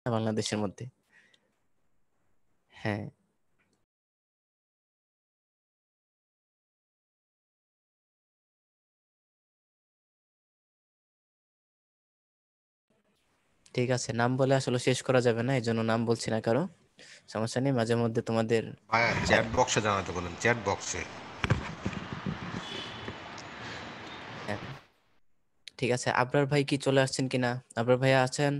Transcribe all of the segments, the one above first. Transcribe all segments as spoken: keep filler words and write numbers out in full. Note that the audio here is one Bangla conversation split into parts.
বাংলাদেশের মধ্যে। হ্যাঁ ঠিক আছে, নাম বলে আসলে শেষ করা যাবে না, এই জন্য নাম বলছি না কারো, সমস্যা নেই। মাঝে মধ্যে তোমাদের ভাইয়া চ্যাট বক্সে জানাতে বলেন, চ্যাট বক্সে। হ্যাঁ, ঠিক আছে। আবরার ভাই কি চলে আসছেন কিনা? আবরার ভাইয়া আছেন?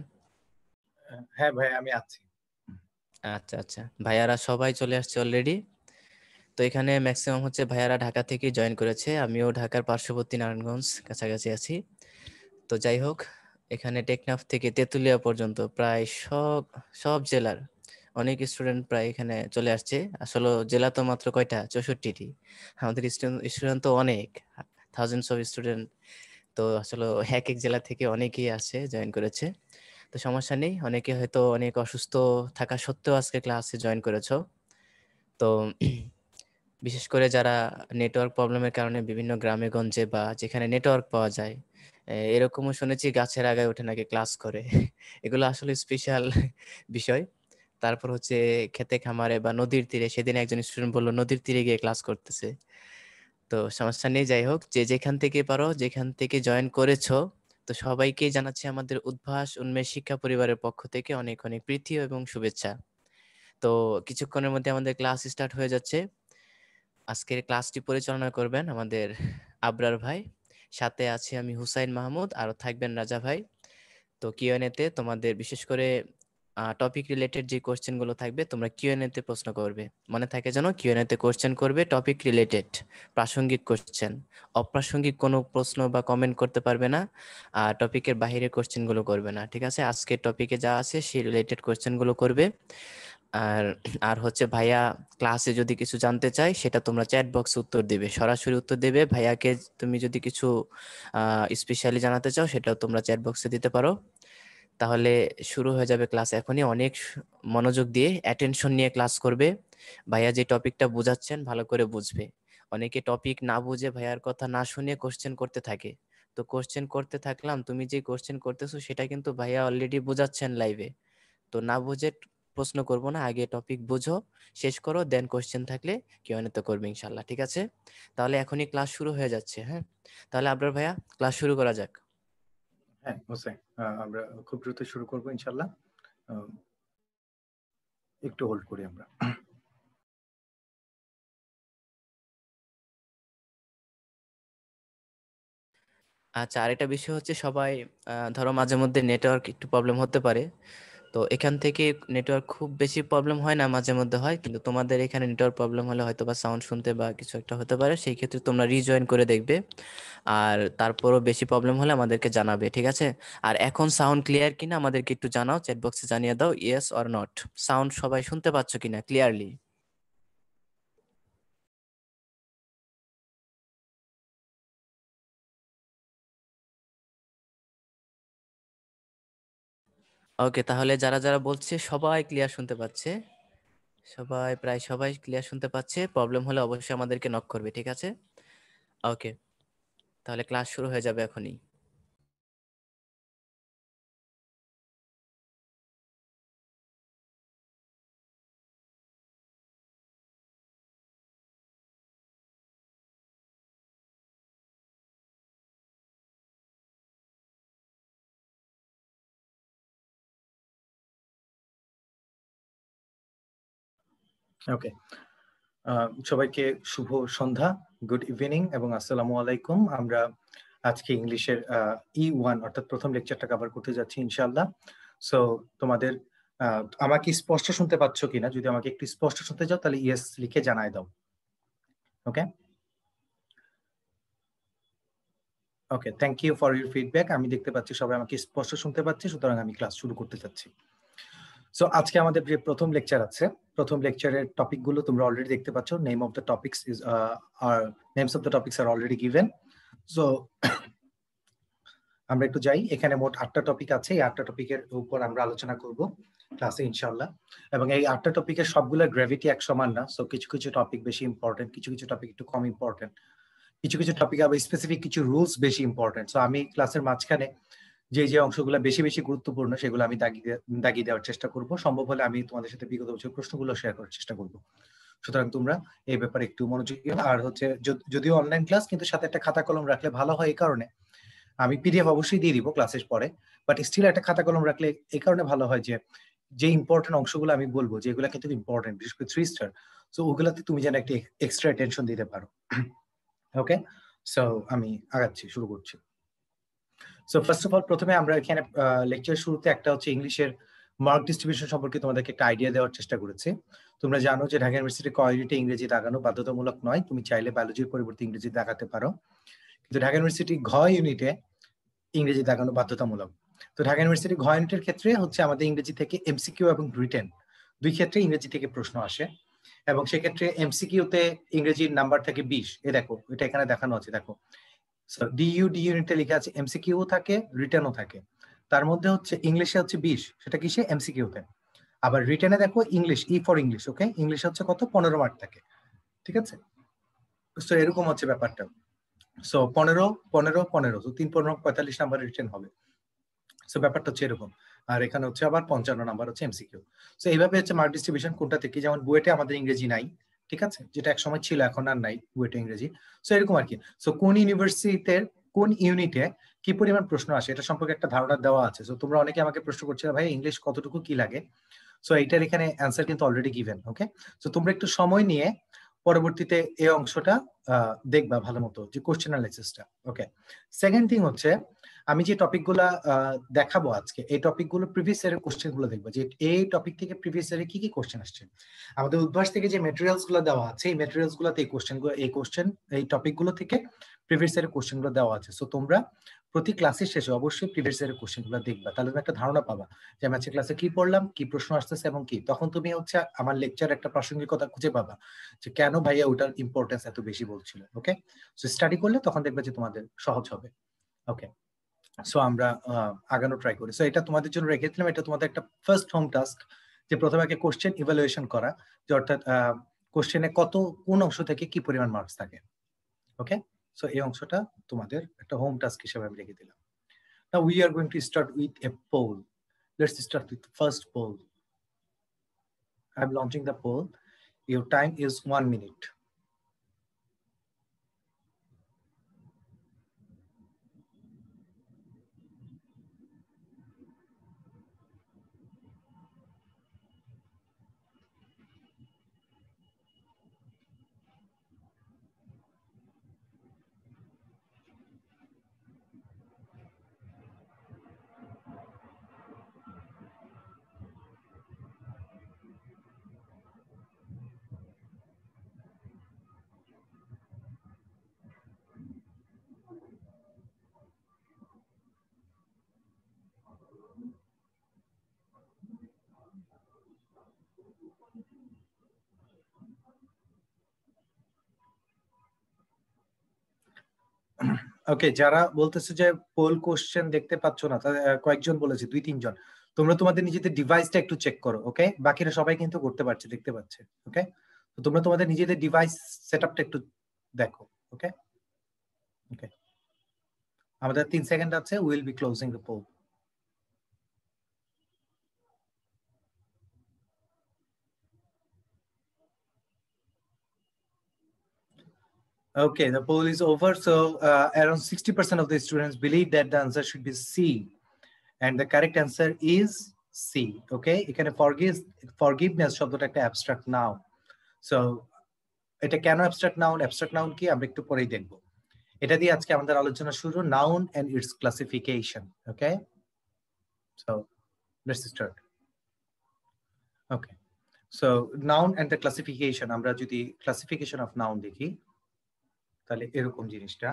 হ্যাঁ ভাই আমি আছি। আচ্ছা আচ্ছা, ভাইয়ারা সবাই চলে আসছে অলরেডি। তো এখানে ম্যাক্সিমাম হচ্ছে ভাইয়ারা ঢাকা থেকে জয়েন করেছে, আমিও ঢাকার পার্শ্ববর্তী নারায়ণগঞ্জ কাছাকাছি আছি। তো যাই হোক, এখানে টেকনাফ থেকে তেঁতুলিয়া পর্যন্ত প্রায় সব সব জেলার অনেক স্টুডেন্ট প্রায় এখানে চলে আসছে। আসলে জেলা তো মাত্র কয়টা, চৌষট্টিটি। আমাদের স্টুডেন্ট তো অনেক, থাউজেন্ডস অফ স্টুডেন্ট। তো আসলে এক এক জেলা থেকে অনেকেই আছে, জয়েন করেছে। তো সমস্যা নেই, অনেকে হয়তো অনেক অসুস্থ থাকা সত্ত্বেও আজকে ক্লাসে জয়েন করেছো। তো বিশেষ করে যারা নেটওয়ার্ক প্রবলেমের কারণে বিভিন্ন গ্রামে গঞ্জে বা যেখানে নেটওয়ার্ক পাওয়া যায়, এ, এরকমও শুনেছি গাছের আগায় উঠে নাকি ক্লাস করে। এগুলো আসলে স্পেশাল বিষয়। তারপর হচ্ছে খেতে খামারে বা নদীর তীরে, সেদিন একজন স্টুডেন্ট বললো নদীর তীরে গিয়ে ক্লাস করতেছে। তো সমস্যা নেই, যাই হোক, যে যেখান থেকে পারো, যেখান থেকে জয়েন করেছো, তো সবাইকে জানাচ্ছি আমাদের উদ্ভাস উন্মেষ শিক্ষা পরিবারের পক্ষ থেকে অনেক অনেক প্রীতি এবং শুভেচ্ছা। তো কিছুক্ষণের মধ্যে আমাদের ক্লাস স্টার্ট হয়ে যাচ্ছে। আজকের ক্লাসটি পরিচালনা করবেন আমাদের আবরার ভাই, সাথে আছি আমি হুসাইন মাহমুদ, আর থাকবেন রাজা ভাই। তো কিউএনএ তে তোমাদের বিশেষ করে টপিক রিলেটেড যে কোশ্চেন গুলো থাকবে, তোমরা কিউএনএ তে প্রশ্ন করবে, মনে থাকে যেন কিউএনএ তে কোশ্চেন করবে টপিক রিলেটেড, প্রাসঙ্গিক কোশ্চেন। অপ্রাসঙ্গিক কোনো প্রশ্ন বা কমেন্ট করতে পারবে না, আর টপিকের বাইরে কোশ্চেন গুলো করবে না, ঠিক আছে? আজকের টপিকে যা আছে সেই রিলেটেড কোশ্চেন গুলো করবে। আর আর হচ্ছে ভাইয়া ক্লাসে যদি কিছু জানতে চাই, সেটা তোমরা চ্যাট বক্সে উত্তর দেবে, সরাসরি উত্তর দেবে। ভাইয়াকে তুমি যদি কিছু স্পেশালি জানাতে চাও, সেটাও তোমরা চ্যাট বক্সে দিতে পারো। তাহলে শুরু হয়ে যাবে ক্লাস এখনই। অনেক মনোযোগ দিয়ে অ্যাটেনশন নিয়ে ক্লাস করবে। ভাইয়া যে টপিকটা বোঝাচ্ছেন ভালো করে বুঝবে। অনেকে টপিক না বুঝে ভাইয়ার কথা না শুনে কোশ্চেন করতে থাকে। তো কোশ্চেন করতে থাকলাম, তুমি যে কোশ্চেন করতেছো সেটা কিন্তু ভাইয়া অলরেডি বোঝাচ্ছেন লাইভে। তো না বুঝে প্রশ্ন করব না, আগে টপিক বুঝো, শেষ করো, দেন কোশ্চেন থাকলে কিউএনএ তো করবে ইনশাল্লাহ, ঠিক আছে? তাহলে এখনই ক্লাস শুরু হয়ে যাচ্ছে। হ্যাঁ, তাহলে আবরার ভাইয়া ক্লাস শুরু করা যাক। হ্যাঁ হোসেন, আমরা খুব দ্রুত শুরু করবো ইনশাল্লাহ। একটু হোল্ড করি আমরা। আচ্ছা, আরেকটা বিষয় হচ্ছে সবাই আহ, ধরো মাঝে মধ্যে নেটওয়ার্ক একটু প্রবলেম হতে পারে। তো এখান থেকে নেটওয়ার্ক খুব বেশি প্রবলেম হয় না, মাঝে মধ্যে হয়, কিন্তু তোমাদের এখানে নেটওয়ার্ক প্রবলেম হলে হয়তো বা সাউন্ড শুনতে বা কিছু একটা হতে পারে, সেই ক্ষেত্রে তোমরা রিজয়েন করে দেখবে। আর তারপরও বেশি প্রবলেম হলে আমাদেরকে জানাবে, ঠিক আছে? আর এখন সাউন্ড ক্লিয়ার কিনা আমাদেরকে একটু জানাও, চ্যাট বক্সে জানিয়ে দাও ইয়েস অর নট। সাউন্ড সবাই শুনতে পাচ্ছ কিনা ক্লিয়ারলি? ওকে, তাহলে যারা যারা বলছে সবাই ক্লিয়ার শুনতে পাচ্ছে, সবাই প্রায় সবাই ক্লিয়ার শুনতে পাচ্ছে। প্রবলেম হলে অবশ্যই আমাদেরকে নক করবে, ঠিক আছে? ওকে, তাহলে ক্লাস শুরু হয়ে যাবে এখনই। ওকে, সবাইকে শুভ সন্ধ্যা, গুড ইভিনিং এবং আসসালামু আলাইকুম। আমরা আজকে ইংলিশের ই ওয়ান অর্থাৎ প্রথম লেকচারটা কভার করতে যাচ্ছি ইনশাআল্লাহ। সো তোমাদের আমাকে স্পষ্ট শুনতে পাচ্ছ কিনা? যদি আমাকে একটু স্পষ্ট শুনতে চাও তাহলে ইয়েস লিখে জানাই দাও। Okay okay, thank you for your feedback. আমি দেখতে পাচ্ছি সবাই আমাকে স্পষ্ট শুনতে পাচ্ছে, সুতরাং আমি ক্লাস শুরু করতে চাচ্ছি। সো আজকে আমাদের যে প্রথম লেকচার আছে, প্রথম লেকচারের টপিকগুলো তোমরা অলরেডি দেখতে পাচ্ছ। Name of the topics is or names of the topics are already given. So আমরা একটু যাই। এখানে মোট আটটা টপিক আছে, এই আটটা টপিকের উপর আমরা আলোচনা করব ক্লাসে ইনশাআল্লাহ। এবং এই আটটা টপিকের সবগুলোর গ্র্যাভিটি এক সমান না। সো কিছু কিছু টপিক বেশি ইম্পর্টেন্ট, কিছু কিছু টপিক একটু কম ইম্পর্টেন্ট, কিছু কিছু টপিক আবার স্পেসিফিক কিছু রুলস বেশি ইম্পর্টেন্ট। সো আমি ক্লাসের মাঝখানে যে যে অংশগুলো বেশি বেশি গুরুত্বপূর্ণ সেগুলো আমি দাগিয়ে দাগিয়ে দেওয়ার চেষ্টা করব। সম্ভব হলে আমি তোমাদের সাথে বিগত বছর প্রশ্নগুলো শেয়ার করার চেষ্টা করব। সুতরাং তোমরা এই ব্যাপারে একটু মনোযোগী হও। আর হচ্ছে যদিও অনলাইন ক্লাস, কিন্তু সাথে একটা খাতা কলম রাখলে ভালো হয়। এই কারণে আমি পিডিএফ অবশ্যই দিয়ে দিব ক্লাসের পরে, বাট স্টিল একটা খাতা কলম রাখলে এই কারণে ভালো হয় যে যে ইম্পর্টেন্ট অংশগুলো আমি বলবো, যেগুলো কিন্তু ইম্পর্টেন্ট, বিশেষ করে থ্রি স্টার, সো ওগুলাতে তুমি যেন একটা এক্সট্রা অ্যাটেনশন দিতে পারো। ওকে, সো আমি আগাচ্ছি, শুরু করছি। সো ফার্স্ট অফ অল প্রথমে আমরা এখানে লেকচার শুরুতে একটা হচ্ছে ইংলিশের মার্ক ডিস্ট্রিবিউশন সম্পর্কে তোমাদেরকে একটা আইডিয়া দেওয়ার চেষ্টা করেছি। তোমরা জানো যে ঢাকা ইউনিভার্সিটি ক ইউনিটে ইংরেজি দাগানো বাধ্যতামূলক নয়, তুমি চাইলে বায়োলজির পরিবর্তে ইংরেজি দাগাতে পারো। কিন্তু ঢাকা ইউনিভার্সিটি ঘ ইউনিটে ইংরেজি দাগানো বাধ্যতামূলক। তো ঢাকা ইউনিভার্সিটি ঘ ইউনিটের ক্ষেত্রে হচ্ছে আমাদের ইংরেজি থেকে এমসিকিউ এবং রিটেন দুই ক্ষেত্রে ইংরেজি থেকে প্রশ্ন আসে, এবং সেক্ষেত্রে এমসিকিউতে ইংরেজির নাম্বার থাকে বিশ। এ দেখো, এটা এখানে দেখানো আছে, দেখো ডিইউ ডি ইউনিটে লেখা আছে এমসিকিউ থাকে, রিটেনও থাকে। তার মধ্যে হচ্ছে ইংলিশে হচ্ছে বিশ, সেটা কিসে? এমসিকিউতে। আবার রিটেনে দেখো English, E for English, okay, English হচ্ছে কত? পনেরো মার্ক থাকে, ঠিক আছে? তো এরকম হচ্ছে ব্যাপারটা। সো পনেরো পনেরো পনেরো, তো তিন পনেরো পঁয়তাল্লিশ নাম্বার রিটেন হবে। সো ব্যাপারটা হচ্ছে এরকম। আর এখানে হচ্ছে আবার পঞ্চান্ন নাম্বার হচ্ছে এমসিকিউ। সো এইভাবে হচ্ছে মার্ক ডিস্ট্রিবিউশন কোনটা থেকে, যেমন বুয়েটে আমাদের ইংরেজি নাই, ঠিক আছে, যেটা এক সময় ছিল, এখন আর নাই বুয়েটে ইংরেজি। সো এরকম আর কি। সো কোন ইউনিভার্সিটিতে কোন ইউনিটে কি পরিমাণ প্রশ্ন আসে এটা সম্পর্কে একটা ধারণা দেওয়া আছে। সো তোমরা অনেকে আমাকে প্রশ্ন করছিলে, ভাই ইংলিশ কতটুকু কি লাগে? সো এইটার এখানে অ্যান্সার কিন্তু অলরেডি গিভেন, ওকে। সো তোমরা একটু সময় নিয়ে পরবর্তীতে এই অংশটা দেখবা ভালো মতো, যে কোশ্চেন অ্যানালাইসিসটা, ওকে। সেকেন্ড থিং হচ্ছে আমি যে টপিকগুলো দেখাবো আজকে, এই টপিকগুলো প্রিভিয়াস ইয়ারের কোশ্চেন গুলো দেখবো, যে এই টপিক থেকে প্রিভিয়াস ইয়ারে কি কি কোশ্চেন আসছে। আমাদের উদ্ভাস থেকে যে মেটেরিয়ালস গুলো দেওয়া আছে, এই মেটেরিয়ালস গুলোতে এই কোশ্চেন গুলো এই কোশ্চেন এই টপিক গুলো থেকে প্রিভিয়াস ইয়ারের কোশ্চেন গুলো দেওয়া আছে। সো তোমরা প্রতি ক্লাসের শেষে অবশ্যই প্রিভিয়াস ইয়ারের কোশ্চেন গুলো দেখবা, তাহলে তুমি একটা ধারণা পাবা যে আমি আজকে ক্লাসে কি পড়লাম, কি প্রশ্ন আসতেছে এবং কি। তখন তুমি হচ্ছে আমার লেকচার একটা প্রাসঙ্গিকতা খুঁজে পাবা, যে কেন ভাইয়া ওটার ইম্পর্টেন্স এত বেশি বলছিল, ওকে। সো স্টাডি করলে তখন দেখবে যে তোমাদের সহজ হবে, ওকে। সো আমরা আগানো ট্রাই করি। সো এটা তোমাদের জন্য রেখে দিলাম, এটা তোমাদের একটা ফার্স্ট হোম টাস্ক, যে প্রথমে একটা কোশ্চেন ইভ্যালুয়েশন করা, যে অর্থাৎ কোশ্চেনে কত কোন অংশ থেকে কি পরিমাণ মার্কস থাকে, ওকে। সো এই অংশটা তোমাদের একটা হোম টাস্ক হিসেবে আমি রেখে দিলাম। Now we are going to start with a poll. Let's start with the first poll. I'm launching the poll. Your time is one minute. ওকে, যারা বলতেছে যে পোল কোশ্চেন দেখতে পাচ্ছ না, কয়েকজন বলেছে, দুই তিনজন, তোমরা তোমাদের নিজেদের ডিভাইসটা একটু চেক করো, ওকে। বাকিরা সবাই কিন্তু করতে পারছে, দেখতে পাচ্ছে, ওকে। তো তোমরা তোমাদের নিজেদের ডিভাইস সেটআপটা একটু দেখো, ওকে। ওকে, আমাদের তিন সেকেন্ড আছে, will be closing the poll. Okay, the poll is over. So uh, around sixty percent of the students believe that the answer should be C, and the correct answer is C. Okay, এখানে forgive forgiveness শব্দটা একটা abstract noun. So এটা কেন abstract noun? Abstract noun কি আমরা একটু পরেই দেখব। এটা দিয়ে আজকে আমাদের আলোচনা শুরু, noun and its classification. Okay, so let's start. Okay, so noun and the classification, আমরা যদি classification of noun দেখি তাহলে এরকম জিনিসটা।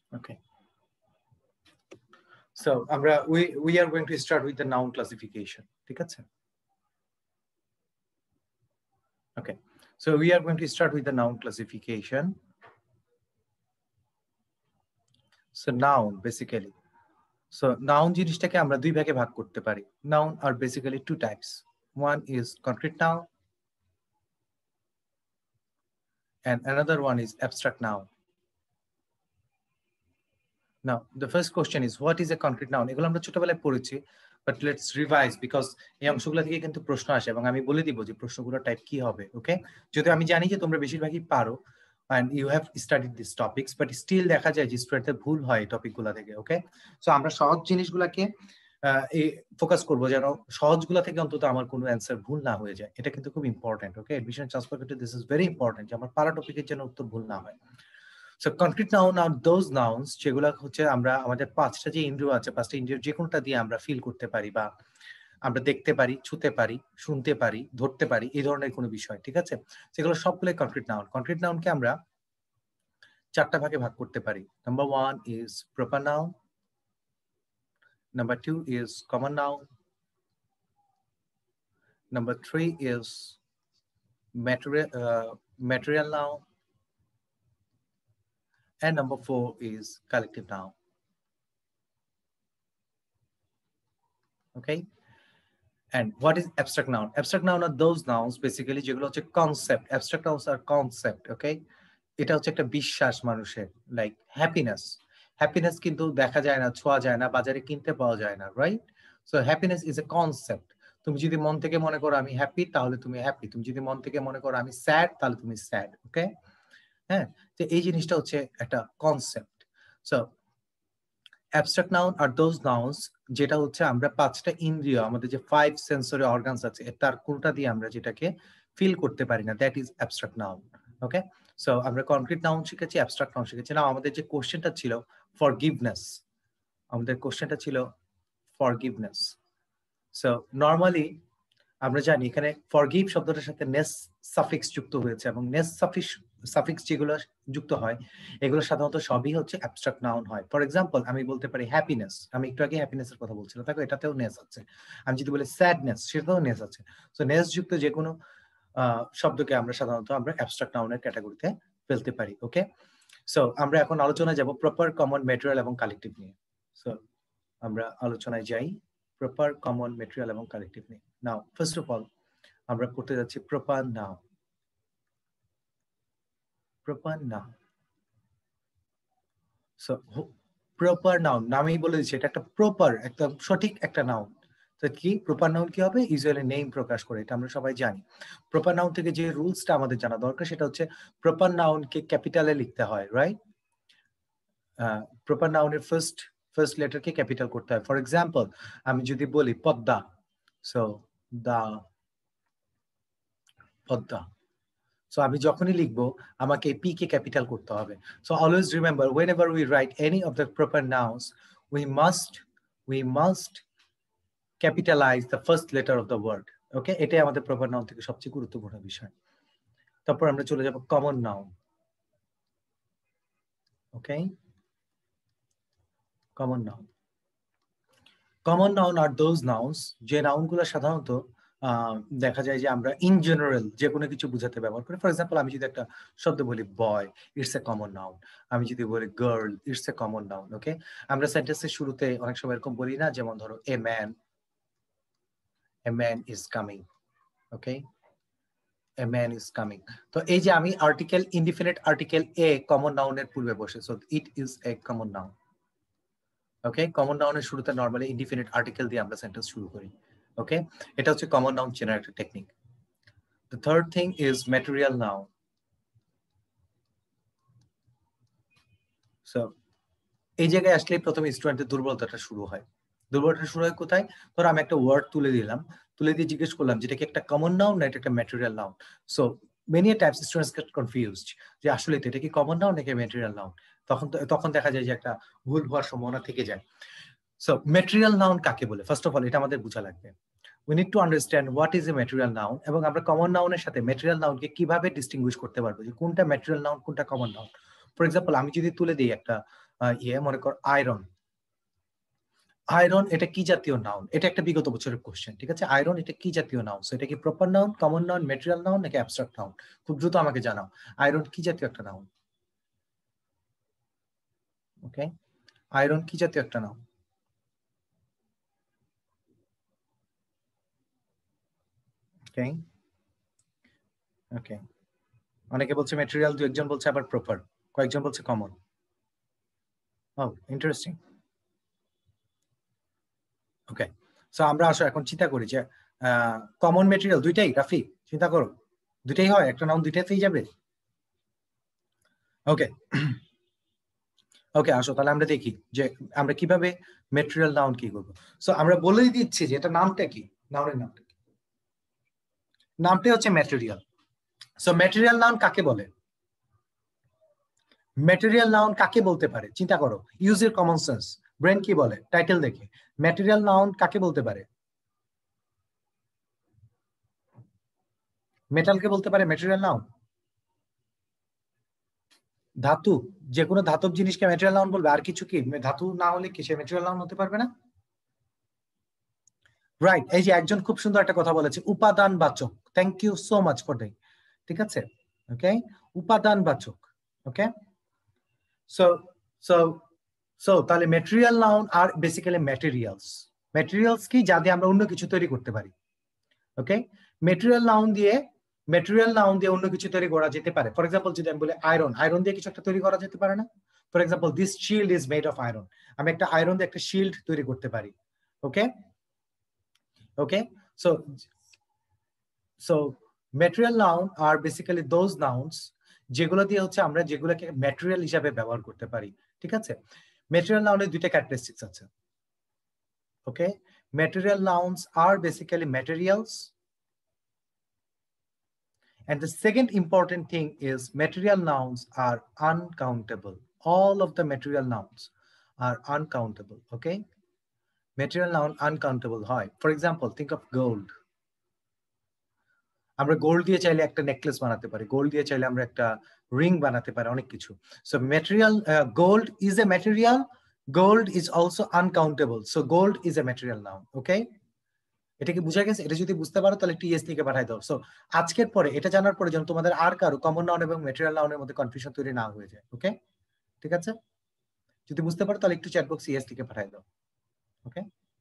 Okay. So আমরা we we are going to start with the noun classification. ঠিক আছে? Okay. So we are going to start with the noun classification. So noun basically. So noun জিনিসটাকে আমরা দুই ভাগে ভাগ করতে পারি. Noun are basically two types. One is concrete noun and another one is abstract noun. Now, the first question is, what is a concrete noun? এগুলো আমরা ছোটবেলায় পড়েছি, but let's revise because এই অংশগুলো থেকে কিন্তু প্রশ্ন আসে এবং আমি বলে দিব যে প্রশ্নগুলোর টাইপ কি হবে, ওকে? যদি আমি জানি যে তোমরা বেশিরভাগই পারো and you have studied these topics, but still দেখা যায় যে স্টুডেন্টদের ভুল হয় এই টপিকগুলো থেকে, ওকে? সো আমরা সহজ জিনিসগুলোকে ফোকাস করব যেন সহজগুলো থেকে অন্তত আমার কোনো অ্যান্সার ভুল না হয়ে যায়। এটা কিন্তু খুব ইম্পর্টেন্ট, ওকে? এডমিশন ট্রান্সফার করতে দিস ইজ ভেরি ইম্পর্টেন্ট যে আমার পারা টপিকের যেন উত্তর ভুল না হয়। So concrete noun are those nouns যেগুলো হচ্ছে আমরা আমাদের পাঁচটা যে ইন্দ্রিয় আছে, পাঁচটা ইন্দ্রিয় যে কোনটা দিয়ে আমরা ফিল করতে পারি বা আমরা দেখতে পারি, ছুঁতে পারি, শুনতে পারি, ধরতে পারি, এই ধরনের কোনো বিষয়, ঠিক আছে? সেগুলো সবগুলোই কনক্রিট নাউন। কনক্রিট নাউনকে আমরা চারটা ভাগে ভাগ করতে পারি। Number one is proper noun, number two is common noun, number three is material material noun, and number four is collective noun. Okay, and what is abstract noun? Abstract noun are those nouns basically যেগুলো হচ্ছে concept. Abstract nouns are concept. Okay, এটা হচ্ছে একটা বিশ্বাস মানুষের, লাইক হ্যাপিনেস। হ্যাপিনেস কিন্তু দেখা যায় না, ছোঁয়া যায় না, বাজারে কিনতে পাওয়া যায় না, right? So happiness is a concept. তুমি যদি মন থেকে মনে করো আমি হ্যাপি, তাহলে তুমি হ্যাপি। তুমি যদি মন থেকে মনে করো আমি স্যাড, তাহলে তুমি স্যাড, ওকে? হ্যাঁ, তো এই জিনিসটা হচ্ছে একটা concept. So abstract noun are those nouns যেটা হচ্ছে আমরা পাঁচটা ইন্দ্রিয়, আমাদের যে ফাইভ সেন্সরি অর্গানস আছে, তার কোনটা দিয়ে আমরা যেটাকে ফিল করতে পারি না, that is abstract noun, okay? So আমরা কনক্রিট নাউন শিখেছি, অ্যাবস্ট্রাক্ট নাউন শিখেছি। না, আমাদের যে কোশ্চেনটা ছিল ফরগিভনেস, আমাদের কোশ্চেনটা ছিল ফরগিভনেস। সো নর্মালি আমরা জানি এখানে ফরগিভ শব্দটার সাথে নেস সাফিক্স যুক্ত হয়েছে এবং নেস সাফিক্স সাফিক্স যেগুলো যুক্ত হয় এগুলো সাধারণত সবই হচ্ছে অ্যাবস্ট্রাক্ট নাউন হয়। ফর এক্সাম্পল আমি বলতে পারি হ্যাপিনেস, আমি একটু আগে হ্যাপিনেসের কথা বলছিলাম, দেখো এটাতেও নেস আছে। আমি যদি বলি স্যাডনেস, সেটাতেও নেস আছে। সো নেস যুক্ত যে কোনো শব্দকে আমরা সাধারণত আমরা অ্যাবস্ট্রাক্ট নাউনের ক্যাটাগরিতে ফেলতে পারি, ওকে? সো আমরা এখন আলোচনায় যাব প্রপার, কমন, ম্যাটেরিয়াল এবং কালেকটিভ নিয়ে। সো আমরা আলোচনায় যাই প্রপার, কমন, ম্যাটেরিয়াল এবং কালেকটিভ নিয়ে। নাও ফার্স্ট অফ অল আমরা করতে যাচ্ছি proper noun. Proper noun, so proper noun নামেই বলে দিচ্ছে এটা একটা প্রপার, একদম সঠিক একটা নাউন। তো কি প্রপার নাউন কি হবে? ইউজুয়ালি নেম প্রকাশ করে, এটা আমরা সবাই জানি। প্রপার নাউন থেকে যে রুলসটা আমাদের জানা দরকার সেটা হচ্ছে প্রপার নাউনকে ক্যাপিটালে লিখতে হয়, রাইট? প্রপার নাউনের ফার্স্ট ফার্স্ট লেটারকে ক্যাপিটাল করতে হয়। ফর এক্সাম্পল আমি যদি বলি Padma, so the Padma, so আমি যখনই লিখবো আমাকে পি কে ক্যাপিটাল করতে হবে। So always remember whenever we write any of the proper nouns we must we must capitalize the first letter of the word, okay? এটাই আমাদের প্রপার নাউন থেকে সবচেয়ে গুরুত্বপূর্ণ বিষয়। তারপর আমরা চলে যাব common noun, okay? Common noun, common noun are those nouns যে নাউনগুলো সাধারণত দেখা যায় যে আমরা ইন জেনারেল যে কোনো কিছু বোঝাতে ব্যবহার করি। ফর এক্সাম্পল আমি যদি একটা শব্দ বলি boy, it's a common noun. আমি যদি বলি girl, it's a common noun, okay? আমরা সেন্টেন্সের শুরুতে অনেক সময় এরকম বলি না, যেমন ধরো a man, a man is coming, okay? A man is coming. তো এই যে আমি article, indefinite article a common নাউনের পূর্বে বসে, so it is a common noun, okay? Common নাউনের শুরুতে নরমালি ইনডিফিনিট আর্টিকেল দিয়ে আমরা সেন্টেন্স শুরু করি, ওকে? এটা হচ্ছে কমন নাউন চেনার একটা technique. The third thing is material noun. So এই জায়গায় আসলে প্রথমে স্টুডেন্টের দুর্বলতাটা শুরু হয়। দুর্বলতা শুরু হয় কোথায়? ধরো আমি একটা ওয়ার্ড তুলে দিলাম, তুলে দিয়ে জিজ্ঞেস করলাম যেটা কি একটা কমন নাউন না এটা একটা material noun. So many times students get confused যে আসলে এটা কি কমন নাউন নাকি ম্যাটেরিয়াল নাউন। তখন তখন দেখা যায় যে একটা ভুল হওয়ার সম্ভাবনা থেকে যায়। সো ম্যাটেরিয়াল নাউন কাকে বলে? ফার্স্ট অফ অল এটা আমাদের বোঝা লাগবে। We need to understand what is a material noun এবং আমরা কমন নাউনের সাথে ম্যাটেরিয়াল নাউনকে কিভাবে ডিস্টিংগুইশ করতে পারবো যে কোনটা ম্যাটেরিয়াল নাউন কোনটা কমন নাউন। ফর এক্সাম্পল আমি যদি তুলে দিই একটা ইয়ে মনে কর আয়রন, আয়রন এটা কি জাতীয় নাউন? এটা একটা বিগত বছরের কোশ্চেন, ঠিক আছে? আয়রন এটা কি জাতীয় নাউন? সো এটা কি proper noun, common noun, material noun নাকি অ্যাবস্ট্রাক্ট নাউন? খুব দ্রুত আমাকে জানাও, আয়রন কি জাতীয় একটা নাউন? ওকে, আয়রন কি জাতীয় একটা নাউন? ওকে ওকে, অনেকে বলছে ম্যাটেরিয়াল, দু একজন বলছে আবার প্রপার, কয়েকজন বলছে common. Oh interesting. Okay, so আমরা আসো এখন চিন্তা করি যে কমন ম্যাটেরিয়াল দুইটাই, রাফি চিন্তা করো, দুইটাই হয়, একটা নাউন দুইটাতেই যাবে? ওকে ওকে, আসো তাহলে আমরা দেখি যে আমরা কিভাবে ম্যাটেরিয়াল নাউন কি করবো। সো আমরা বলেই দিচ্ছি যে এটা নামটা কি, নাউনের নামটা কি? নামটা হচ্ছে ম্যাটেরিয়াল। সো ম্যাটেরিয়াল নাউন কাকে বলে? ম্যাটেরিয়াল নাউন কাকে বলতে পারে? চিন্তা করো, use your common sense, brain কি বলে টাইটেল দেখে। ম্যাটেরিয়াল নাউন কাকে বলতে পারে? মেটালকে বলতে পারে ম্যাটেরিয়াল নাউন? ধাতু, যে কোনো ধাতব জিনিসকে ম্যাটেরিয়াল নাউন বলবে, আর কিছু কি ধাতু না হলে কি সে ম্যাটেরিয়াল নাউন হতে পারবে না? রাইট, এই যে একজন খুব সুন্দর একটা কথা বলেছে, উপাদান বাচক। Thank you so much for that, ঠিক আছে? ওকে, উপাদান বাচক। ওকে, সো সো সো তাহলে material noun are basically materials. Materials কি? যা দিয়ে আমরা অন্য কিছু তৈরি করতে পারি। ওকে, ম্যাটেরিয়াল নাউন দিয়ে ম্যাটেরিয়াল নাউন দিয়ে অন্য কিছু তৈরি করা যেতে পারে। ফর এক্সাম্পল যদি আমি বলি আয়রন, আয়রন দিয়ে কিছু একটা তৈরি করা যেতে পারে না? For example this shield is made of iron, আমি একটা আয়রন দিয়ে একটা শিল্ড তৈরি করতে পারি। Okay okay, so so material noun are basically those nouns যেগুলো দিয়ে হচ্ছে আমরা যেগুলোকে ম্যাটেরিয়াল হিসাবে ব্যবহার করতে পারি, ঠিক আছে? ম্যাটেরিয়াল নাউনের দুইটা ক্যারেক্টারিস্টিক্স আছে। Okay, material nouns are basically materials, and the second important thing is material nouns are uncountable. All of the material nouns are uncountable. Okay, material noun uncountable হয়। For example, think of gold. আমরা গোল্ড দিয়ে চাইলে একটা নেকলেস বানাতে পারি, গোল্ড দিয়ে চাইলে আমরা একটা রিং বানাতে পারি, অনেক কিছু। So material, gold is a material, gold is also uncountable, so gold is a material noun. Okay, এটা কি বুঝা গেছে? এটা যদি বুঝতে পারো তাহলে টিএস থেকে পাঠাই দাও। সো আজকের পরে এটা জানার পরে যেন তোমাদের আর কারো কমন নাউন এবং ম্যাটেরিয়াল নাউনের মধ্যে কনফিউশন তৈরি না হয়ে যায়। ওকে, ঠিক আছে? যদি বুঝতে পারো তাহলে একটু চ্যাট বক্স ইএস থেকে পাঠাই দাও। Okay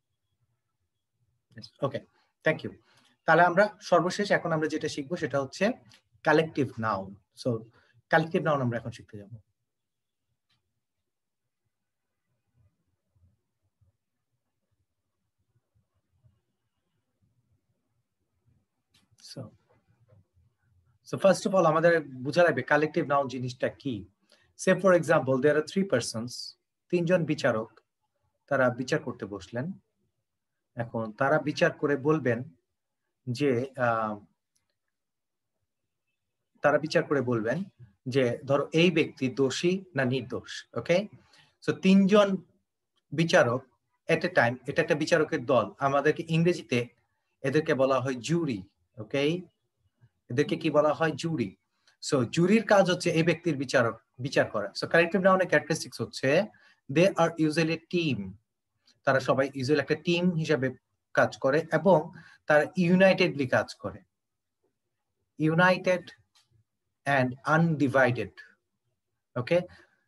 okay, thank you. তাহলে আমরা সর্বশেষ এখন আমরা যেটা শিখবো সেটা হচ্ছে collective noun. So collective noun আমরা এখন শিখতে যাব। So so first of all আমাদের বোঝা লাগবে কালেকটিভ নাউন জিনিসটা কি। Say for example there are three persons, তিনজন বিচারক, তারা বিচার করতে বসলেন। এখন তারা বিচার করে বলবেন যে তারা বিচার করে বলবেন যে ধরো এই ব্যক্তি দোষী না নির্দোষ। ওকে, সো তিনজন বিচারক এট এ টাইম, এটা একটা বিচারকের দল, আমাদেরকে ইংরেজিতে এদেরকে বলা হয় জুরি। ওকে, এদেরকে কি বলা হয়? জুরি। সো জুরির কাজ হচ্ছে এই ব্যক্তির বিচারক বিচার করা। সো কালেকটিভ নাউনের ক্যারেক্টারিস্টিক্স হচ্ছে দে আর ইউজুয়ালি টিম, তারা সবাই ইউজুয়ালি একটা টিম হিসেবে কাজ করে এবং তারা ইউনাইটেডলি কাজ করে, ইউনাইটেড অ্যান্ড আনডিভাইডেড। ওকে,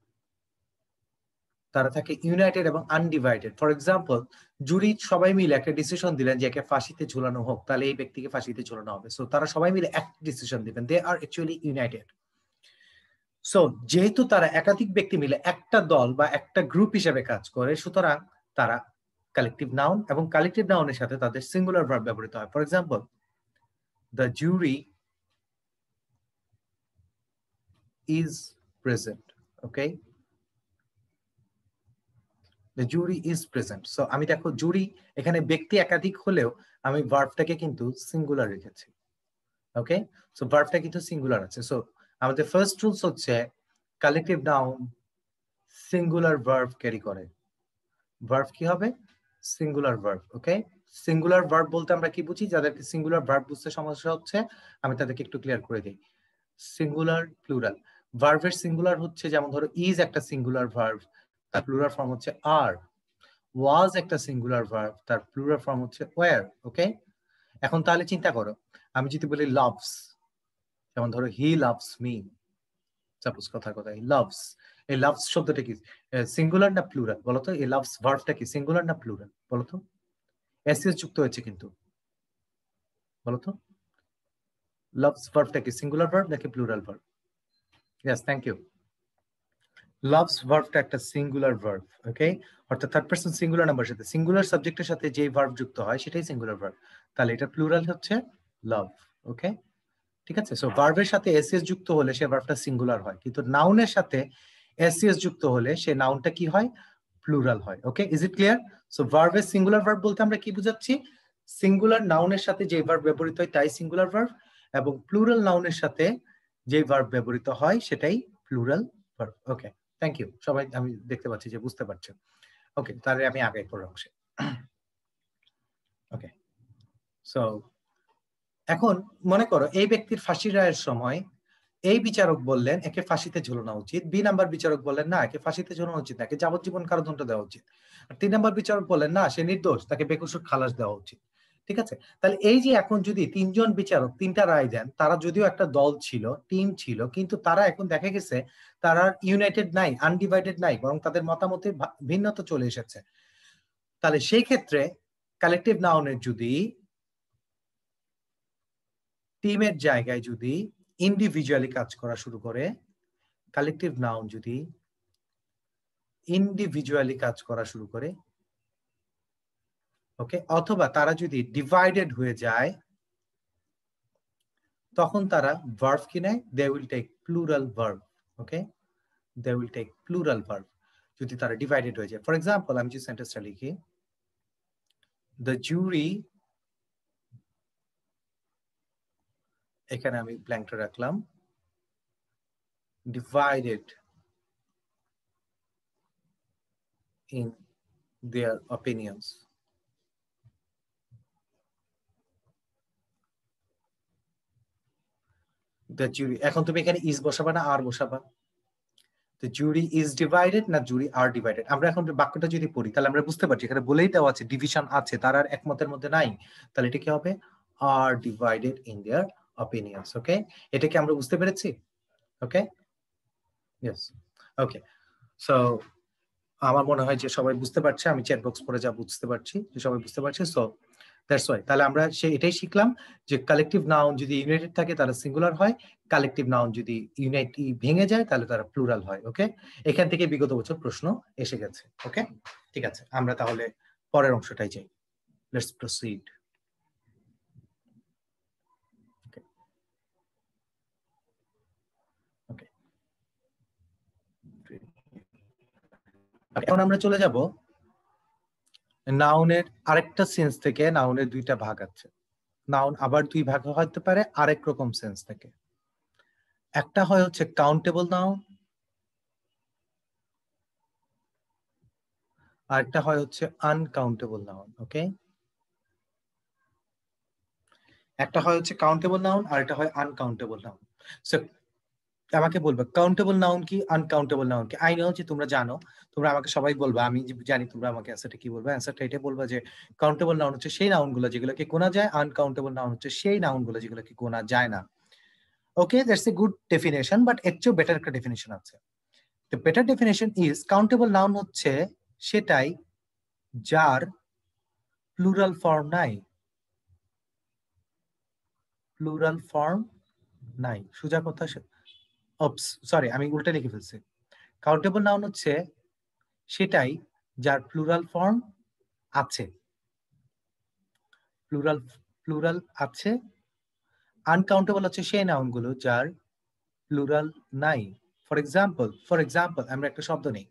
তারা থাকে ইউনাইটেড এবং আনডিভাইডেড। ফর এক্সাম্পল, জুরি সবাই মিলে একটা ডিসিশন দিলেন যে একে ফাঁসিতে ঝুলানো হোক, তাহলে এই ব্যক্তিকে ফাঁসিতে ঝুলানো হবে। সো তারা সবাই মিলে একটা ডিসিশন দিবেন, they are actually united. So যেহেতু তারা একাধিক ব্যক্তি মিলে একটা দল বা একটা গ্রুপ হিসেবে কাজ করে, সুতরাং তারা কালেকটিভ নাউন, এবং কালেকটিভ নাউনের সাথে তাদের সিঙ্গুলার ভার্ব ব্যবহৃত হয়। For example, the jury is present. Okay, the jury is present. So আমি দেখো জুরি এখানে ব্যক্তি একাধিক হলেও আমি ভার্বটাকে কিন্তু সিঙ্গুলার রেখেছি। ওকে, সো ভার্বটা কিন্তু সিঙ্গুলার আছে। সো আমাদের ফার্স্ট রুলস হচ্ছে collective noun singular verb carry করে। ভার্ব কি হবে? Singular verb. Okay, singular verb বলতে আমরা কি বুঝি? যাদেরকে সিঙ্গুলার ভার্ব বুঝতে সমস্যা হচ্ছে আমি তাদেরকে একটু ক্লিয়ার করে দিই। Singular, plural. ভার্বের সিঙ্গুলার হচ্ছে, যেমন ধরো ইজ একটা সিঙ্গুলার ভার্ব, তার প্লুরাল ফর্ম হচ্ছে আর। ওয়াজ একটা সিঙ্গুলার ভার্ব, তার প্লুরাল ফর্ম হচ্ছে ওয়ার। ওকে, এখন তাহলে চিন্তা করো, আমি যদি বলি লাভস, যেমন ধরো হি লাভস মি, সাপোজ কথার কথা হি লাভস, এই লাভস শব্দটা কি সিঙ্গুলার না প্লুরাল বলো তো? এই লাভস ভার্বটা কি সিঙ্গুলার না প্লুরাল বলো তো? এসএস যুক্ত হয়েছে কিন্তু, বলো তো লাভস ভার্বটা কি সিঙ্গুলার ভার্ব নাকি plural verb? Yes, thank you. Loves ভার্বটা একটা সিঙ্গুলার ভার্ব। ওকে, অর্থাৎ থার্ড পারসন সিঙ্গুলার নাম্বারের সাথে সিঙ্গুলার সাবজেক্টের সাথে যে ভার্ব যুক্ত হয় সেটাই সিঙ্গুলার ভার্ব, তাহলে এটা প্লুরাল হচ্ছে লাভ। ওকে, ঠিক আছে। সো ভার্বের সাথে এসএস যুক্ত হলে সে ভার্বটা সিঙ্গুলার হয়, কিন্তু নাউনের সাথে এসএস যুক্ত হলে সে নাউনটা কি হয়? প্লুরাল হয়। Okay, is it clear? So ভার্বের সিঙ্গুলার ভার্ব বলতে আমরা কি বুঝাচ্ছি? সিঙ্গুলার নাউনের সাথে যে ভার্ব ব্যবহৃত হয় তাই সিঙ্গুলার ভার্ব, এবং প্লুরাল নাউনের সাথে যে ভার্ব ব্যবহৃত হয় সেটাই plural verb. Okay, thank you সবাই, আমি দেখতে পাচ্ছি যে বুঝতে পারছেন। ওকে, তাহলে আমি আগে পরের অংশে। ওকে, সো এখন মনে করো এই ব্যক্তির ফাঁসি রায়ের সময় এই বিচারক বললেন একে ফাঁসিতে ঝুলানো উচিত, বি নাম্বার বিচারক বললেন না একে ফাঁসিতে ঝুলানো উচিত, তাকে যাবজ্জীবন কারাদণ্ড দেওয়া উচিত, আর তিন নাম্বার বিচারক বললেন না সে নির্দোষ, তাকে বেকসুর খালাস দেওয়া উচিত। ঠিক আছে, তাহলে এই যে এখন যদি তিনজন বিচারক তিনটা রায় দেন, তারা যদিও একটা দল ছিল, টিম ছিল, কিন্তু তারা এখন দেখা গেছে তারা ইউনাইটেড নাই, আনডিভাইডেড নাই, বরং তাদের মতামতে ভিন্নতা চলে এসেছে। তাহলে সেই ক্ষেত্রে কালেকটিভ নাউনের যদি টিমের জায়গায় যদি ইন্ডিভিজুয়ালি কাজ করা শুরু করে, কালেকটিভ নাউন যদি ইন্ডিভিজুয়ালি কাজ করা শুরু করে, ওকে, অথবা তারা যদি ডিভাইডেড হয়ে যায়, তখন তারা ভার্ব কি নেয়? They will take plural verb. Okay, they will take plural verb যদি তারা ডিভাইডেড হয়ে যায়। ফর এক্সাম্পল আমি যে সেন্টেন্সটা লিখি, দ্য জুরি, এখানে আমি ব্ল্যাঙ্কটা রাখলাম, divided in their opinions. The jury, এখন তুমি এখানে is বসাবা না আর বসাবা? The jury is divided না jury are divided? আমরা এখন বাক্যটা যদি পড়ি তাহলে আমরা বুঝতে পারছি এখানে বলেই দেওয়া আছে ডিভিশন আছে, তারা আর একমতের মধ্যে নাই, তাহলে এটা কি হবে? are divided in their opinions. ওকে, এটা কি আমরা বুঝতে পেরেছি? ওকে, ইয়েস, ওকে। সো আমার মনে হয় যে সবাই বুঝতে পারছে, আমি চ্যাট বক্স পড়ে যা বুঝতে পারছি যে সবাই বুঝতে পারছে। সো দ্যাটস ওয়াই, তাহলে আমরা সে এটাই শিখলাম যে কালেকটিভ নাউন যদি ইউনাইটেড থাকে তারা সিঙ্গুলার হয়, কালেকটিভ নাউন যদি ইউনাইট ভেঙে যায় তাহলে তারা প্লুরাল হয়। ওকে, এখান থেকে বিগত বছর প্রশ্ন এসে গেছে। ওকে, ঠিক আছে, আমরা তাহলে পরের অংশটাই যাই। Let's proceed. এখন আমরা চলে যাব নাউনের আরেকটা সেন্স থেকে। নাউনের দুইটা ভাগ আছে, নাউন আবার দুই ভাগ হতে পারে আরেক রকম সেন্স থেকে। একটা হয় হচ্ছে কাউন্টেবল নাউন, আর একটা হয় হচ্ছে আনকাউন্টেবল নাউন। ওকে, একটা হয় হচ্ছে কাউন্টেবল নাউন আর একটা হয় আনকাউন্টেবল নাউন। সো আমাকে বলবে কাউন্টেবল নাউন কি, আনকাউন্টেবল নাউন কি? আই নো যে তোমরা জানো, তোমরা আমাকে সবাই বলবা, আমি জানি তোমরা আমাকে অ্যান্সারটা কি বলবে। অ্যান্সারটা এটা বলবা যে কাউন্টেবল নাউন হচ্ছে সেই নাউনগুলো যেগুলোকে গোনা যায়, আনকাউন্টেবল নাউন হচ্ছে সেই নাউনগুলো যেগুলোকে গোনা যায় না। Okay, that's a good definition, but এর চেয়েও বেটার একটা ডেফিনেশন আছে। The better definition is countable noun হচ্ছে সেটাই যার প্লুরাল ফর্ম নাই। প্লুরাল ফর্ম নাই, সোজা কথা, সরি আমি উল্টা লিখে ফেলছি। কাউন্টেবল নাউন হচ্ছে সেটাই যার প্লুরাল ফর্ম আছে, প্লুরাল প্লুরাল আছে। আনকাউন্টেবল হচ্ছে সেই নাউনগুলো যার প্লুরাল নাই। ফর এক্সাম্পল, ফর এক্সাম্পল আমরা একটা শব্দ নেই,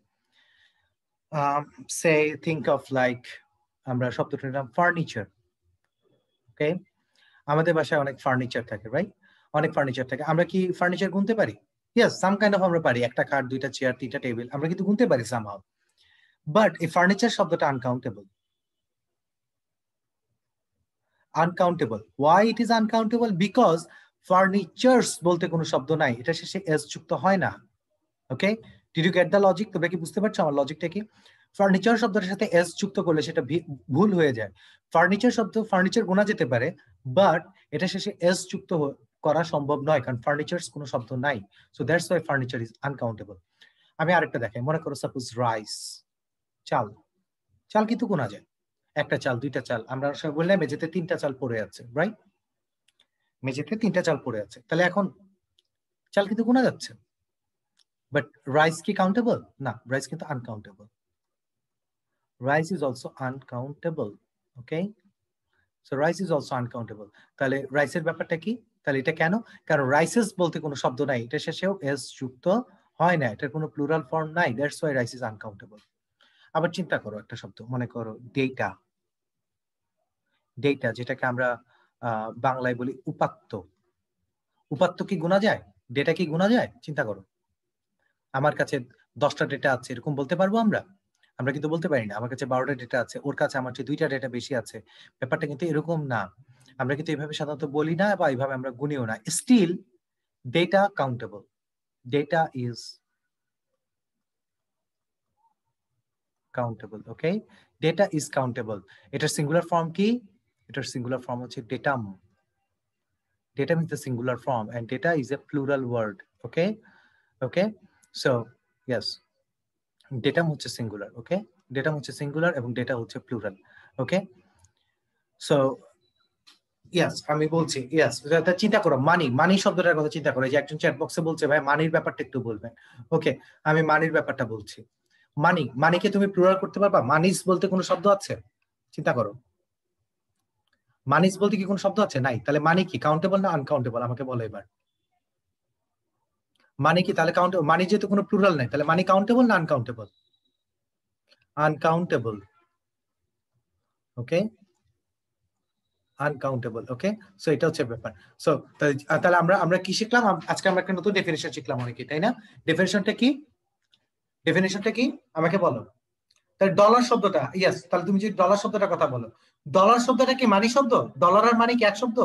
সে থিঙ্ক অফ লাইক, আমরা শব্দটার নাম ফার্নিচার। ওকে, আমাদের বাসায় অনেক ফার্নিচার থাকে, রাইট? অনেক ফার্নিচার থাকে, আমরা কি ফার্নিচার গুনতে পারি? ইয়েস, সাম কাইন্ড অফ আমরা পারি, একটা খাট, দুইটা চেয়ার, তিনটা টেবিল, আমরা কিন্তু গুনতে পারি সামহাউ। বাট এই ফার্নিচার শব্দটা uncountable. Uncountable, why it is uncountable? Because furnitures বলতে কোনো শব্দ নাই, এটা শেষে এস যুক্ত হয় না। Okay, did you get the logic? তোমরা কি বুঝতে পারছো আমার লজিকটা কি? ফার্নিচার শব্দটার সাথে এস যুক্ত করলে সেটা ভুল হয়ে যায়। ফার্নিচার শব্দ ফার্নিচার গোনা যেতে পারে, বাট এটা শেষে এস যুক্ত করা সম্ভব নয়, কারণ ফার্নিচার কোনো শব্দ নাই। So that's why furniture is uncountable. আমি আরেকটা দেখাই, মনে করো সাপোজ রাইস, চাল। চাল কিন্তু গোনা যায়, একটা চাল, দুইটা চাল। আমরা সবাই বললাম মেঝেতে তিনটা চাল পড়ে আছে, রাইট? মেঝেতে তিনটা চাল পড়ে আছে, তাহলে এখন চাল কিন্তু গোনা যাচ্ছে, বাট রাইস কি কাউন্টেবল? না, রাইস কিন্তু uncountable. Rice is also uncountable, okay? So rice is also uncountable. তাহলে রাইসের ব্যাপারটা কি? তাহলে এটা কেন? কারণ রাইসেস বলতে কোনো শব্দ নাই, এটা শেষেও এস যুক্ত হয় না, এটার কোনো প্লুরাল ফর্ম নাই, that's why rice is uncountable. আবার চিন্তা করো একটা শব্দ, মনে করো ডেটা। ডেটা যেটাকে আমরা বাংলায় বলি উপাত্ত। উপাত্ত কি গোনা যায়? ডেটা কি গোনা যায়? চিন্তা করো, আমার কাছে দশটা ডেটা আছে এরকম বলতে পারবো আমরা? আমরা কিন্তু বলতে পারি না। আমার কাছে বারোটা ডেটা আছে, ওর কাছে আমার চেয়ে দুইটা ডেটা বেশি আছে। ব্যাপারটা কিন্তু এরকম না, আমরা কিন্তু এইভাবে সাধারণত বলি না, বা এইভাবে আমরা গুনিও না। Still data countable, data is countable, okay? Data is countable. এটার সিঙ্গুলার ফর্ম কি? এটার সিঙ্গুলার ফর্ম হচ্ছে datum. Datum is the singular form and data is a plural word. Okay, okay. So yes, datum হচ্ছে singular. Okay, datum হচ্ছে singular এবং data হচ্ছে plural. Okay, so yes, আমি বলছি yes. তা চিন্তা করো মানি, মানি শব্দটার কথা চিন্তা করো। যে একজন চ্যাট বক্সে বলছে ভাই মানির ব্যাপারটা একটু বলবেন। ওকে, আমি মানির ব্যাপারটা বলছি। মানি, মানিকে তুমি প্লুরাল করতে পারবা? মানিস বলতে কোনো শব্দ আছে? চিন্তা করো, মানিস বলতে কি কোনো শব্দ আছে? নাই। তাহলে মানি কি কাউন্টেবল না আনকাউন্টেবল? আমাকে বলো এবার। মানি কি তাহলে কাউন্টেবল? মানি যেহেতু কোনো প্লুরাল নাই, তাহলে মানি কাউন্টেবল না uncountable? Uncountable, okay? Uncountable, okay? So এটা হচ্ছে ব্যাপার। সো তাহলে আমরা আমরা কি শিখলাম আজকে? আমরা একটা নতুন ডেফিনিশন শিখলাম অনেকে, তাই না? ডেফিনিশনটা কি? ডেফিনিশনটা কি আমাকে বলো। তাহলে ডলার শব্দটা, ইয়েস, তাহলে তুমি যদি ডলার শব্দটার কথা বলো, ডলার শব্দটা কি মানি শব্দ? ডলার আর মানি কি এক শব্দ?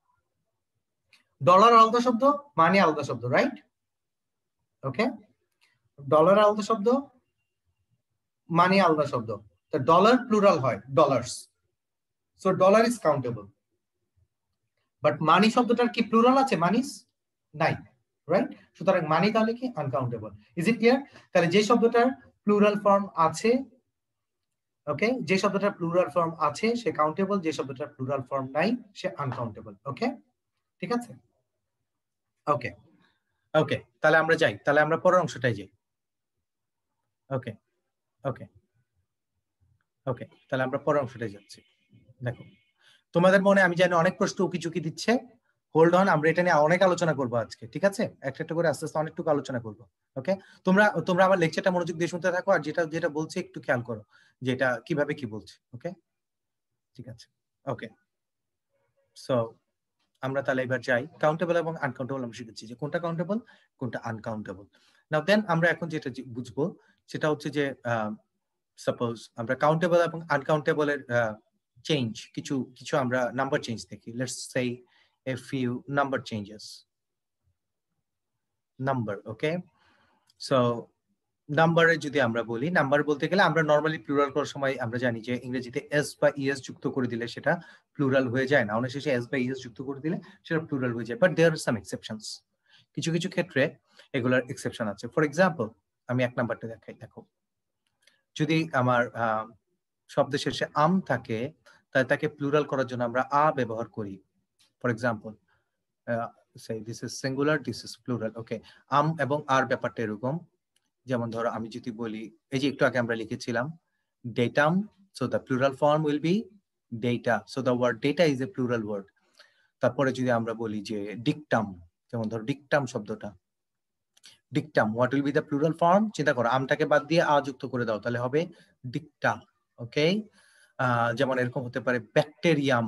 ডলার আলাদা শব্দ, মানি আলাদা শব্দ, রাইট? ওকে, ডলার আলাদা শব্দ, মানি আলাদা শব্দ। তো ডলার প্লুরাল হয় dollars, so dollar is countable. But money শব্দটার কি প্লুরাল আছে? মানিস নাই, রাইট? সুতরাং মানি তাহলে কি আনকাউন্টেবল। Is it clear? তাহলে যে শব্দটার প্লুরাল ফর্ম আছে, ওকে, যে শব্দটার প্লুরাল ফর্ম আছে সে কাউন্টেবল, যে শব্দটার প্লুরাল ফর্ম নাই সে আনকাউন্টেবল। ওকে, ঠিক আছে? ওকে, ওকে, তাহলে আমরা যাই, তাহলে আমরা পরের অংশটাই যাই। ওকে, ওকে, ওকে, তাহলে আমরা পরের অংশটাই যাচ্ছি। দেখো, তোমাদের মনে আমি জানি অনেক প্রশ্ন উকি চুকি দিচ্ছে। হোল্ড অন, আমরা এটা নিয়ে অনেক আলোচনা করবো আজকে, ঠিক আছে? একটা একটা করে আস্তে আস্তে অনেকটুকু আলোচনা করবো। ওকে, তোমরা তোমরা আমার লেকচারটা মনোযোগ দিয়ে শুনতে থাকো, আর যেটা যেটা বলছি একটু খেয়াল করো যে এটা কিভাবে কি বলছে। ওকে, ঠিক আছে? ওকে, সো আমরা তাহলে এবার যাই। কাউন্টেবল এবং আনকাউন্টেবল আমরা শিখেছি যে কোনটা কাউন্টেবল কোনটা আনকাউন্টেবল। নাও দেন আমরা এখন যেটা বুঝবো সেটা হচ্ছে যে সাপোজ আমরা কাউন্টেবল এবং আনকাউন্টেবলের চেঞ্জ, কিছু কিছু আমরা নাম্বার চেঞ্জ দেখি। Let's say a few number changes. Number, okay? So নাম্বারে যদি আমরা বলি, নাম্বার বলতে গেলে আমরা নরমালি প্লুরাল করার সময় আমরা জানি যে ইংরেজিতে এস বা ইএস যুক্ত করে দিলে সেটা প্লুরাল হয়ে যায় না, অনেক শেষে এস বা ইএস যুক্ত করে দিলে সেটা প্লুরাল হয়ে যায়। But there R some exceptions, কিছু কিছু ক্ষেত্রে এগুলার এক্সেপশন আছে। ফর এক্সাম্পল আমি এক নাম্বারটা দেখাই। দেখো, যদি আমার শব্দের শেষে আম থাকে তাহলে তাকে প্লুরাল করার জন্য আমরা আ ব্যবহার করি। For example say this is singular, this is plural. Okay, um এবং আর ব্যাপারটা এরকম, যেমন ধরো আমি যদি বলি, এই যে একটু আগে আমরা লিখেছিলাম datum, so the plural form will be data, so the word data is a plural word. তারপরে যদি আমরা বলি যে dictum, যেমন ধরো dictum শব্দটা, dictum, what will be the plural form? চিন্তা করো, আমটাকে বাদ দিয়ে আ যুক্ত করে দাও, তাহলে হবে dicta. ওকে, যেমন এরকম হতে পারে bacterium,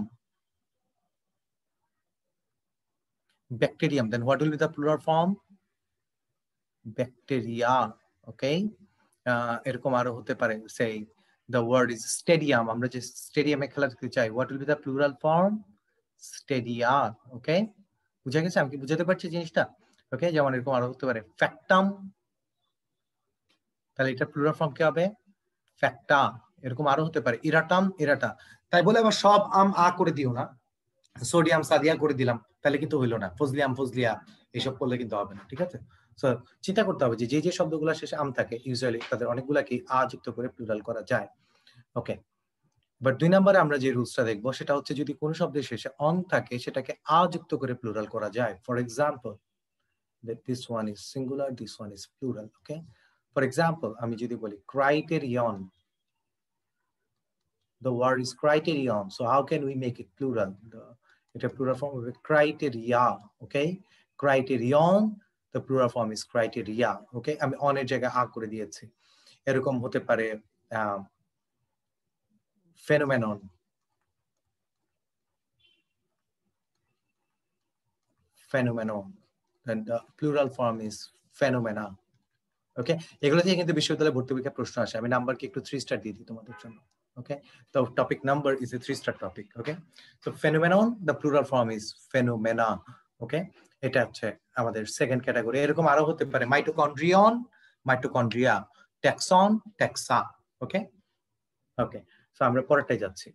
bacterium, then what will be the plural form? Bacteria. Okay, এরকম আরো হতে পারে, say the word is stadium, আমরা যে স্টেডিয়ামে খেলা দেখতে চাই, what will be the plural form? Stadia. Okay, বুঝা গেছে? আমি কি বুঝাতে পারছি জিনিসটা? ওকে, যেমন এরকম আরো হতে পারে factum, তাহলে এটা প্লুরাল ফর্ম কি হবে? ফ্যাক্টা। এরকম আরো হতে পারে, ইরাটাম, ইরাটা। তাই বলে আবার সব আম আ করে দিও না, সোডিয়াম সাদিয়া করে দিলাম, তাহলে কিন্তু হইলো না। ফজলিয়াম ফজলিয়া এইসব করলে কিন্তু হবে না, ঠিক আছে? সো চিন্তা করতে হবে যে যে যে শব্দগুলো শেষে আম থাকে ইউজুয়ালি তাদের অনেকগুলাকে আ যুক্ত করে প্লুরাল করা যায়। ওকে, বাট দুই নম্বরে আমরা যে রুলসটা দেখবো সেটা হচ্ছে যদি কোনো শব্দের শেষে অন থাকে সেটাকে আ যুক্ত করে প্লুরাল করা যায়। For example, this one is singular, this one is plural. Okay, for example আমি যদি বলি criterion, the word is criterion, so how can we make it plural? The, এটা plural form হবে criteria, okay? Criterion, the plural form is criteria, okay? আমি অনের জায়গায় আ করে দিয়েছি। এরকম হতে পারে phenomenon, phenomenon, and the plural form is phenomena, okay? এগুলো থেকে কিন্তু বিশ্ববিদ্যালয়ে ভর্তি পরীক্ষায় প্রশ্ন আসে। আমি নাম্বারকে একটু থ্রি স্টার দিয়ে দিই তোমাদের জন্য। Okay, the topic number is a three star topic. Okay, so phenomenon, the plural form is phenomena. Okay, এটা হচ্ছে আমাদের সেকেন্ড ক্যাটাগরি। এরকম আরো হতে পারে mitochondrion, mitochondria, taxon, taxa. Okay okay, so আমরা পরেরটাই যাচ্ছি।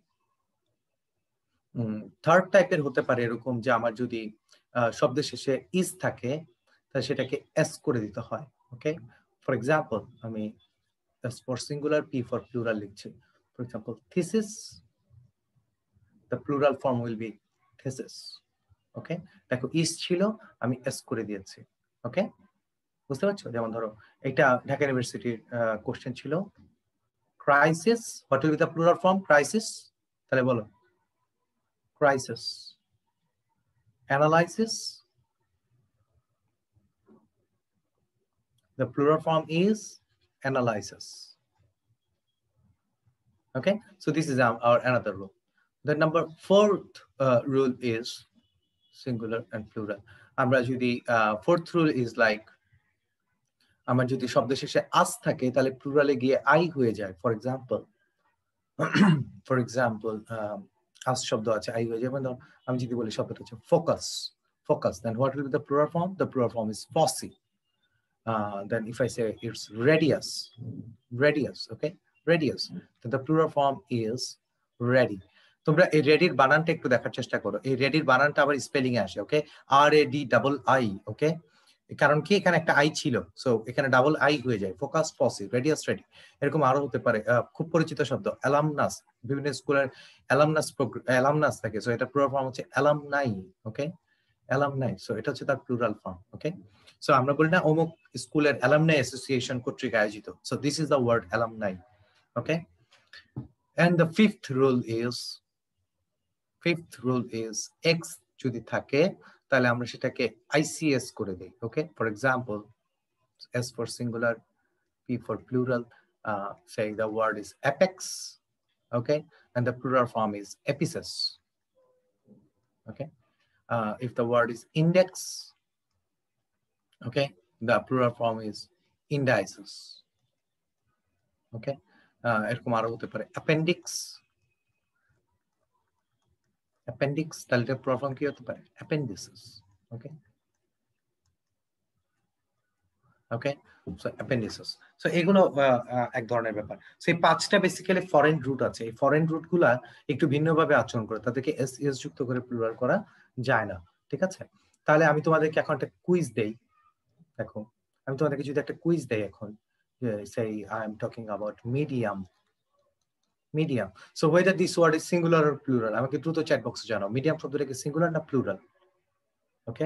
থার্ড টাইপের হতে পারে এরকম যে আমার যদি শব্দের শেষে ইজ থাকে তাহলে সেটাকে এস করে দিতে হয়। ওকে, ফর এক্সাম্পল আমি S for singular, P for plural লিখছি। For example, thesis, the plural form will be thesis. Okay, দেখো is ছিল আমি s করে দিয়েছি। ওকে, বুঝতে পারছো? যেমন ধরো এটা ঢাকা ইউনিভার্সিটির কোশ্চেন ছিল crisis, what will be the plural form? Crisis, তাহলে বলো crisis. Analysis, the plural form is analysis. Okay, so this is our, our another rule. The number fourth uh, rule is singular and plural. আমরা যদি fourth rule is like আমার যদি শব্দের শেষে আস থাকে তাহলে প্লুরালে গিয়ে আই হয়ে যায়। For example for example us শব্দ আছে আই হয়ে যায়। মানে আমি যদি বলি শব্দটা হচ্ছে focus, focus, then what will be the plural form? The plural form is foci. Uh, then if I say it's radius, radius, okay, radius, then the plural form is ready. তোমরা এই রেডির বানানটা একটু দেখার চেষ্টা করো। এই রেডির বানানটা আবার স্পেলিং এ আসে। Okay, R A D double I. Okay, কারণ কি এখানে একটা আই ছিল, সো এখানে ডাবল আই হয়ে যায়। Focus, foci, radius, radii. এরকম আরো হতে পারে খুব পরিচিত শব্দ অ্যালামনাস। বিভিন্ন স্কুলের অ্যালামনাস অ্যালামনাস থাকে, সো এটা প্লুরাল ফর্ম হচ্ছে অ্যালামনাই। ওকে, অ্যালামনাই, সো এটা হচ্ছে তার প্লুরাল ফর্ম। ওকে, সো আমরা বলি না অমুক স্কুলের অ্যালামনাই অ্যাসোসিয়েশন কর্তৃক আয়োজিত, so this is the word alumni. Okay, and the fifth rule is fifth rule is X যদি থাকে তাহলে আমরা সেটাকে আইসিএস করে দেই। Okay, for example S for singular, P for plural, uh, say the word is apex, okay, and the plural form is epices. Okay, uh, if the word is index, okay, the plural form is indices. Okay, uh, এরকম আরো হতে পারে appendix, appendix, তাহলে এটার plural form কি হতে পারে? appendices. Okay, okay, so appendices. So এগুলো এক ধরনের ব্যাপার। সো এই পাঁচটা বেসিক্যালি ফরেন রুট আছে। এই ফরেন রুটগুলা একটু ভিন্নভাবে আচরণ করে, তাদেরকে এস এস যুক্ত করে প্লুরাল করা যায় না। ঠিক আছে, তাহলে আমি তোমাদেরকে এখন একটা কুইজ দেই। দেখো আমি তোমাদেরকে যদি একটা কুইজ দেই এখন, সেই I am talking about medium, medium. So whether this word is singular or plural, আমাকে দ্রুত চ্যাট বক্সে জানাও মিডিয়াম শব্দটা কি সিঙ্গুলার না প্লুরাল? ওকে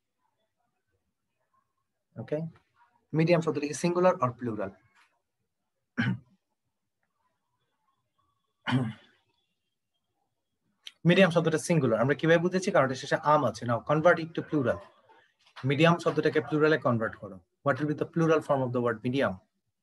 ওকে, মিডিয়াম শব্দটা কি সিঙ্গুলার অর প্লুরাল? মিডিয়াম শব্দটা সিঙ্গুলার, আমরা কিভাবে বুঝেছি? কারণ এটা শেষে আম আছে। Now convert it to plural. Medium শব্দটাকে প্লুরালে কনভার্ট করো। What will be the plural form of the word medium?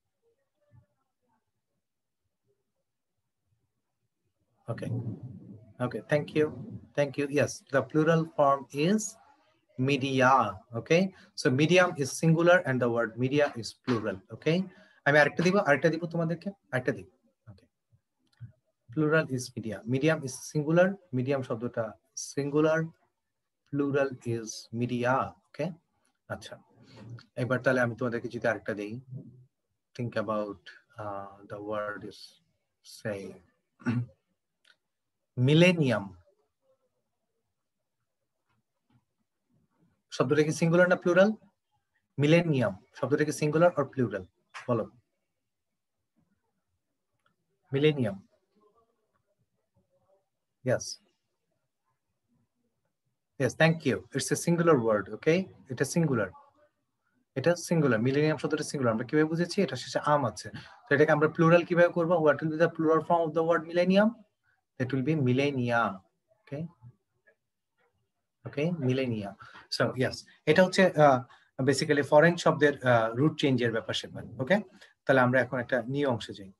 Okay okay, thank you thank you. Yes, the plural form is media. Okay, so medium is singular and the word media is plural. Okay, আমি আরেকটা দিব, আরেকটা দিব তোমাদেরকে, আরেকটা দিব। Okay, plural is media, medium is singular, medium শব্দটা singular, plural is media. Okay, আচ্ছা, এবার তাহলে আমি তোমাদেরকে যদি আরেকটা দেই, think about uh, the word is say millennium. শব্দটা কি সিঙ্গুলার না প্লুরাল? মিলেনিয়াম শব্দটা কি সিঙ্গুলার অর প্লুরাল? বলো। Millennium. Yes. Yes, thank you. It's a singular word, okay? It is singular. এটা সিঙ্গুলার। মিলেনিয়াম শব্দটা সিঙ্গুলার। আমরা কিভাবে বুঝেছি? এটা শেষে আম আছে। তো এটাকে আমরা প্লুরাল কিভাবে করব? What will be the plural form of the word millennium? It will be millennia. Okay? Okay, millennia. So yes, এটা হচ্ছে বেসিক্যালি ফরেন শব্দের রুট চেঞ্জের ব্যাপার সেপার। ওকে, তাহলে আমরা এখন একটা নিউ অংশে যাই।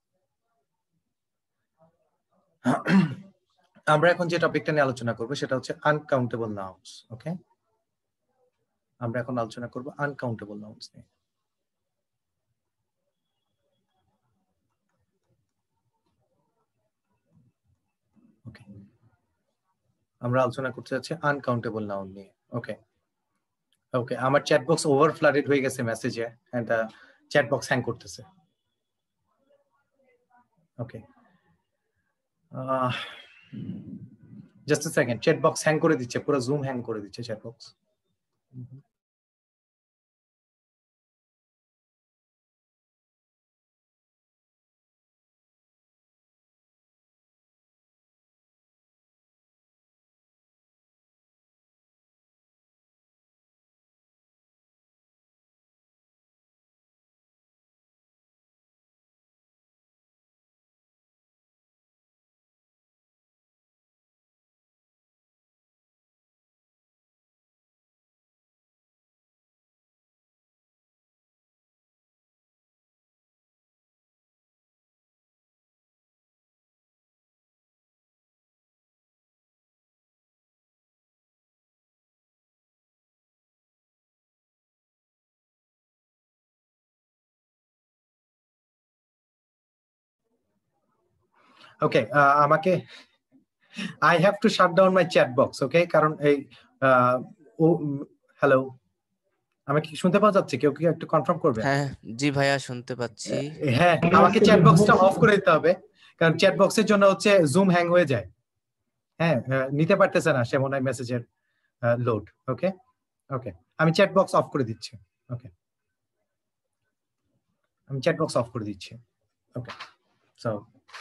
আমরা এখন যে টপিকটা নিয়ে আলোচনা করব সেটা হচ্ছে আনকাউন্টেবল নাউন্স। ওকে, আমরা এখন আলোচনা করব আনকাউন্টেবল নাউন্স নিয়ে। ওকে, আমরা আলোচনা করতে যাচ্ছি আনকাউন্টেবল নাউন নিয়ে। ওকে ওকে, আমার চ্যাট বক্স ওভার ফ্লাডেড হয়ে গেছে মেসেজে, এন্ড চ্যাট বক্স হ্যাং করতেছে। Okay, just a second, chat box hang করে দিচ্ছে, পুরো জুম হ্যাং করে দিচ্ছে চ্যাট বক্স। ওকে, আমাকে I have to shut down my chat box, okay? কারণ এই ও হ্যালো, আমাকে কি শুনতে পাওয়া যাচ্ছে? কেউ কি একটু কনফার্ম করবে? হ্যাঁ জি ভাইয়া, শুনতে পাচ্ছি। হ্যাঁ, আমাকে চ্যাট বক্সটা অফ করে দিতে হবে, কারণ চ্যাট বক্সের জন্য হচ্ছে জুম হ্যাং হয়ে যায়। হ্যাঁ, নিতে পারতেছে না সে মনে হয় মেসেজের লোড। ওকে ওকে, আমি চ্যাট বক্স অফ করে দিচ্ছি। ওকে, আমি চ্যাট বক্স অফ করে দিচ্ছি। ওকে, সো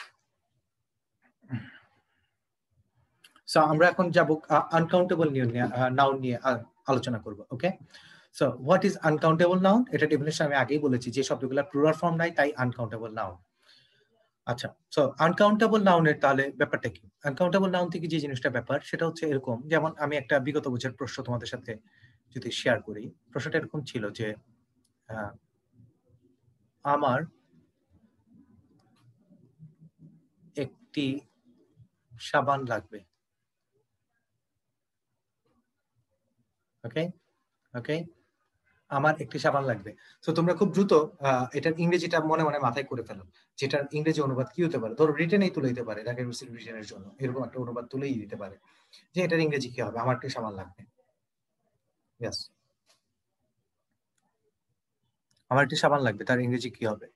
সো আমরা এখন যাব আনকাউন্টেবল নাউন নিয়ে আলোচনা করব। Okay, so what is uncountable noun? এটা ডেফিনিশন আমি আগেই বলেছি, যে শব্দগুলো প্লুরাল ফর্ম নাই তাই আনকাউন্টেবল নাউন। আচ্ছা, সো আনকাউন্টেবল নাউনের তাহলে ব্যাপারটা কি? আনকাউন্টেবল নাউন থেকে যে জিনিসটা ব্যাপার সেটা হচ্ছে এরকম, যেমন আমি একটা বিগত বছর প্রশ্ন তোমাদের সাথে যদি শেয়ার করি, প্রশ্নটা এরকম ছিল যে আমার একটি সাবান লাগবে। ওকে ওকে, আমার একটি সাবান লাগবে। তো তোমরা খুব দ্রুত এটার ইংরেজিটা মনে মনে মাথায় করে ফেলো, যেটার ইংরেজি অনুবাদ কি হতে পারে। ধরো রিটেনেই তুলে দিতে পারে, ঢাকা ইউনিভার্সিটি রিটেনের জন্য এরকম একটা অনুবাদ তুলেই দিতে পারে যে এটার ইংরেজি কি হবে, আমার একটি সাবান লাগবে। ইয়েস, আমার একটি সাবান লাগবে, তার ইংরেজি কি হবে?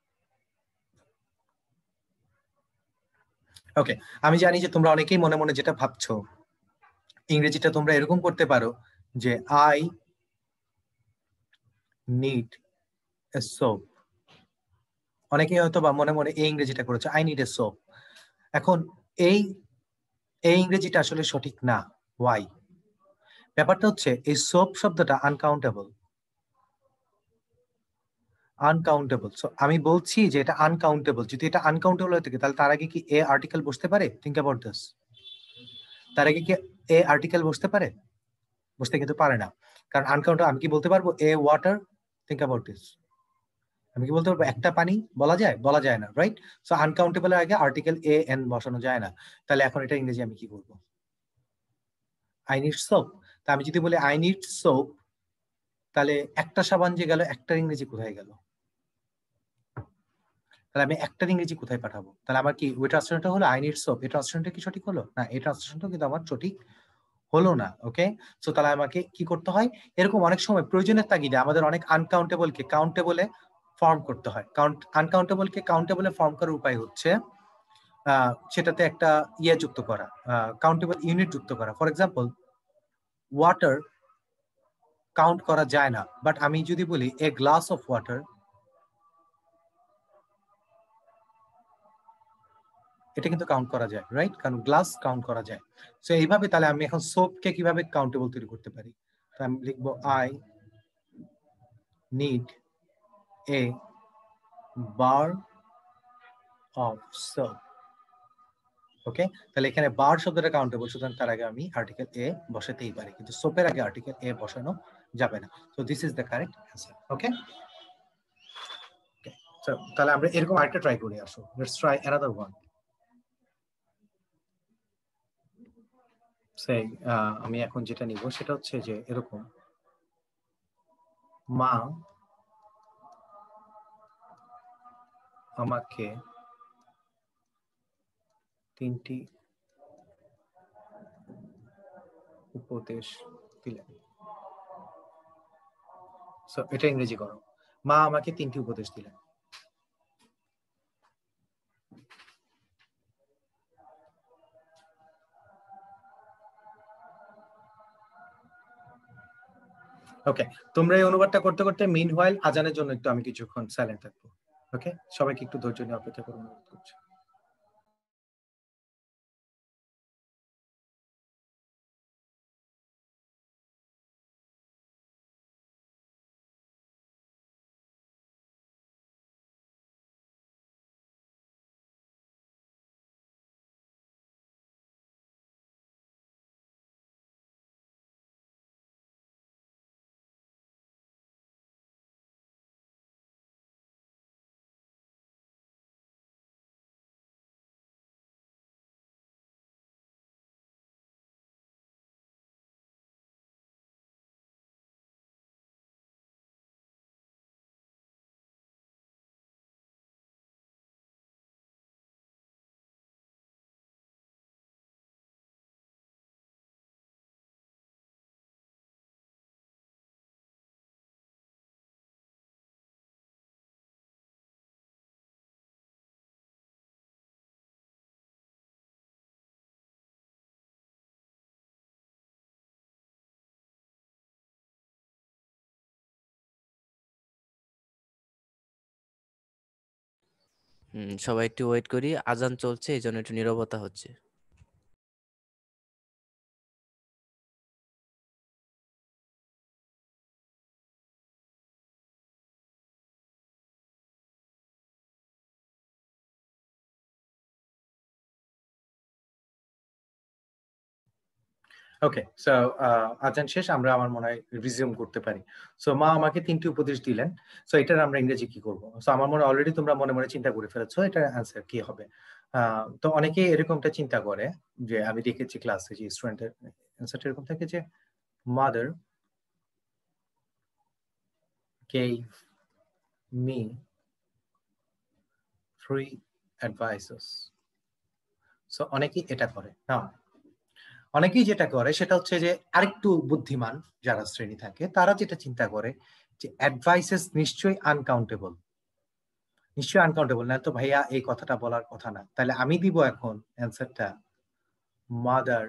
ওকে, আমি জানি যে তোমরা অনেকেই মনে মনে যেটা ভাবছো, ইংরেজিটা তোমরা এরকম করতে পারো যে আই নিড এ সোপ। অনেকেই হয়তো বা মনে মনে এই ইংরেজিটা করেছে, আই নিড এ সোপ। এখন এই এই ইংরেজিটা আসলে সঠিক না। ওয়াই? ব্যাপারটা হচ্ছে এই সোপ শব্দটা আনকাউন্টেবল। আনকাউন্টেবল। সো আমি বলছি যে এটা আনকাউন্টেবল। যদি এটা আনকাউন্টেবল হয়ে থাকে তাহলে তার আগে কি এ আর্টিকেল বসতে পারে? Think about this. তার আগে কি এ আর্টিকেল বসতে পারে? বসতে কিন্তু পারে না, কারণ আনকাউন্টেবল। আমি কি বলতে পারবো a water? Think about this. আমি কি বলতে পারবো একটা পানি? বলা যায়? বলা যায় না, রাইট? সো আনকাউন্টেবলের আগে আর্টিকেল এ এন বসানো যায় না। তাহলে এখন এটা ইংরেজি আমি কি বলবো? I need soap. তা আমি যদি বলি আই নিড সোপ, তাহলে একটা সাবান যে গেল, একটার ইংরেজি কোথায় গেল? তাহলে আমি একটার ইংরেজি কোথায় পাঠাবো? তাহলে আমার কি ওই ট্রান্সলেশনটা হলো আই নিড সোপ, এই ট্রান্সলেশনটা কি সঠিক হলো না? এই ট্রান্সলেশনটা কিন্তু আমার সঠিক হলো না। ওকে, সো তাহলে আমাকে কি করতে হয়? এরকম অনেক সময় প্রয়োজনের তাগিদে আমাদের অনেক আনকাউন্টেবল কে কাউন্টেবলে ফর্ম করতে হয়। কাউন্ট আনকাউন্টেবলকে কাউন্টেবলে ফর্ম করার উপায় হচ্ছে সেটাতে একটা ইয়ে যুক্ত করা, কাউন্টেবল ইউনিট যুক্ত করা। ফর এক্সাম্পল, ওয়াটার কাউন্ট করা যায় না, বাট আমি যদি বলি এ গ্লাস অফ ওয়াটার, এটা কিন্তু কাউন্ট করা যায়, রাইট? কারণ গ্লাস কাউন্ট করা যায়। সো এইভাবে তাহলে আমি এখন সোপকে কিভাবে কাউন্টেবল তৈরি করতে পারি? আমি লিখবো I need a bar of soap. Okay, তাহলে এখানে বার শব্দটা কাউন্টেবল, সুতরাং তার আগে আমি আর্টিকেল এ বসাতেই পারি, কিন্তু সোপের আগে আর্টিকেল এ বসানো যাবে না। So this is the correct answer. Okay, so তাহলে আমরা এরকম আরেকটা ট্রাই করি। আসো, লেটস ট্রাই অ্যানাদার ওয়ান। সেই আমি এখন যেটা নিব সেটা হচ্ছে যে এরকম, মা আমাকে তিনটি উপদেশ দিলেন। সো এটা ইংরেজি করো, মা আমাকে তিনটি উপদেশ দিলেন। ওকে, তোমরা এই অনুবাদটা করতে করতে মিন হোয়াইল আজানের জন্য একটু আমি কিছুক্ষণ সাইলেন্ট থাকবো। ওকে, সবাইকে একটু ধৈর্য নিয়ে অপেক্ষা করুন, অনুরোধ করছি। হুম, সবাই একটু ওয়েট করি, আজান চলছে এই জন্য একটু নীরবতা হচ্ছে। ওকে, সো আজান শেষ, আমরা আমার মনে হয় রিজিউম করতে পারি। সো মা আমাকে তিনটি উপদেশ দিলেন। সো এটার আমরা ইংরেজি কি করব? সো আমার মনে অলরেডি তোমরা মনে মনে চিন্তা করে ফেলেছো এটার অ্যান্সার কি হবে। তো অনেকেই এরকমটা চিন্তা করে যে, আমি দেখেছি ক্লাসে যে স্টুডেন্টের অ্যান্সারটা এরকম থাকে যে, mother gave me three advices. So অনেকেই এটা করে না, অনেকেই যেটা করে সেটা হচ্ছে যে আরেকটু বুদ্ধিমান যারা শ্রেণী থাকে তারা যেটা চিন্তা করে যে অ্যাডভাইসেস নিশ্চয়ই আনকাউন্টেবল, নিশ্চয়ই আনকাউন্টেবল, না তো ভাইয়া এই কথাটা বলার কথা না। তাহলে আমি দিব এখন অ্যান্সারটা, mother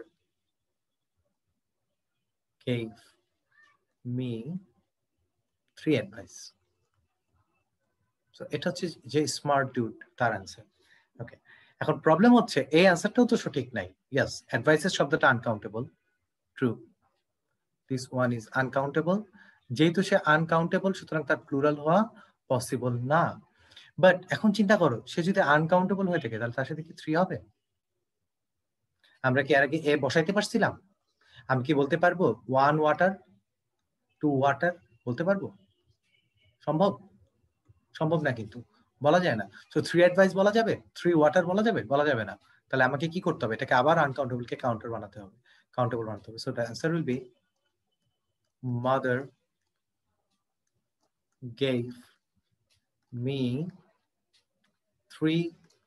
gave me three advice. এটা হচ্ছে যে স্মার্ট ডুড তার অ্যান্সার। ওকে, এখন প্রবলেম হচ্ছে এই অ্যান্সারটাও তো সঠিক নাই। ইয়েস, অ্যাডভাইসেস শব্দটা uncountable, true, this one is uncountable. যেহেতু সে আনকাউন্টেবল সুতরাং তার প্লুরাল হওয়া পসিবল না। বাট এখন চিন্তা করো, সে যদি আনকাউন্টেবল হয়ে থাকে তাহলে তার সাথে কি থ্রি হবে? আমরা কি এর আগে এ বসাইতে পারছিলাম? আমি কি বলতে পারবো ওয়ান ওয়াটার, টু ওয়াটার বলতে পারবো? সম্ভব? সম্ভব না, কিন্তু বলা যায় না। সো থ্রি অ্যাডভাইস বলা যাবে, থ্রি ওয়াটার বলা যাবে? বলা যাবে না। তাহলে আমাকে কি করতে হবে? এটাকে আবার আনকাউন্টেবল কে কাউন্টার বানাতে হবে, কাউন্টেবল বানাতে হবে। So the answer will be mother gave me three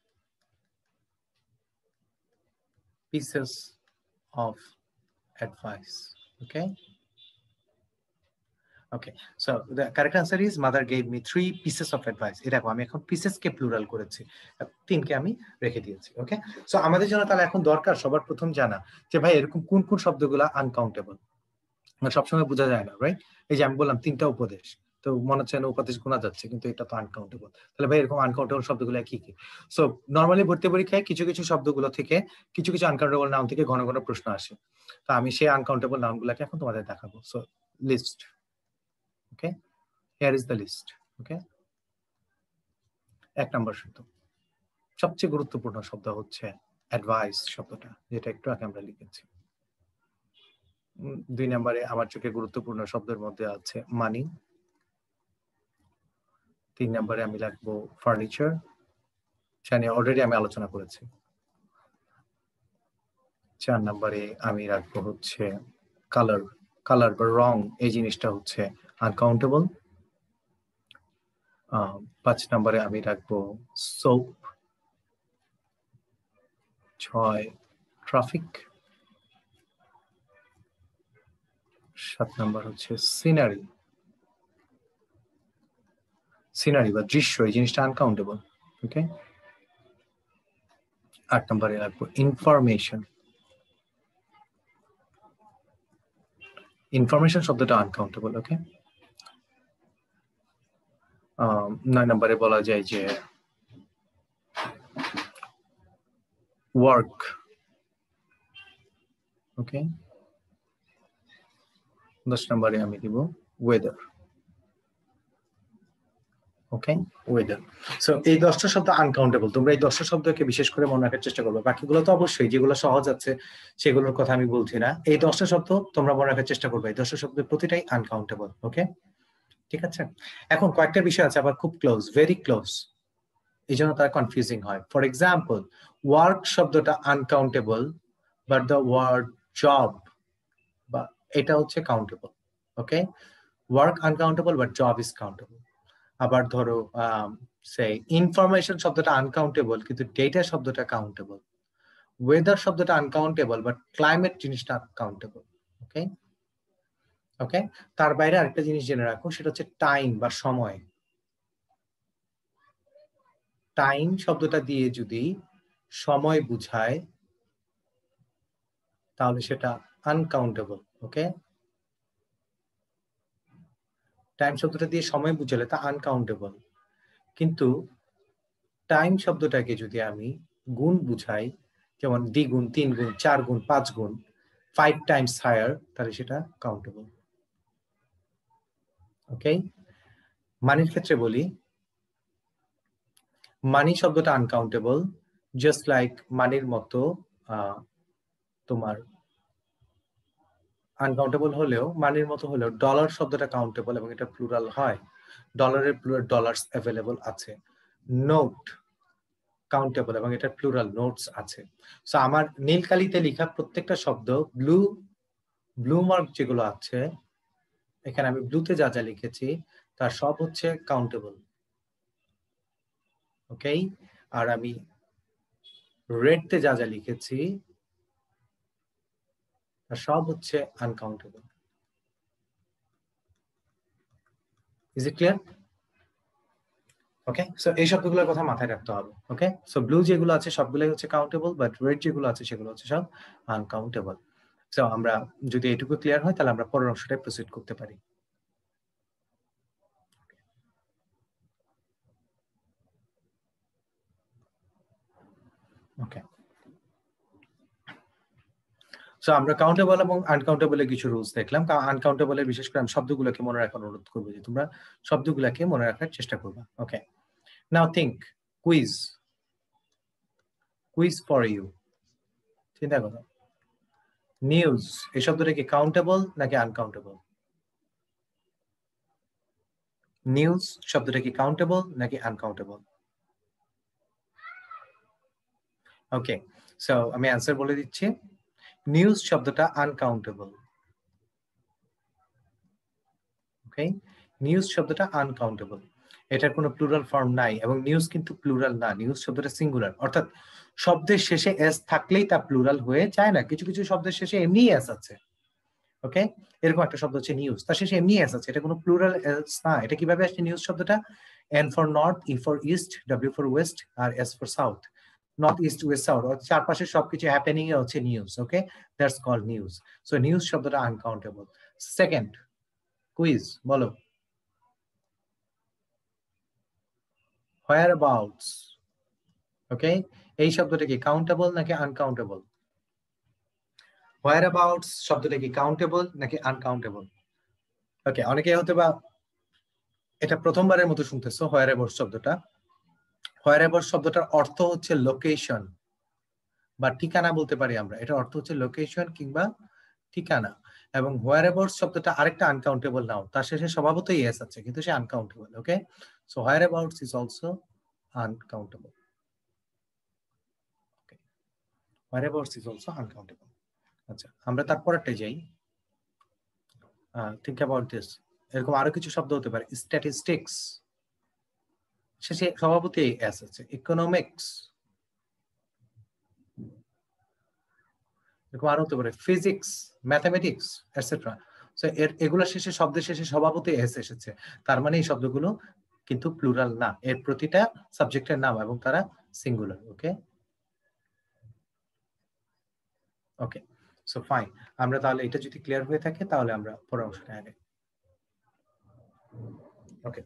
pieces of advice. Okay, okay, so the correct answer is mother gave me three pieces of advice. এই দেখো আমি এখন পিসেসকে প্লুরাল করেছি, তিনকে আমি রেখে দিয়েছি। ওকে, সো আমাদের জন্য তাহলে এখন দরকার সবার প্রথম জানা যে ভাই এরকম কোন কোন শব্দগুলো আনকাউন্টেবল, সবসময় বোঝা যায় না, রাইট? এই যে আমি বললাম তিনটা উপদেশ, তো মনে হচ্ছে না উপদেশ গোনা যাচ্ছে, কিন্তু এটা তো আনকাউন্টেবল। তাহলে ভাই এরকম আনকাউন্টেবল শব্দগুলো কি কি? সো নর্মালি ভর্তি পরীক্ষায় কিছু কিছু শব্দগুলো থেকে, কিছু কিছু আনকাউন্টেবল নাউন থেকে ঘন ঘন প্রশ্ন আসে। তো আমি সেই আনকাউন্টেবল নাউনগুলোকে এখন তোমাদের দেখাবো। So list, okay, here is the list. Okay, এক নম্বর শব্দ, সবচেয়ে গুরুত্বপূর্ণ শব্দ হচ্ছে অ্যাডভাইস শব্দটা, যেটা একটু আগে আমরা লিখেছি। দুই নম্বরে আমার চোখে গুরুত্বপূর্ণ শব্দের মধ্যে আছে মানি। তিন নম্বরে আমি লিখবো ফার্নিচার, সেটা নিয়ে অলরেডি আমি আলোচনা করেছি। চার নম্বরে আমি রাখবো হচ্ছে কালার, কালার বা রং, এই জিনিসটা হচ্ছে আনকাউন্টেবল। পাঁচ নম্বরে আমি রাখবো সোপ। ছয় ট্রাফিক। সাত নম্বর হচ্ছে সিনারি, সিনারি বা দৃশ্য, এই জিনিসটা আনকাউন্টেবল। ওকে, আট নম্বরে রাখবো ইনফরমেশন, ইনফরমেশন শব্দটা আনকাউন্টেবল। ওকে, নয় নম্বরে বলা যায় যে ওয়ার্ক। ওকে, দশ নম্বরে আমি দিব ওয়েদার। ওকে, ওয়েদার। সো এই দশটা শব্দ আনকাউন্টেবল। তোমরা এই দশটা শব্দকে বিশেষ করে মনে রাখার চেষ্টা করবে, বাকিগুলো তো অবশ্যই যেগুলো সহজ আছে সেগুলোর কথা আমি বলছি না। এই দশটা শব্দ তোমরা মনে রাখার চেষ্টা করবে, এই দশটা শব্দের প্রতিটাই আনকাউন্টেবল। ওকে, ঠিক আছে। এখন কয়েকটা বিষয় আছে আবার খুব ক্লোজ, ভেরি ক্লোজ, এই জন্য তারা কনফিউজিং হয়। ফর এক্সাম্পল, ওয়ার্ক শব্দটা uncountable, but the word job বা এটা হচ্ছে countable. Okay, work uncountable but job is countable. আবার ধরো সে ইনফরমেশন শব্দটা আনকাউন্টেবল কিন্তু ডেটা শব্দটা কাউন্টেবল। ওয়েদার শব্দটা আনকাউন্টেবল বাট ক্লাইমেট জিনিসটা কাউন্টেবল। ওকে, ওকে, তার বাইরে আরেকটা জিনিস জেনে রাখো, সেটা হচ্ছে টাইম বা সময়। টাইম শব্দটা দিয়ে যদি সময় বুঝায় তাহলে সেটা আনকাউন্টেবল। ওকে, টাইম শব্দটা দিয়ে সময় বুঝালে তা আনকাউন্টেবল, কিন্তু টাইম শব্দটাকে যদি আমি গুণ বুঝাই, যেমন দ্বিগুণ, তিন গুণ, চার গুণ, পাঁচ গুণ, ফাইভ টাইমস হায়ার, তাহলে সেটা কাউন্টেবল। ওকে, মানির ক্ষেত্রে বলি, মানি শব্দটা আনকাউন্টেবল, জাস্ট লাইক মানির মতো তোমার আনকাউন্টেবল হলেও, মানির মতো হলেও ডলার শব্দটা কাউন্টেবল এবং এটা প্লুরাল হয়। ডলারের প্লুরাল ডলার্স অ্যাভেলেবল আছে। নোট কাউন্টেবল এবং এটা প্লুরাল নোটস আছে। সো আমার নীল কালিতে লেখা প্রত্যেকটা শব্দ, ব্লু ব্লু মার্ক যেগুলো আছে এখানে আমি ব্লুতে যা যা লিখেছি তার সব হচ্ছে কাউন্টেবল। ওকে, আর আমি রেডতে যা যা লিখেছি তার সব হচ্ছে uncountable. Is it clear? Okay, so এই শব্দগুলোর কথা মাথায় রাখতে হবে। ওকে, সো ব্লু যেগুলো আছে সবগুলোই হচ্ছে কাউন্টেবল, বাট রেড যেগুলো আছে সেগুলো হচ্ছে সব আনকাউন্টেবল। সো আমরা যদি এটুকু ক্লিয়ার হয় তাহলে আমরা পরের অংশটায় প্রসিড করতে পারি। ওকে, সো আমরা কাউন্টেবল এবং আনকাউন্টেবলের কিছু রুলস দেখলাম। আনকাউন্টেবলের বিশেষ করে আমি শব্দগুলোকে মনে রাখার অনুরোধ করবো যে তোমরা শব্দগুলোকে মনে রাখার চেষ্টা করবা। Okay, now think, quiz, quiz for you, চিন্তা করো। নিউজ, এই শব্দটা কি কাউন্টেবল নাকি আনকাউন্টেবল? নিউজ শব্দটা কি কাউন্টেবল নাকি আনকাউন্টেবল? ওকে, সো আমি অ্যান্সার বলে দিচ্ছি, নিউজ শব্দটা আনকাউন্টেবল। ওকে, নিউজ শব্দটা আনকাউন্টেবল, এটার কোনো প্লুরাল ফর্ম নাই এবং নিউজ কিন্তু প্লুরাল না, নিউজ শব্দটা সিঙ্গুলার, অর্থাৎ শব্দের শেষে এস থাকলেই তা প্লুরাল হয়ে যায় না। কিছু কিছু শব্দের শেষে এমনি এস আছে, ওকে, এরকম একটা শব্দ হচ্ছে নিউজ, তার শেষে এমনি এস আছে, এটা কোনো প্লুরাল এস না। এটা কিভাবে আসছে নিউজ শব্দটা? N for north, E for east, W for west, আর S for south. North east west south, চারপাশে সবকিছু হ্যাপেনিং এ হচ্ছে news. Okay, that's called news. So news শব্দটা আনকাউন্টেবল। সেকেন্ড কুইজ, বলো whereabouts। ওকে, এই শব্দটা কি কাউন্টেবল নাকি আনকাউন্টেবল? whereabouts শব্দটা কি কাউন্টেবল নাকি আনকাউন্টেবল? ওকে, অনেকে হয়তো বা এটা প্রথমবারের মতো শুনতেছো whereabouts শব্দটা। whereabouts শব্দটার অর্থ হচ্ছে লোকেশন বা ঠিকানা বলতে পারি আমরা। এটা অর্থ হচ্ছে লোকেশন কিংবা ঠিকানা। এবং whereabouts শব্দটা আরেকটা আনকাউন্টেবল নাও, তার শেষে স্বভাবতই এস আছে কিন্তু সে uncountable. Okay, so whereabouts is also uncountable. Okay, whereabouts is also uncountable. আচ্ছা, আমরা তারপরটাই যাই। Think about this. এরকম আরো কিছু শব্দ হতে পারে, স্ট্যাটিস্টিক্স, শেষে স্বভাবতই এস আছে। ইকোনমিক্স, এরকম আরো হতে পারে ফিজিক্স, ম্যাথামেটিক্স এটসেট্রা। সো এর এগুলো শেষে শব্দের শেষে স্বভাবতই এস এসেছে, তার মানে এই শব্দগুলো কিন্তু প্লুরাল না, এর প্রতিটা সাবজেক্টের নাম এবং তারা singular. Okay okay, so fine. আমরা তাহলে এটা যদি ক্লিয়ার হয়ে থাকে তাহলে আমরা পরের অংশটা আগে। ওকে,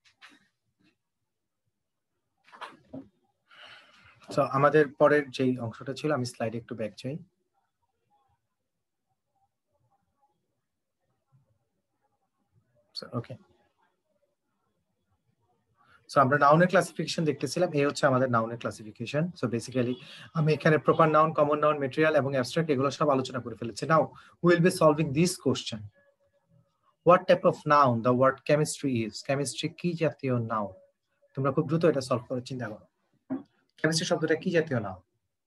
সো আমাদের পরের যেই অংশটা ছিল, আমি স্লাইডে একটু ব্যাক চাই। ওকে, সো আমরা নাউনের ক্লাসিফিকেশন দেখতেছিলাম, এই হচ্ছে আমাদের নাউনের ক্লাসিফিকেশন। সো বেসিক্যালি আমি এখানে proper noun, common noun, material এবং অ্যাবস্ট্রাক্ট এগুলো সব আলোচনা করে ফেলেছি। Now we will be solving this question. What type of noun the word chemistry is? Chemistry কি জাতীয় নাউন? তোমরা খুব দ্রুত এটা সলভ করার চিন্তা করো। কেমিস্ট্রি শব্দটা কি জাতীয় নাউন?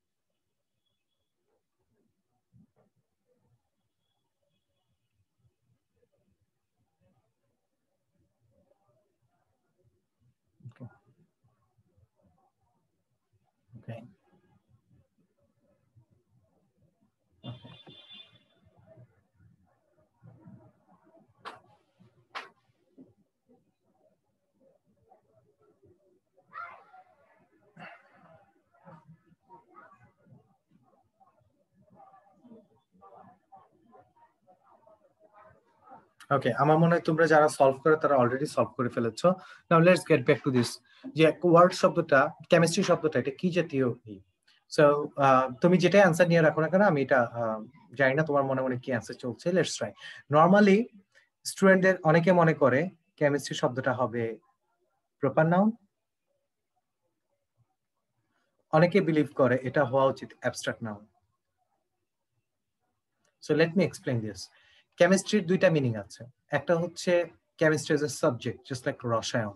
Okay. Okay. ওকে, আমার মনে হয় তোমরা যারা সলভ করে তারা অলরেডি সলভ করে ফেলেছো। Now let's get back to this, যে ওয়ার্ড শব্দটা, কেমিস্ট্রি শব্দটা এটা কি জাতীয়? সো তুমি যেটা অ্যান্সার নিয়ে রাখো না কেন, আমি এটা জানি না তোমার মনে মনে কি অ্যান্সার চলছে। Let's try. নরমালি স্টুডেন্টদের অনেকে মনে করে কেমিস্ট্রি শব্দটা হবে প্রপার নাউন, অনেকে বিলিভ করে এটা হওয়া উচিত abstract noun. So let me explain this. কেমিস্ট্রির দুইটা মিনিং আছে, একটা হচ্ছে chemistry as a subject, just like রসায়ন।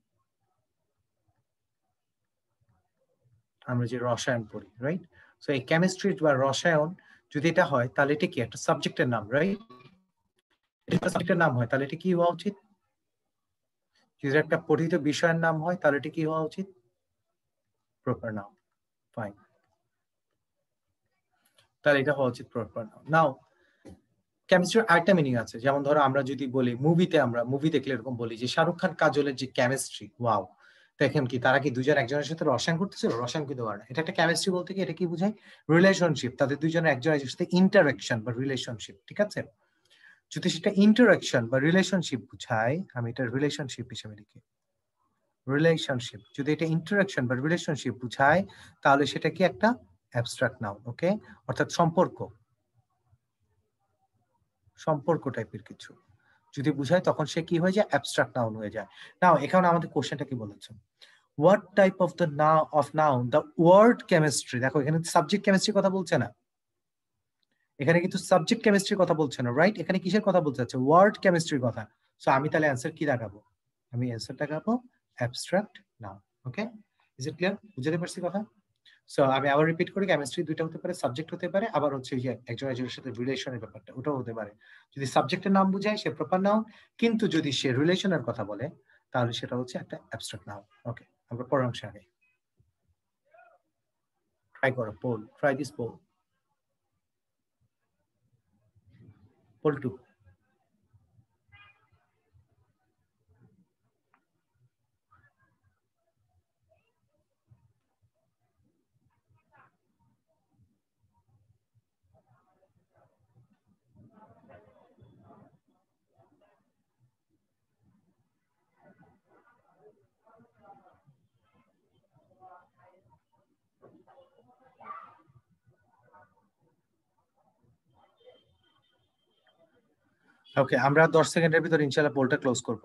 আমরা যে রসায়ন পড়ি, রাইট? সো এই কেমিস্ট্রি বা রসায়ন যদি এটা হয় তাহলে এটা কি একটা সাবজেক্টের নাম, রাইট? এটা সাবজেক্টের নাম হয় তাহলে এটা কি হওয়া উচিত? যদি একটা পঠিত বিষয়ের নাম হয় তাহলে এটা কি হওয়া উচিত? Proper noun. ফাইন, তাহলে এটা হওয়া উচিত প্রপার নাউন। নাও কেমিস্ট্রির আরেকটা মিনিং আছে, যেমন ধরো আমরা যদি বলি মুভিতে, আমরা মুভি দেখলে এরকম বলি যে শাহরুখ খান কাজলের যে কেমিস্ট্রি, ওয়াও। দেখেন কি তারা কি দুজন একজনের সাথে রসায়ন করতেছিল? রসায়ন কিন্তু করে না। এটা একটা কেমিস্ট্রি বলতে কি এটা কি বোঝায়? রিলেশনশিপ, তাদের দুজনের একজন একজনের সাথে ইন্টারাকশন বা রিলেশনশিপ, ঠিক আছে? যদি সেটা ইন্টারাকশন বা রিলেশনশিপ বুঝায়, আমি এটা রিলেশনশিপ হিসেবে লিখি, রিলেশনশিপ। যদি এটা ইন্টারাকশন বা রিলেশনশিপ বুঝায় তাহলে সেটা কি একটা অ্যাবস্ট্রাক্ট নাউন। ওকে, অর্থাৎ সম্পর্ক, সম্পর্ক টাইপের কিছু যদি বুঝায় তখন সে কি হয়ে যায়? অ্যাবস্ট্রাক্ট নাউন হয়ে যায়। নাও এখানে আমাদের কোশ্চেনটা কি বলেছে? What type of the noun of noun the word chemistry? দেখো এখানে সাবজেক্ট কেমিস্ট্রি কথা বলছে না, এখানে কিন্তু সাবজেক্ট কেমিস্ট্রির কথা বলছে না, রাইট? এখানে কিসের কথা বলতে চাচ্ছে? ওয়ার্ড কেমিস্ট্রির কথা। সো আমি তাহলে অ্যান্সার কি লাগাবো? আমি অ্যান্সার লাগাবো abstract noun. Okay, is it clear? বুঝতে পারছি কথা? সো আমি আবার রিপিট করি, কেমিস্ট্রি দুইটা হতে পারে, সাবজেক্ট হতে পারে, আবার হচ্ছে যে একজন একজনের সাথে রিলেশনের ব্যাপারটা ওটাও হতে পারে। যদি সাবজেক্টের নাম বুঝায় সে প্রপার নাউন, কিন্তু যদি সে রিলেশনের কথা বলে তাহলে সেটা হচ্ছে একটা অ্যাবস্ট্রাক্ট নাউন। ওকে, আমরা পরের অংশে আগে ট্রাই করো পোল, ট্রাই দিস পোল। পল্টু ওকে, আমরা দশ সেকেন্ডের ভিতর ইনশাআল্লাহ পোলটা ক্লোজ করব।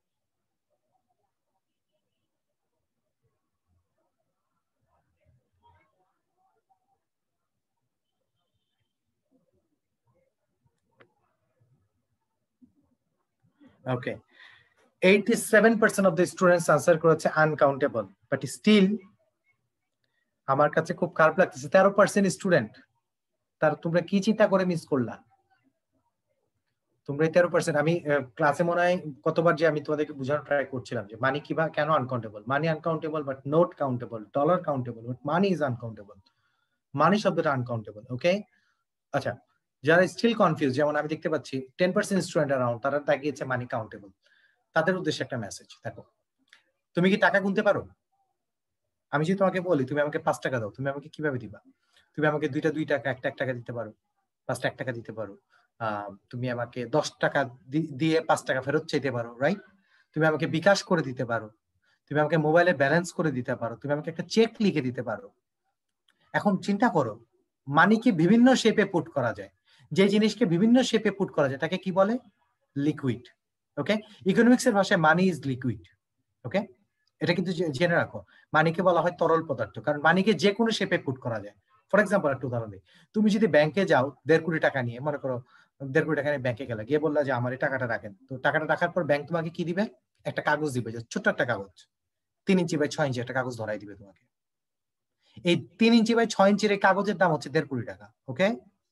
Okay, eighty-seven percent of the students answer করেছে আনকাউন্টেবল, বাট স্টিল আমার কাছে খুব খারাপ লাগতেছে তেরো পার্সেন্ট স্টুডেন্ট, তার তোমরা কি চিন্তা করে মিস করলা? তোমরা তেরো পার্সেন্ট, আমি ক্লাসে মনে হয় কতবার যে আমি তোমাদেরকে বোঝানোর ট্রাই করছিলাম যে মানি কিবা কেন uncountable. Money uncountable but note countable, dollar countable, but money is uncountable. Money শব্দটা আনকাউন্টেবল। ওকে, আচ্ছা, যারা স্টিল কনফিউজ, যেমন আমি দেখতে পাচ্ছি টেন পার্সেন্ট স্টুডেন্ট অ্যারাউন্ড, তারা তাকিয়েছে মানি কাউন্টেবল। তাদের উদ্দেশ্যে একটা মেসেজ, দেখো তুমি কি টাকা গুনতে পারো? আমি যদি তোমাকে বলি তুমি আমাকে পাঁচ টাকা দাও, তুমি আমাকে কিভাবে দিবা? তুমি আমাকে দুইটা দুই টাকা, একটা এক টাকা দিতে পারো, পাঁচটা এক টাকা দিতে পারো, আহ তুমি আমাকে দশ টাকা দিয়ে পাঁচ টাকা ফেরত চাইতে পারো, রাইট? তুমি আমাকে বিকাশ করে দিতে পারো, তুমি আমাকে মোবাইলে ব্যালেন্স করে দিতে পারো, তুমি আমাকে একটা চেক লিখে দিতে পারো। এখন চিন্তা করো, মানিকে বিভিন্ন শেপে পুট করা যায়। যে জিনিসকে বিভিন্ন শেপে পুট করা যায় তাকে কি বলে? লিকুইড। ওকে, ইকোনমিক্স এর ভাষায় মানি ইজ লিকুইড। ওকে, এটা কিন্তু জেনে রাখো, মানিকে বলা হয় তরল পদার্থ, কারণ মানিকে যে কোনো শেপে পুট করা যায়। ফর এক্সাম্পল একটা উদাহরণ দিই, তুমি যদি ব্যাংকে যাও দেড় কোটি টাকা নিয়ে, মনে করো দেড় কোটি টাকা নিয়ে ব্যাংকে গেলে, গিয়ে বললা যে আমার এই টাকাটা রাখেন, তো টাকাটা রাখার পর ব্যাংক তোমাকে কি দিবে? একটা কাগজ দিবে, যে ছোট্ট একটা কাগজ, তিন ইঞ্চি বাই ছয় ইঞ্চি একটা কাগজ ধরাই দিবে তোমাকে। এই তিন ইঞ্চি বাই ছয় ইঞ্চির এই কাগজের দাম হচ্ছে দেড় কোটি টাকা। ওকে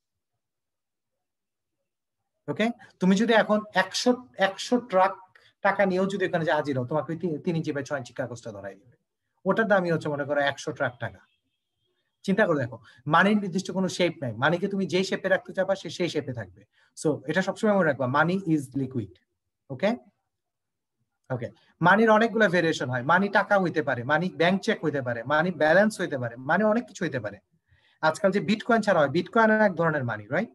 ওকে, তুমি যদি এখন একশো একশো ট্রাক টাকা নিয়েও যদি এখানে যে হাজির হও, তোমাকে তিন ইঞ্চি বাই ছয় ইঞ্চি কাগজটা ধরাই দিবে, ওটার দামই হচ্ছে মনে করো একশো ট্রাক টাকা। চিন্তা করে দেখো, মানির নির্দিষ্ট কোনো শেপ নাই, মানিকে তুমি যে শেপে রাখতে চাবা সে সেই শেপে থাকবে। সো এটা সবসময় মনে রাখবা, মানি ইজ লিকুইড। ওকে ওকে, মানির অনেকগুলো ভেরিয়েশন হয়। মানি টাকা হইতে পারে, মানি ব্যাংক চেক হইতে পারে, মানি ব্যালেন্স হইতে পারে, মানে অনেক কিছু হইতে পারে। আজকাল যে বিটকয়েন ছাড়া হয়, বিটকয়েন এক ধরনের মানি, রাইট?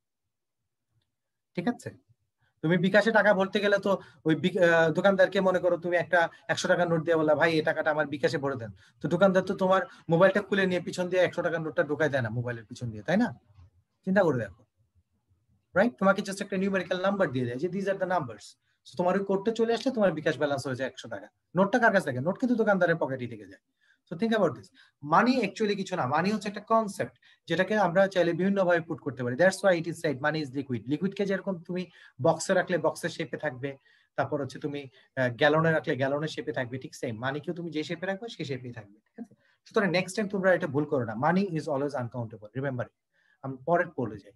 ঠিক আছে, তুমি বিকাশে টাকা ভরতে গেলে তো ওই দোকানদারকে মনে করো তুমি একটা একশো টাকার নোট দিয়ে বললা, ভাই এই টাকাটা আমার বিকাশে ভরে দেন, তো দোকানদার তো তোমার মোবাইলটা খুলে নিয়ে পিছন দিয়ে একশো টাকার নোটটা ঢোকায় দেয় না মোবাইলের পিছন দিয়ে, তাই না? চিন্তা করে দেখো, রাইট? তোমাকে জাস্ট একটা নিউমেরিক্যাল নাম্বার দিয়ে দেয় যে দিস আর দ্য নাম্বারস, তোমার ওই কোডটা চলে আসলে তোমার বিকাশ ব্যালেন্স হয়ে যায় একশো টাকা। নোটটা কার কাছে থাকে? নোট কিন্তু দোকানদারের পকেটে থেকে যায়। So think about this. Money actually কিছু না, মানি হচ্ছে একটা কনসেপ্ট যেটাকে আমরা চাইলে বিভিন্ন ভাবে পুট করতে পারি। That's why it is said money is liquid. লিকুইডকে যেরকম তুমি বক্সে রাখলে বক্সের শেপে থাকবে, তারপর হচ্ছে তুমি গ্যালনে রাখলে গ্যালনের শেপে থাকবে, ঠিক সেম মানিকেও তুমি যে শেপে রাখবে সেই শেপেই থাকবে। ঠিক আছে, সুতরাং নেক্সট টাইম তোমরা এটা ভুল করো না, money is always uncountable, remember. আমি পরের পড়ে যাই।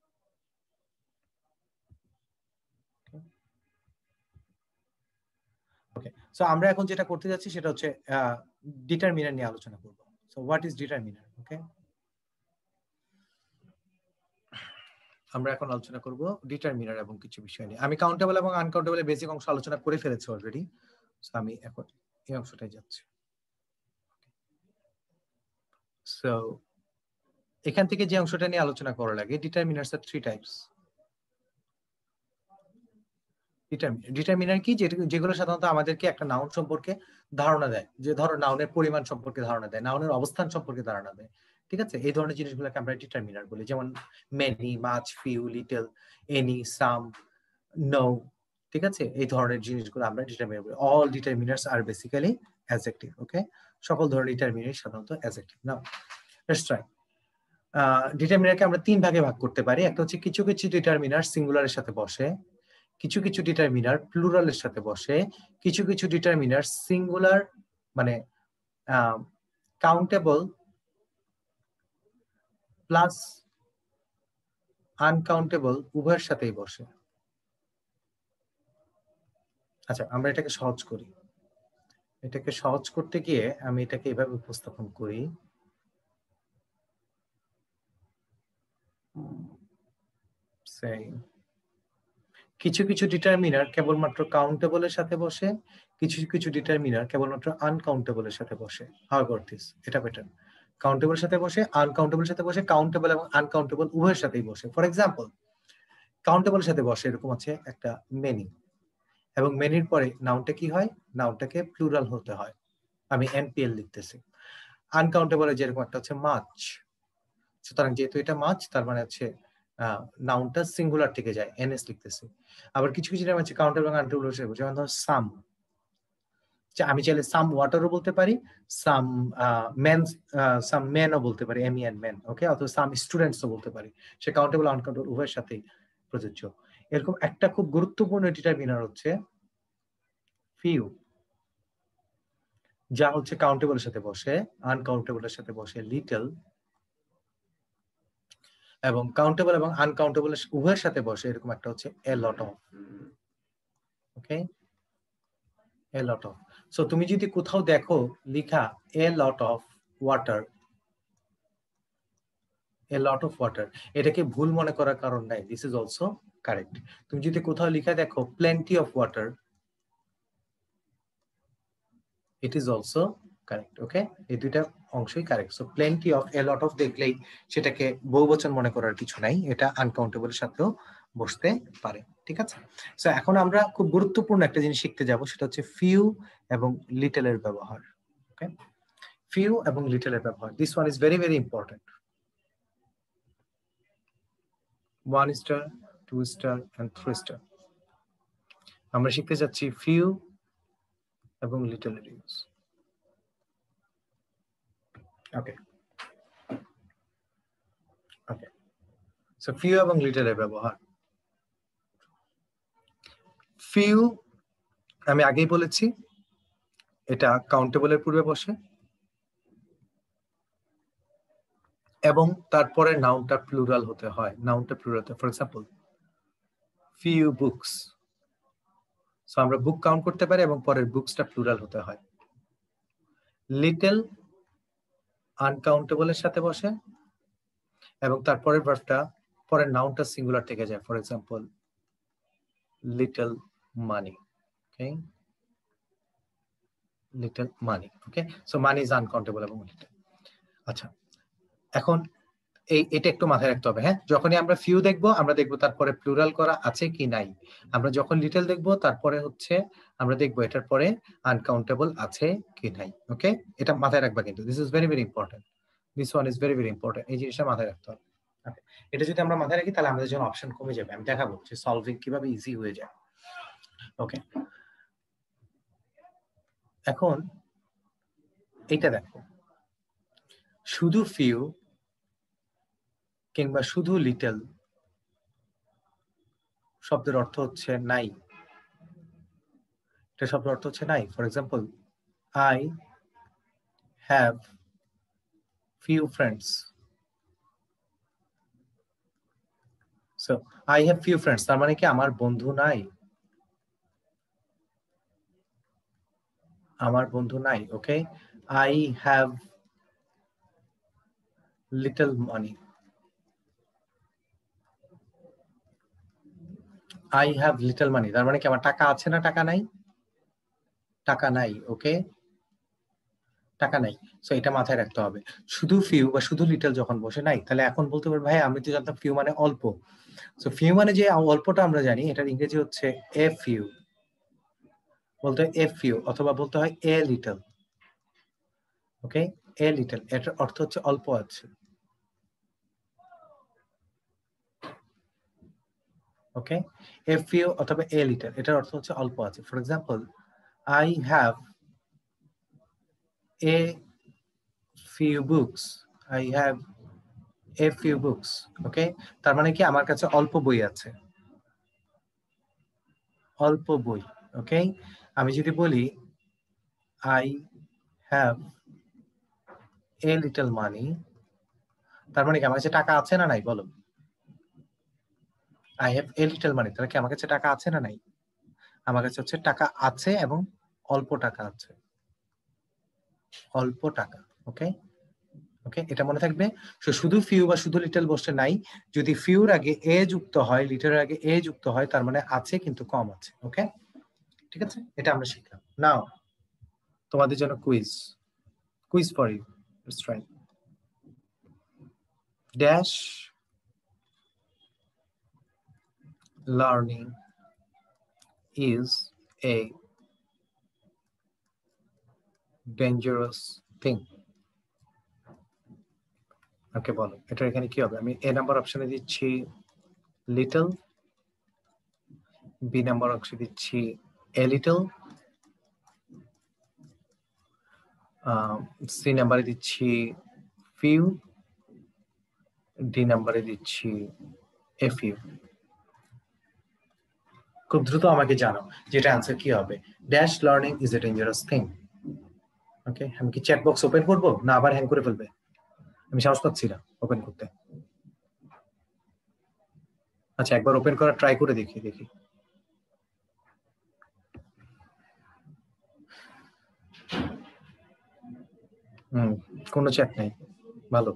ওকে, সো আমরা এখন যেটা করতে যাচ্ছি সেটা হচ্ছে ডিটারমিনার নিয়ে আলোচনা করব। So what is determiner? Okay, আমরা এখন আলোচনা করব ডিটারমিনার এবং কিছু বিষয় নিয়ে। আমি কাউন্টেবল এবং আনকাউন্টেবলের বেসিক অংশ আলোচনা করে ফেলেছি অলরেডি, সো আমি এখন এই অংশটাই যাচ্ছি। সো এখান থেকে যে অংশটা নিয়ে আলোচনা করা লাগে, determiners are three types. Determiner কি? যেগুলো সাধারণত আমাদেরকে একটা নাউন সম্পর্কে ধারণা দেয়, যে ধরো নাউনের পরিমাণ সম্পর্কে ধারণা দেয়, নাউনের অবস্থান সম্পর্কে ধারণা দেয়। ঠিক আছে, এই ধরনের জিনিসগুলোকে আমরা ডিটারমিনার বলি, যেমন many, much, few, little, any, some, no. ঠিক আছে, এই ধরনের জিনিসগুলো আমরা ডিটারমিনার বলি। All determiners are basically adjective. Okay, সকল ধরনের ডিটারমিনার সাধারণত অ্যাডজেক্টিভ। Now let's try. ডিটারমিনারকে আমরা তিন ভাগে ভাগ করতে পারি। একটা হচ্ছে কিছু কিছু ডিটারমিনার সিঙ্গুলারের সাথে বসে, কিছু কিছু ডিটারমিনার প্লুরালের সাথে বসে, কিছু কিছু ডিটারমিনার সিঙ্গুলার মানে কাউন্টেবল প্লাস আনকাউন্টেবল উভয়ের সাথেই বসে। আচ্ছা, আমরা এটাকে সহজ করি। এটাকে সহজ করতে গিয়ে আমি এটাকে এভাবে উপস্থাপন করি। সেই কিছু কিছু ডিটারমিনার কেবলমাত্র কাউন্টেবলের সাথে বসে, কিছু কিছু ডিটারমিনার কেবলমাত্র আনকাউন্টেবলের সাথে বসে। How about this? এটা প্যাটার্ন। কাউন্টেবলের সাথে বসে, আনকাউন্টেবলের সাথে বসে, কাউন্টেবল এবং আনকাউন্টেবল উভয়ের সাথেই বসে। ফর এক্সাম্পল, কাউন্টেবলের সাথে বসে এরকম আছে একটা মেনি, এবং মেনির পরে নাউনটা কি হয়? নাউনটাকে প্লুরাল হতে হয়। আমি এনপিএল লিখতেছি। আনকাউন্টেবলে যেরকম একটা হচ্ছে মাছ, সুতরাং যেহেতু এটা মাছ, তার মানে হচ্ছে নাউনটা সিঙ্গুলার থেকে যায়, এনএস লিখতেছি। আবার কিছু কিছু নাম আছে কাউন্টেবল এবং আনকাউন্টেবল, যেমন ধরো সাম, আমি চাইলে সাম ওয়াটারও বলতে পারি, সাম মেন, সাম মেনও বলতে পারি, এম এন মেন, ওকে, অথবা সাম স্টুডেন্টসও বলতে পারি। সে কাউন্টেবল আনকাউন্টেবল উভয়ের সাথেই প্রযোজ্য। এরকম একটা খুব গুরুত্বপূর্ণ ডিটারমিনার হচ্ছে ফিউ, যা হচ্ছে কাউন্টেবলের সাথে বসে, আনকাউন্টেবলের সাথে বসে লিটল, এবং কাউন্টেবল এবং আনকাউন্টেবল উভয়ের সাথে বসে এরকম একটা হচ্ছে a lot of. Okay, a lot of. So তুমি যদি কোথাও দেখো লিখা a lot of water, a lot of water, এটাকে ভুল মনে করার কারণ নাই, দিস ইজ অলসো কারেক্ট। তুমি যদি কোথাও লিখা দেখো plenty of water, it is also correct. Okay, এই দুইটা অংশই correct. So plenty of, a lot of দেখলেই সেটাকে বহুবচন মনে করার কিছু নাই, এটা আনকাউন্টেবলের সাথেও বসতে পারে। ঠিক আছে, সো এখন আমরা খুব গুরুত্বপূর্ণ একটা জিনিস শিখতে যাব, সেটা হচ্ছে ফিউ এবং লিটলের ব্যবহার। ওকে, ফিউ এবং লিটলের ব্যবহার, this one is very very important. One star, two star and three star. আমরা শিখতে যাচ্ছি ফিউ এবং লিটলের use. Okay okay, so few এবং লিটলের ব্যবহার। ফিউ আমি আগেই বলেছি এটা কাউন্টেবলের পূর্বে বসে, এবং তারপরে নাউনটা প্লুরাল হতে হয়, নাউনটা প্লুরাল হতে। For example, few books, so আমরা বুক কাউন্ট করতে পারি এবং পরের বুকসটা প্লুরাল হতে হয়। লিটল আনকাউন্টেবলের সাথে বসে এবং তারপরের ভার্বটা, পরের নাউনটা সিঙ্গুলার থেকে যায়। For example, little money. Okay, little money. Okay, so money is uncountable এবং লিটল। আচ্ছা, এখন এই এটা একটু মাথায় রাখতে হবে। হ্যাঁ, যখনই আমরা ফিউ দেখবো আমরা দেখবো তারপরে প্লুরাল করা আছে কি নাই। আমরা যখন লিটল দেখবো তারপরে হচ্ছে আমরা দেখবো এটার পরে আনকাউন্টেবল আছে কি নাই। ওকে, এটা মাথায় রাখবা কিন্তু, this is very very important, this one is very very important. এই জিনিসটা মাথায় রাখতে হবে। ওকে, এটা যদি আমরা মাথায় রাখি তাহলে আমাদের জন্য অপশন কমে যাবে। আমি দেখাবো যে সলভিং কিভাবে ইজি হয়ে যায়। ওকে, এখন এটা দেখো, শুধু ফিউ কিংবা শুধু লিটল শব্দের অর্থ হচ্ছে নাই। এটা শব্দের অর্থ হচ্ছে নাই। For example, I have few friends. So I have few friends, তার মানে কি আমার বন্ধু নাই, আমার বন্ধু নাই। Okay, I have little money, I have little money, তার মানে কি আমার টাকা আছে না টাকা নাই? টাকা নাই। ওকে, টাকা নাই। সো এটা মাথায় রাখতে হবে। শুধু ফিউ বা শুধু লিটল যখন বসে নাই, তাহলে এখন বলতে পারবে ভাই আমি তো জানতাম ফিউ মানে অল্প। সো ফিউ মানে যে অল্পটা আমরা জানি, এটার ইংরেজি হচ্ছে এ ফিউ, বলতে হয় এ ফিউ, অথবা বলতে হয় a little. Okay, a little, এটার অর্থ হচ্ছে অল্প আছে। ওকে, এ ফিউ অথবা এ লিটল, এটার অর্থ হচ্ছে অল্প আছে। For example, I have a few books, I have a few books. Okay, তার মানে কি আমার কাছে অল্প বই আছে, অল্প বই। ওকে, আমি যদি বলি I have a little money, তার মানে কি আমার কাছে টাকা আছে না নাই? বলো, I have a little money, তাহলে কি আমার কাছে টাকা আছে না নাই? আমার কাছে হচ্ছে টাকা আছে এবং অল্প টাকা আছে, অল্প টাকা। ওকে ওকে, এটা মনে থাকবে। সো শুধু ফিউ বা শুধু লিটল বসে নাই, যদি ফিউর আগে এ যুক্ত হয়, লিটলের আগে এ যুক্ত হয়, তার মানে আছে কিন্তু কম আছে। ওকে, ঠিক আছে, এটা আমরা শিখলাম। নাও তোমাদের জন্য quiz, quiz for you, let's try. Dash learning is a dangerous thing. Okay বলো, এটা এখানে কি হবে? আমি এ নাম্বার অপশনে দিচ্ছি লিটল, বি নাম্বার অপশনে দিচ্ছি এ লিটল, সি নাম্বারে দিচ্ছি ফিউ, ডি নাম্বারে দিচ্ছি এ ফিউ। খুব দ্রুত আমাকে জানো যেটা অ্যান্সার কি হবে। Dash learning is a dangerous thing. Okay, আমি কি চ্যাট বক্স ওপেন করবো না আবার হ্যাং করে ফেলবে? আমি সাহস পাচ্ছি না ওপেন করতে। আচ্ছা, একবার ওপেন করা ট্রাই করে দেখি দেখি হুম, কোনো চ্যাট নেই, ভালো।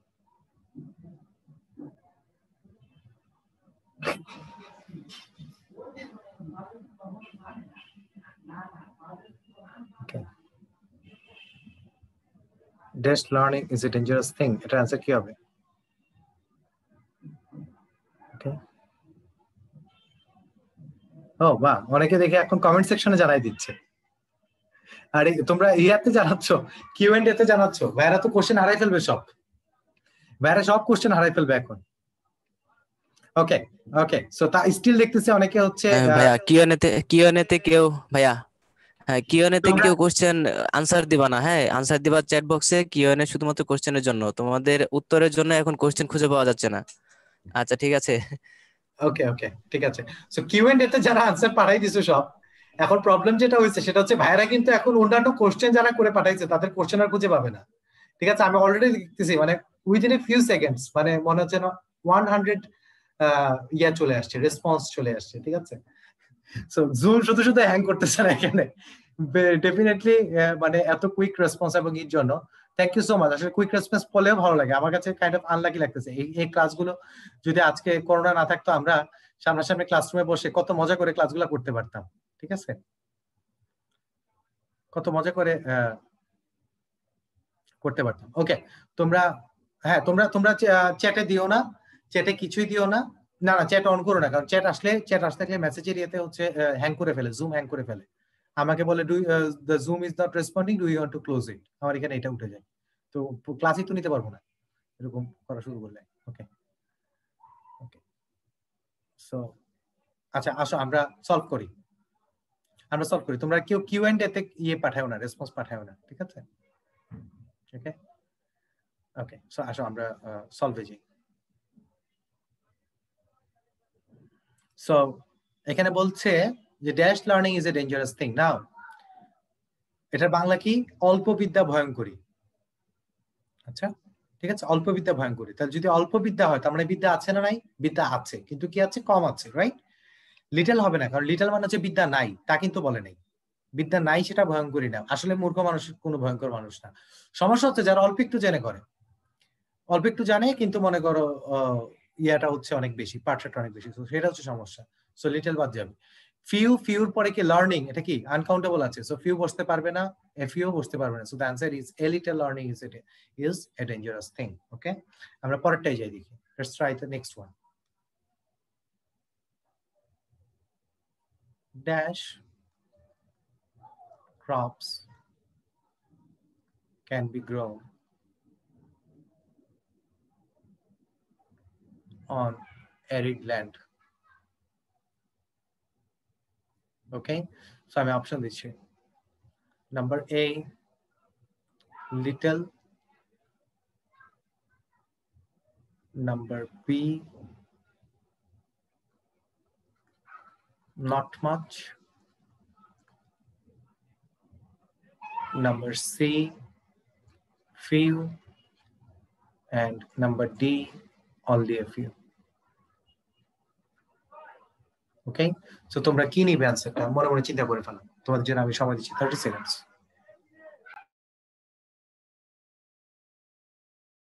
Dash learning is a dangerous thing, এটা অ্যান্সার কি হবে? ওকে, ও বাহ, অনেকে দেখে এখন কমেন্ট সেকশনে জানাই দিচ্ছে। আরে তোমরা ইয়াতে জানাচ্ছ, কিউ এন্ড এতে জানাচ্ছ, ভাইরা তো কোশ্চেন হারাই ফেলবে সব, ভাইরা সব কোশ্চেন হারাই ফেলবে এখন। ওকে ওকে, সো তা স্টিল দেখতেছি অনেকে হচ্ছে ভাইয়া কিউএনএ তে কিউএনএ তে কেউ ভাইয়া হ্যাঁ কিউএনএ তে তোমরা কেউ কোশ্চেন আনসার দিবা না, হ্যাঁ আনসার দিবা চ্যাট বক্সে। কিউএনএ শুধুমাত্র কোশ্চেনের জন্য, তোমাদের উত্তরের জন্য এখন কোশ্চেন খুঁজে পাওয়া যাচ্ছে না। আচ্ছা ঠিক আছে। ওকে ওকে ঠিক আছে, সো কিউ এন্ড এতে যারা আনসার পাঠাই দিছো সব, এখন প্রবলেম যেটা হয়েছে সেটা হচ্ছে ভাইরা কিন্তু এখন অন্যান্য কোশ্চেন যারা করে পাঠাইছে তাদের কোশ্চেন আর খুঁজে পাবে না। ঠিক আছে, আমি অলরেডি দেখতেছি মানে উইদিন এ ফিউ সেকেন্ডস, মানে মনে হচ্ছে না ওয়ান হান্ড্রেড ইয়া চলে আসছে, রেসপন্স চলে আসছে। ঠিক আছে, সো জুম শুধু শুধু হ্যাং করতেছে না এখানে, ডেফিনেটলি মানে এত কুইক রেসপন্স এবং এর জন্য থ্যাংক ইউ সো মাচ। আসলে কুইক রেসপন্স পড়লেও ভালো লাগে, আমার কাছে কাইন্ড অফ আনলাকি লাগতেছে। এই এই ক্লাসগুলো যদি আজকে করোনা না থাকতো, আমরা সামনাসামনি ক্লাসরুমে বসে কত মজা করে ক্লাসগুলো করতে পারতাম। ঠিক আছে, কত মজা করে করতে পারতাম। ওকে, তোমরা হ্যাঁ তোমরা তোমরা চ্যাটে দিও না, চ্যাটে কিছুই দিও না, না না চ্যাট অন করো না, কারণ চ্যাট আসলে চ্যাট আসতে গেলে মেসেজের ইয়েতে হচ্ছে হ্যাং করে ফেলে, জুম হ্যাং করে ফেলে। আমাকে বলে do the Zoom is not responding, do you want to close it, আমার এখানে এটা উঠে যায়, তো ক্লাসই তো নিতে পারবো না এরকম করা শুরু করলে। ওকে ওকে, সো আচ্ছা আসো আমরা সলভ করি, আমরা সলভ করি। তোমরা কেউ কিউ এন্ড এতে ইয়ে পাঠাও না, রেসপন্স পাঠাও না, ঠিক আছে? ওকে ওকে, সো আসো আমরা সলভে যাই। সো এখানে বলছে যে dash learning is a dangerous thing. Now এটার বাংলা কি? অল্প বিদ্যা ভয়ঙ্করী। আচ্ছা ঠিক আছে, অল্প বিদ্যা ভয়ঙ্করী। তাহলে যদি অল্প বিদ্যা হয় তার মানে বিদ্যা আছে না নাই? বিদ্যা আছে, কিন্তু কি আছে? কম আছে, রাইট? লিটল হবে না, কারণ লিটল মানে হচ্ছে বিদ্যা নাই, তা কিন্তু বলে নাই। বিদ্যা নাই সেটা ভয়ঙ্করী না, আসলে মূর্খ মানুষ কোনো ভয়ঙ্কর মানুষ না। সমস্যা হচ্ছে যারা অল্প একটু জেনে করে, অল্প একটু জানে কিন্তু মনে করো ইয়াটা হচ্ছে অনেক বেশি, পার্টটা অনেক বেশি, সেটা হচ্ছে সমস্যা। সো লিটল বাদ যাবে। ফিউ, ফিউর পরে কি লার্নিং, এটা কি আনকাউন্টেবল আছে, সো ফিউ বসতে পারবে না, এ ফিউ বসতে পারবে না। So the answer is a little learning is it is a dangerous thing. Okay, আমরা পরেরটাই যাই দেখি। Let's try the next one. Dash crops can be grown on arid land. Okay, so আমি অপশন দিচ্ছি। Number A little, number B not much, number C few, and number D only a few. Okay, so তোমরা কি নিবে অ্যান্সারটা মনে মনে চিন্তা করে ফেলো, তোমাদের জন্য আমি সময় দিচ্ছি থার্টি সেকেন্ডস।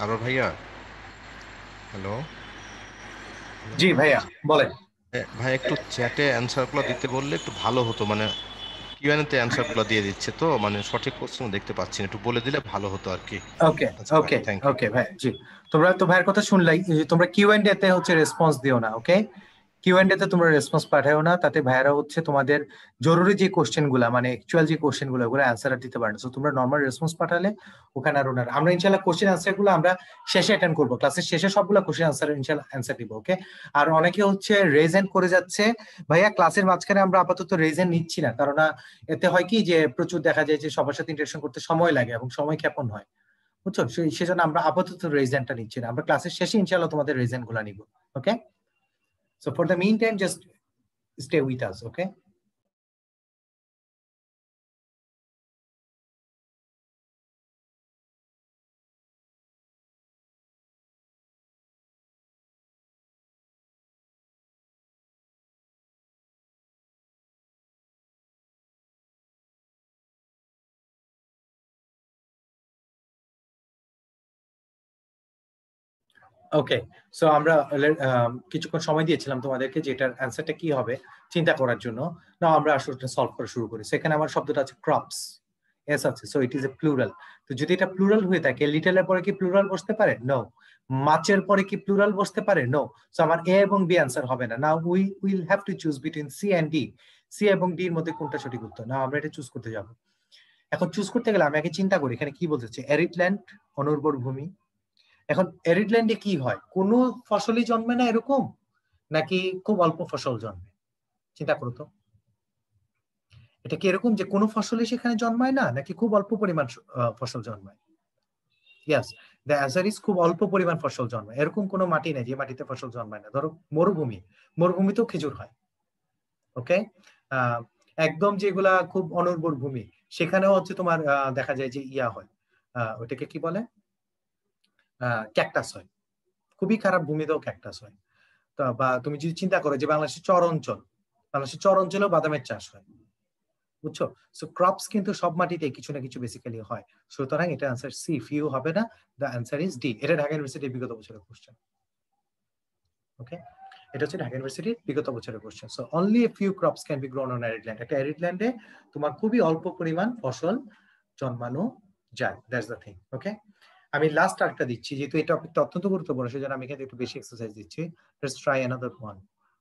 আবার ভাইয়া, হ্যালো জি ভাইয়া বলেন। ভাই, একটু চ্যাটে অ্যান্সারগুলো দিতে বললে একটু ভালো হতো। মানে কিউএনএতে অ্যান্সারগুলো দিয়ে দিচ্ছে তো, মানে সঠিক কোশ্চেন দেখতে পাচ্ছি না, একটু বলে দিলে ভালো হতো আর কি। ওকে আচ্ছা ভাই, ওকে থ্যাংক ইউ। ওকে ভাই, জি। তোমরা তো ভাইয়ের কথা শুনলাই, যে তোমরা কিউ এন্ড এ তে হচ্ছে রেসপন্স দিও না, ওকে? কিউ এন্ড এ তে তোমরা রেসপন্স পাঠাও না, তাতে ভাইয়ারা হচ্ছে তোমাদের জরুরি যে কোশ্চেন গুলা, মানে অ্যাকচুয়াল যে কোশ্চেন গুলো, ওগুলো অ্যান্সার দিতে পারে না। তো তোমরা নর্মাল রেসপন্স পাঠালে ওখানে আর ওনার, আমরা ইনশাল্লাহ কোশ্চেন অ্যান্সার গুলো আমরা শেষে অ্যাটেন্ড করবো, ক্লাসের শেষে সবগুলো কোশ্চেন অ্যান্সার ইনশাল্লাহ অ্যান্সার দিব, ওকে? আর অনেকে হচ্ছে রেজেন্ট করে যাচ্ছে। ভাইয়া ক্লাসের মাঝখানে আমরা আপাতত রেজেন্ট নিচ্ছি না, কারণ এতে হয় কি যে প্রচুর দেখা যায় যে সবার সাথে ইন্টারেকশন করতে সময় লাগে এবং সময় ক্ষেপণ হয়, বুঝছো? সেই- সেজন্য আমরা আপাতত রেজেন্টটা নিচ্ছি না, আমরা ক্লাসের শেষে ইনশাআল্লাহ তোমাদের রেজেন্ট গুলা নিব, okay? So for the meantime just stay with us, okay? Okay, so আমরা আহ, কিছুক্ষণ সময় দিয়েছিলাম তোমাদেরকে যে এটার অ্যান্সারটা কি হবে চিন্তা করার জন্য। না, আমরা আসলে সলভ করা শুরু করি। সেখানে আমার শব্দটা আছে ক্রপস, এস আছে, so it is a plural. তো যদি এটা প্লুরাল হয়ে থাকে, লিটলের পরে কি প্লুরাল বসতে পারে? নো। মাছের পরে কি প্লুরাল বসতে পারে? নো। সো আমার এ এবং বি অ্যান্সার হবে না। Now we will have to choose between C and D. C এবং ডি এর মধ্যে কোনটা সঠিক উত্তর? না, আমরা এটা চুজ করতে যাব। এখন চুজ করতে গেলে আমি আগে চিন্তা করি এখানে কি বলতেছে, অ্যারিড ল্যান্ড, অনুর্বর ভূমি। এখন অ্যারিড ল্যান্ডে কি হয়, কোনো ফসলই জন্মে না এরকম, নাকি খুব অল্প ফসল জন্মে? চিন্তা করো তো, এটা কি এরকম যে কোনো ফসলই সেখানে জন্মায় না, নাকি খুব অল্প পরিমাণ আহ, ফসল জন্মায়? ইয়াস, দ্য অ্যান্সার ইজ খুব অল্প পরিমাণ ফসল জন্মায়। এরকম কোনো মাটি নেই যে মাটিতে ফসল জন্মায় না। ধরো মরুভূমি, মরুভূমিতেও খেজুর হয়, ওকে? আহ একদম যেগুলা খুব অনুর্বর ভূমি, সেখানেও হচ্ছে তোমার আহ, দেখা যায় যে ইয়া হয়, আহ ওটাকে কি বলে, আহ ক্যাকটাস হয়। খুবই খারাপ ভূমিতেও ক্যাকটাস হয়। তা বা তুমি যদি চিন্তা করো যে বাংলাদেশের চর অঞ্চল, বাংলাদেশের চর অঞ্চলেও বাদামের চাষ হয়, বুঝছো? সো ক্রপস কিন্তু সব মাটিতে কিছু না কিছু বেসিক্যালি হয়। সুতরাং এটা আনসার সি, ফিউ হবে না, দ্য আনসার ইজ ডি। এটা ঢাকা ইউনিভার্সিটির বিগত বছরের কোশ্চেন, ওকে? এটা হচ্ছে ঢাকা ইউনিভার্সিটির বিগত বছরের question. So only a few crops can be grown on arid land. একটা অ্যারিড ল্যান্ডে তোমার খুবই অল্প পরিমাণ ফসল জন্মানো যায়, দ্যাটস দ্য থিং, ওকে? আমি লাস্ট আরেকটা দিচ্ছি, যেহেতু এটা টপিকটা অত্যন্ত গুরুত্বপূর্ণ, সেজন্য আমি এখানে একটু বেশি এক্সারসাইজ দিচ্ছি। Let's try another one.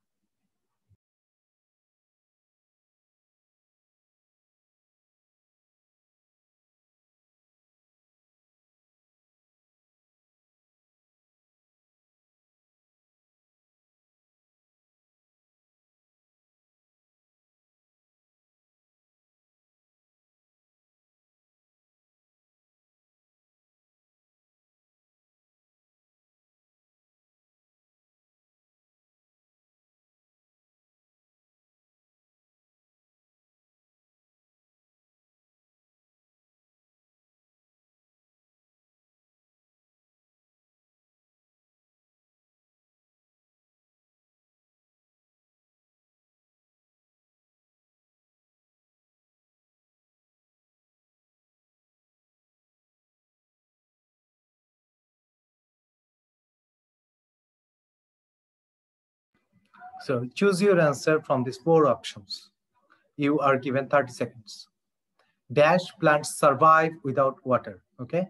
So choose your answer from these four options. You are given thirty seconds. Dash plants survive without water, okay?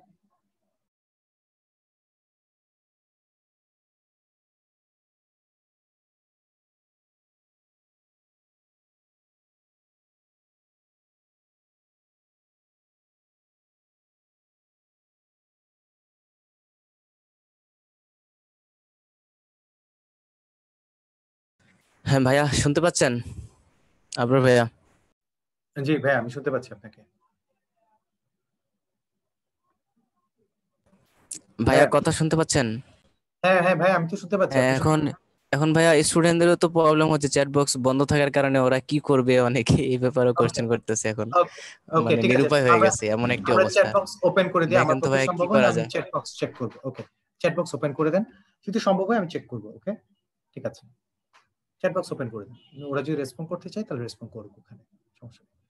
হ্যাঁ ভাইয়া, শুনতে পাচ্ছেন? আবরার ভাইয়া, জি ভাই, আমি শুনতে পাচ্ছি আপনাকে। ভাইয়া ভাইয়া, কথা শুনতে পাচ্ছেন? হ্যাঁ হ্যাঁ ভাই, আমি তো শুনতে পাচ্ছি, হ্যাঁ, আপনি এখন শুনতে? এখন ভাইয়া স্টুডেন্টদেরও তো প্রবলেম হচ্ছে, চ্যাট বক্স বন্ধ থাকার কারণে ওরা কি করবে, অনেকে এই ব্যাপারে ওকে কোশ্চেন করতেছে এখন। ওকে ওকে, মানে ঠিক আছে। নিরুপায় হয়ে আমরা গেছে এমন একটি আমরা অবস্থা। চ্যাট বক্স ওপেন করে দিই, আমার দেখেন তো পক্ষে ভাইয়া কি সম্ভব হলে করা আমি যায়। চ্যাট বক্স চেক করব, ওকে? চ্যাট বক্স ওপেন করে দেন, যদি সম্ভব হয় আমি চেক করব, ওকে? ঠিক আছে, চ্যাট বক্স ওপেন করে দেন। ওরা যদি রেসপন্ড করতে চায় তাহলে রেসপন্ড করবো, ওখানে সমস্যা নেই।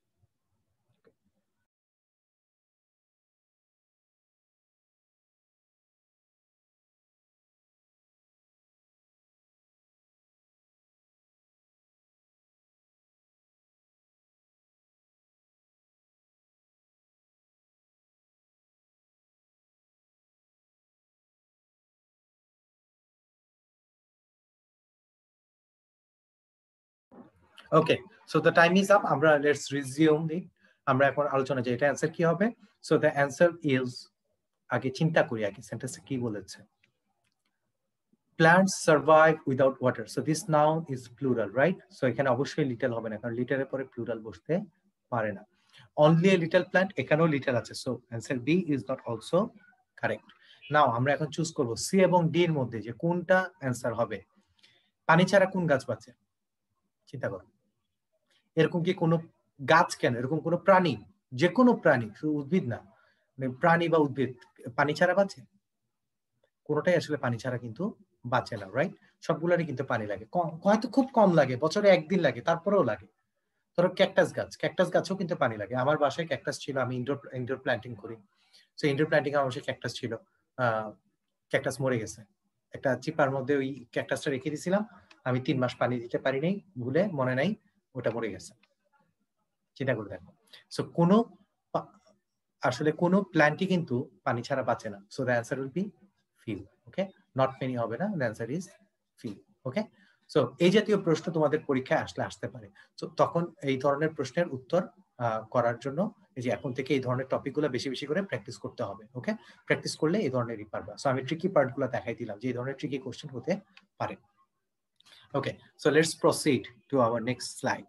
Okay, so the time is up, আমরা লেটস রিজিউম ইট। আমরা এখন আলোচনা যে এটা অ্যান্সার কি হবে। সো দ্য অ্যান্সার ইজ, আগে চিন্তা করি আগে সেন্টেন্সে কি বলেছে। Plants survive without water, so this noun is plural, right? So এখানে অবশ্যই লিটল হবে না, কারণ লিটলের পরে প্লুরাল বসতে পারে না। অনলি এ লিটল প্ল্যান্ট, এখানেও লিটল আছে, so answer B is not also correct. Now আমরা এখন চুজ করব সি এবং ডি এর মধ্যে যে কোনটা অ্যান্সার হবে। পানি ছাড়া কোন গাছ বাঁচে? চিন্তা করো, এরকম কি কোনো গাছ, কেন এরকম কোনো প্রাণী, যে কোনো প্রাণী, শুধু উদ্ভিদ না, মানে প্রাণী বা উদ্ভিদ পানি ছাড়া বাঁচে? কোনোটাই আসলে পানি ছাড়া কিন্তু বাঁচে না, রাইট? সবগুলোরই কিন্তু পানি লাগে, হয়তো খুব কম লাগে, বছরে একদিন লাগে, তারপরেও লাগে। ধরো ক্যাকটাস গাছ, ক্যাকটাস গাছেও কিন্তু পানি লাগে। আমার বাসায় ক্যাকটাস ছিল, আমি ইনডোর ইনডোর প্ল্যান্টিং করি, সো ইনডোর প্ল্যান্টিং আমার বাসায় ক্যাকটাস ছিল। ক্যাকটাস মরে গেছে, একটা চিপার মধ্যে ওই ক্যাকটাসটা রেখে দিয়েছিলাম, আমি তিন মাস পানি দিতে পারি নাই, ভুলে মনে নাই, ওটা মরে গেছে। চিন্তা করে দেখো। সো কোনো আসলে কোনো প্ল্যান্টই কিন্তু পানি ছাড়া বাঁচে না। So the answer will be few. Okay, not many হবে না, the answer is few. Okay, so এই জাতীয় প্রশ্ন তোমাদের পরীক্ষায় আসলে আসতে পারে। সো তখন এই ধরনের প্রশ্নের উত্তর করার জন্য এই যে এখন থেকে এই ধরনের টপিকগুলো বেশি বেশি করে প্র্যাকটিস করতে হবে। ওকে, প্র্যাকটিস করলে এই ধরনেরই পারবা। সো আমি ট্রিকি পার্টগুলো দেখাই দিলাম যে এই ধরনের ট্রিকি কোশ্চেন হতে পারে। Okay, so let's proceed to our next slide.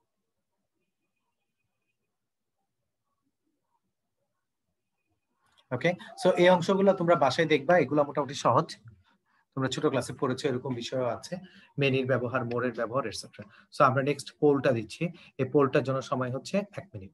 Okay, so এই অংশগুলো তোমরা বাসায় দেখবা, এগুলো মোটামুটি সহজ, তোমরা ছোট ক্লাসে পড়েছো, এরকম বিষয়ও আছে, মেনির ব্যবহার, মোরের ব্যবহার এটসেট্রা। সো আমরা নেক্সট পোলটা দিচ্ছি, এই পোলটার জন্য সময় হচ্ছে এক মিনিট।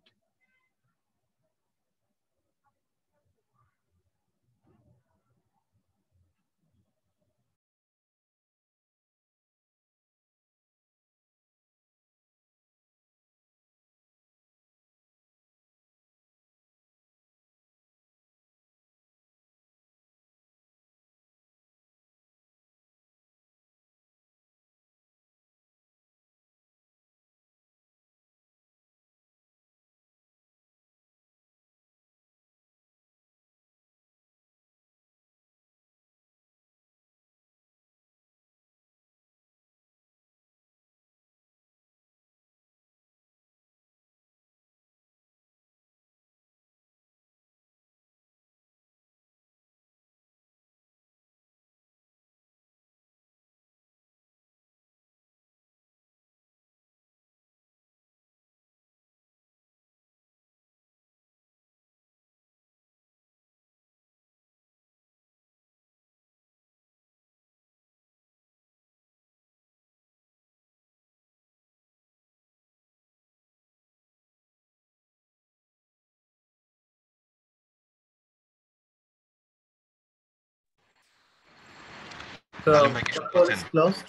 So ডালিম ভাই কি the শুনতে poll পাচ্ছেন? is closed.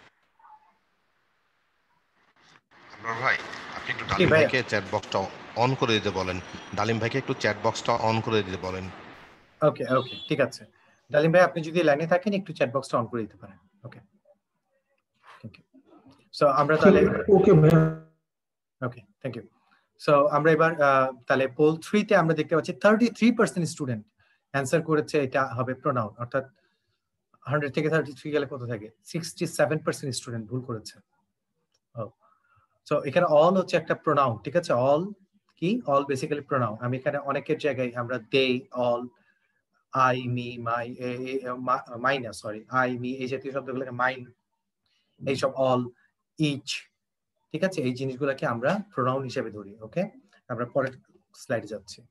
আনোয়ার ভাই, আপনি একটু জি ডালিম ভাইয়া। ভাইকে চ্যাট বক্সটা অন করে দিতে বলেন। ডালিম ভাইকে একটু চ্যাট বক্সটা অন করে দিতে বলেন। ওকে ওকে, ঠিক আছে। ডালিম ভাই, আপনি যদি লাইনে থাকেন একটু চ্যাট বক্সটা অন করে দিতে পারেন। ওকে, থ্যাংক ইউ। সো আমরা তাহলে ওকে ভাইয়া। ওকে, থ্যাংক ইউ। সো আমরা এবার তাহলে পোল থ্রিতে আমরা দেখতে পাচ্ছি thirty three percent student answer করেছে এটা হবে প্রোনাউন, অর্থাৎ হান্ড্রেড থেকে থার্টি থ্রি গেলে কত থাকে? সিক্সটি সেভেন পার্সেন্ট স্টুডেন্ট ভুল করেছে। সো এখানে অল হচ্ছে একটা প্রোনাউন, ঠিক আছে? অল কি? All basically pronoun. আমি এখানে অনেকের জায়গায় আমরা they, all, I, me, my, my না সরি আই, মি এই জাতীয় শব্দগুলোকে মাইন, এইসব অল, ইচ, ঠিক আছে? এই জিনিসগুলোকে আমরা প্রোনাউন হিসেবে ধরি। ওকে, আমরা পরের স্লাইডে যাচ্ছি।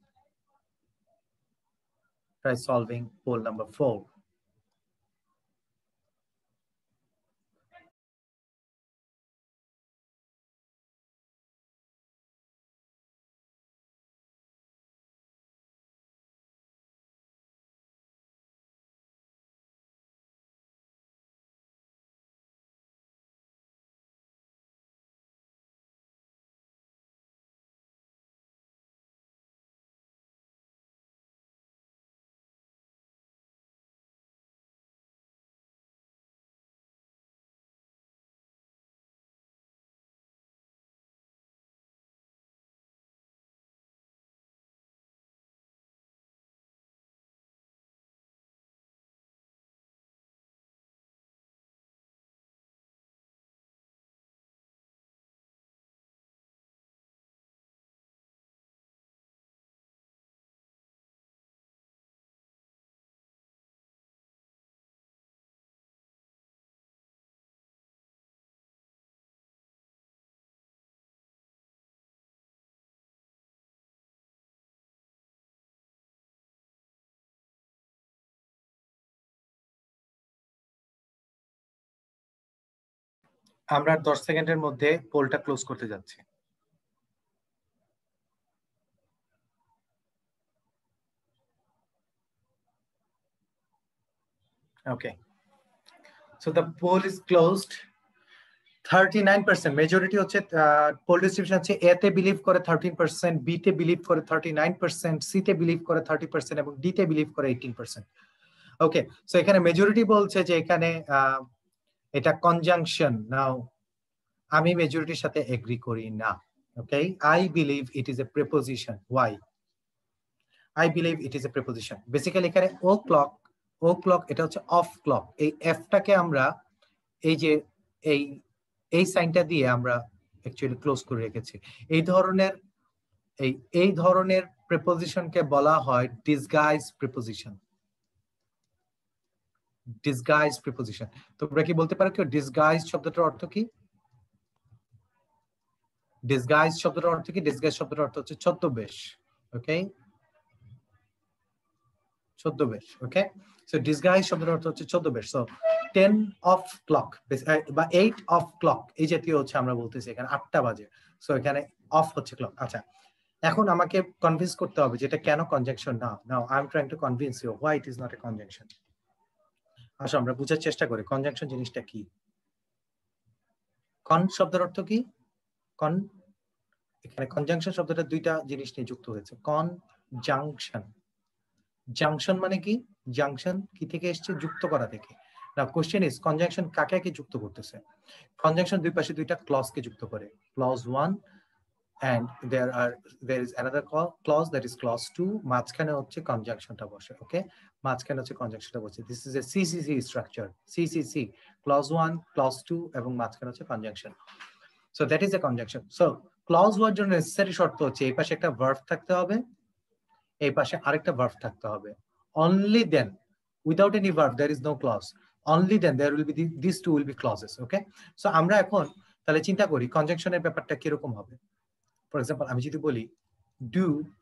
Try solving poll number four. আমরা দশ সেকেন্ডের মধ্যে পোলটা ক্লোজ করতে যাচ্ছি। Okay. So the poll is closed. thirty-nine percent majority হচ্ছে পোল ডিস্ট্রিবিউশন হচ্ছে এ তে বিলিভ করে thirteen percent, বি তে বিলিভ করে thirty-nine percent, সি তে বিলিভ করে thirty percent এবং ডি তে বিলিভ করে eighteen percent. ওকে, সো এখানে মেজরিটি বলছে যে এখানে এটা কনজাংশন। নাও আমি মেজরিটির সাথে এগ্রি করি না। Okay, I believe it is a preposition. Why? I believe it is a preposition. Basically এখানে ও ক্লক, ও ক্লক এটা হচ্ছে অফ ক্লক। এই এফটাকে আমরা এই যে এই এই সাইনটা দিয়ে আমরা অ্যাকচুয়ালি ক্লোজ করে রেখেছি। এই ধরনের এই এই ধরনের প্রিপোজিশনকে বলা হয় ডিসগাইজ প্রিপোজিশন। Disguise preposition. তোমরা কি বলতে পারো কি ডিসগাইজ শব্দটার অর্থ কি? ডিসগাইজ শব্দটার অর্থ কি? ডিসগাইজ শব্দটার অর্থ হচ্ছে ছদ্মবেশ। ওকে, ছদ্মবেশ। ওকে, সো ডিসগাইজ শব্দের অর্থ হচ্ছে ছদ্মবেশ। সো টেন অফ ক্লক বা এইট অফ ক্লক এই জাতীয় হচ্ছে আমরা বলতেছি এখানে আটটা বাজে। সো এখানে অফ হচ্ছে ক্লক। আচ্ছা, এখন আমাকে কনভিন্স করতে হবে যে এটা কেন কনজাংশন না। Now I am trying to convince you why it is not a conjunction. আসো আমরা বুঝার চেষ্টা করি কনজাংশন জিনিসটা কি। কন শব্দের অর্থ কি? কন, এখানে কনজাংশন শব্দটা দুইটা জিনিস নিয়ে যুক্ত হয়েছে। কনজাংশন, জাংশন মানে কি? জাংশন কি থেকে এসছে? যুক্ত করা থেকে। না, কোশ্চেন ইজ কনজাংশন কাকে কাকে যুক্ত করতেছে? কনজাংশন দুই পাশে দুইটা ক্লজকে যুক্ত করে। Clause one and there are there is another clause that is clause two. মাঝখানে হচ্ছে কনজাংশনটা বসে। ওকে, মাঝখানে হচ্ছে কনজাংশনটা বসে। This is a CCC structure. CCC, clause one, clause two এবং মাঝখানে হচ্ছে conjunction. So that is a conjunction. So clause ওয়ার জন্য নেসেসারি শর্ত হচ্ছে এই পাশে একটা ভার্ব থাকতে হবে, এই পাশে আরেকটা ভার্ব থাকতে হবে। Only then, without any verb there is no clause. Only then there will be this two will be clauses. Okay, so আমরা এখন তাহলে চিন্তা করি কনজাংশনের ব্যাপারটা কিরকম হবে। ফর এক্সাম্পল আমি যদি বলি ডু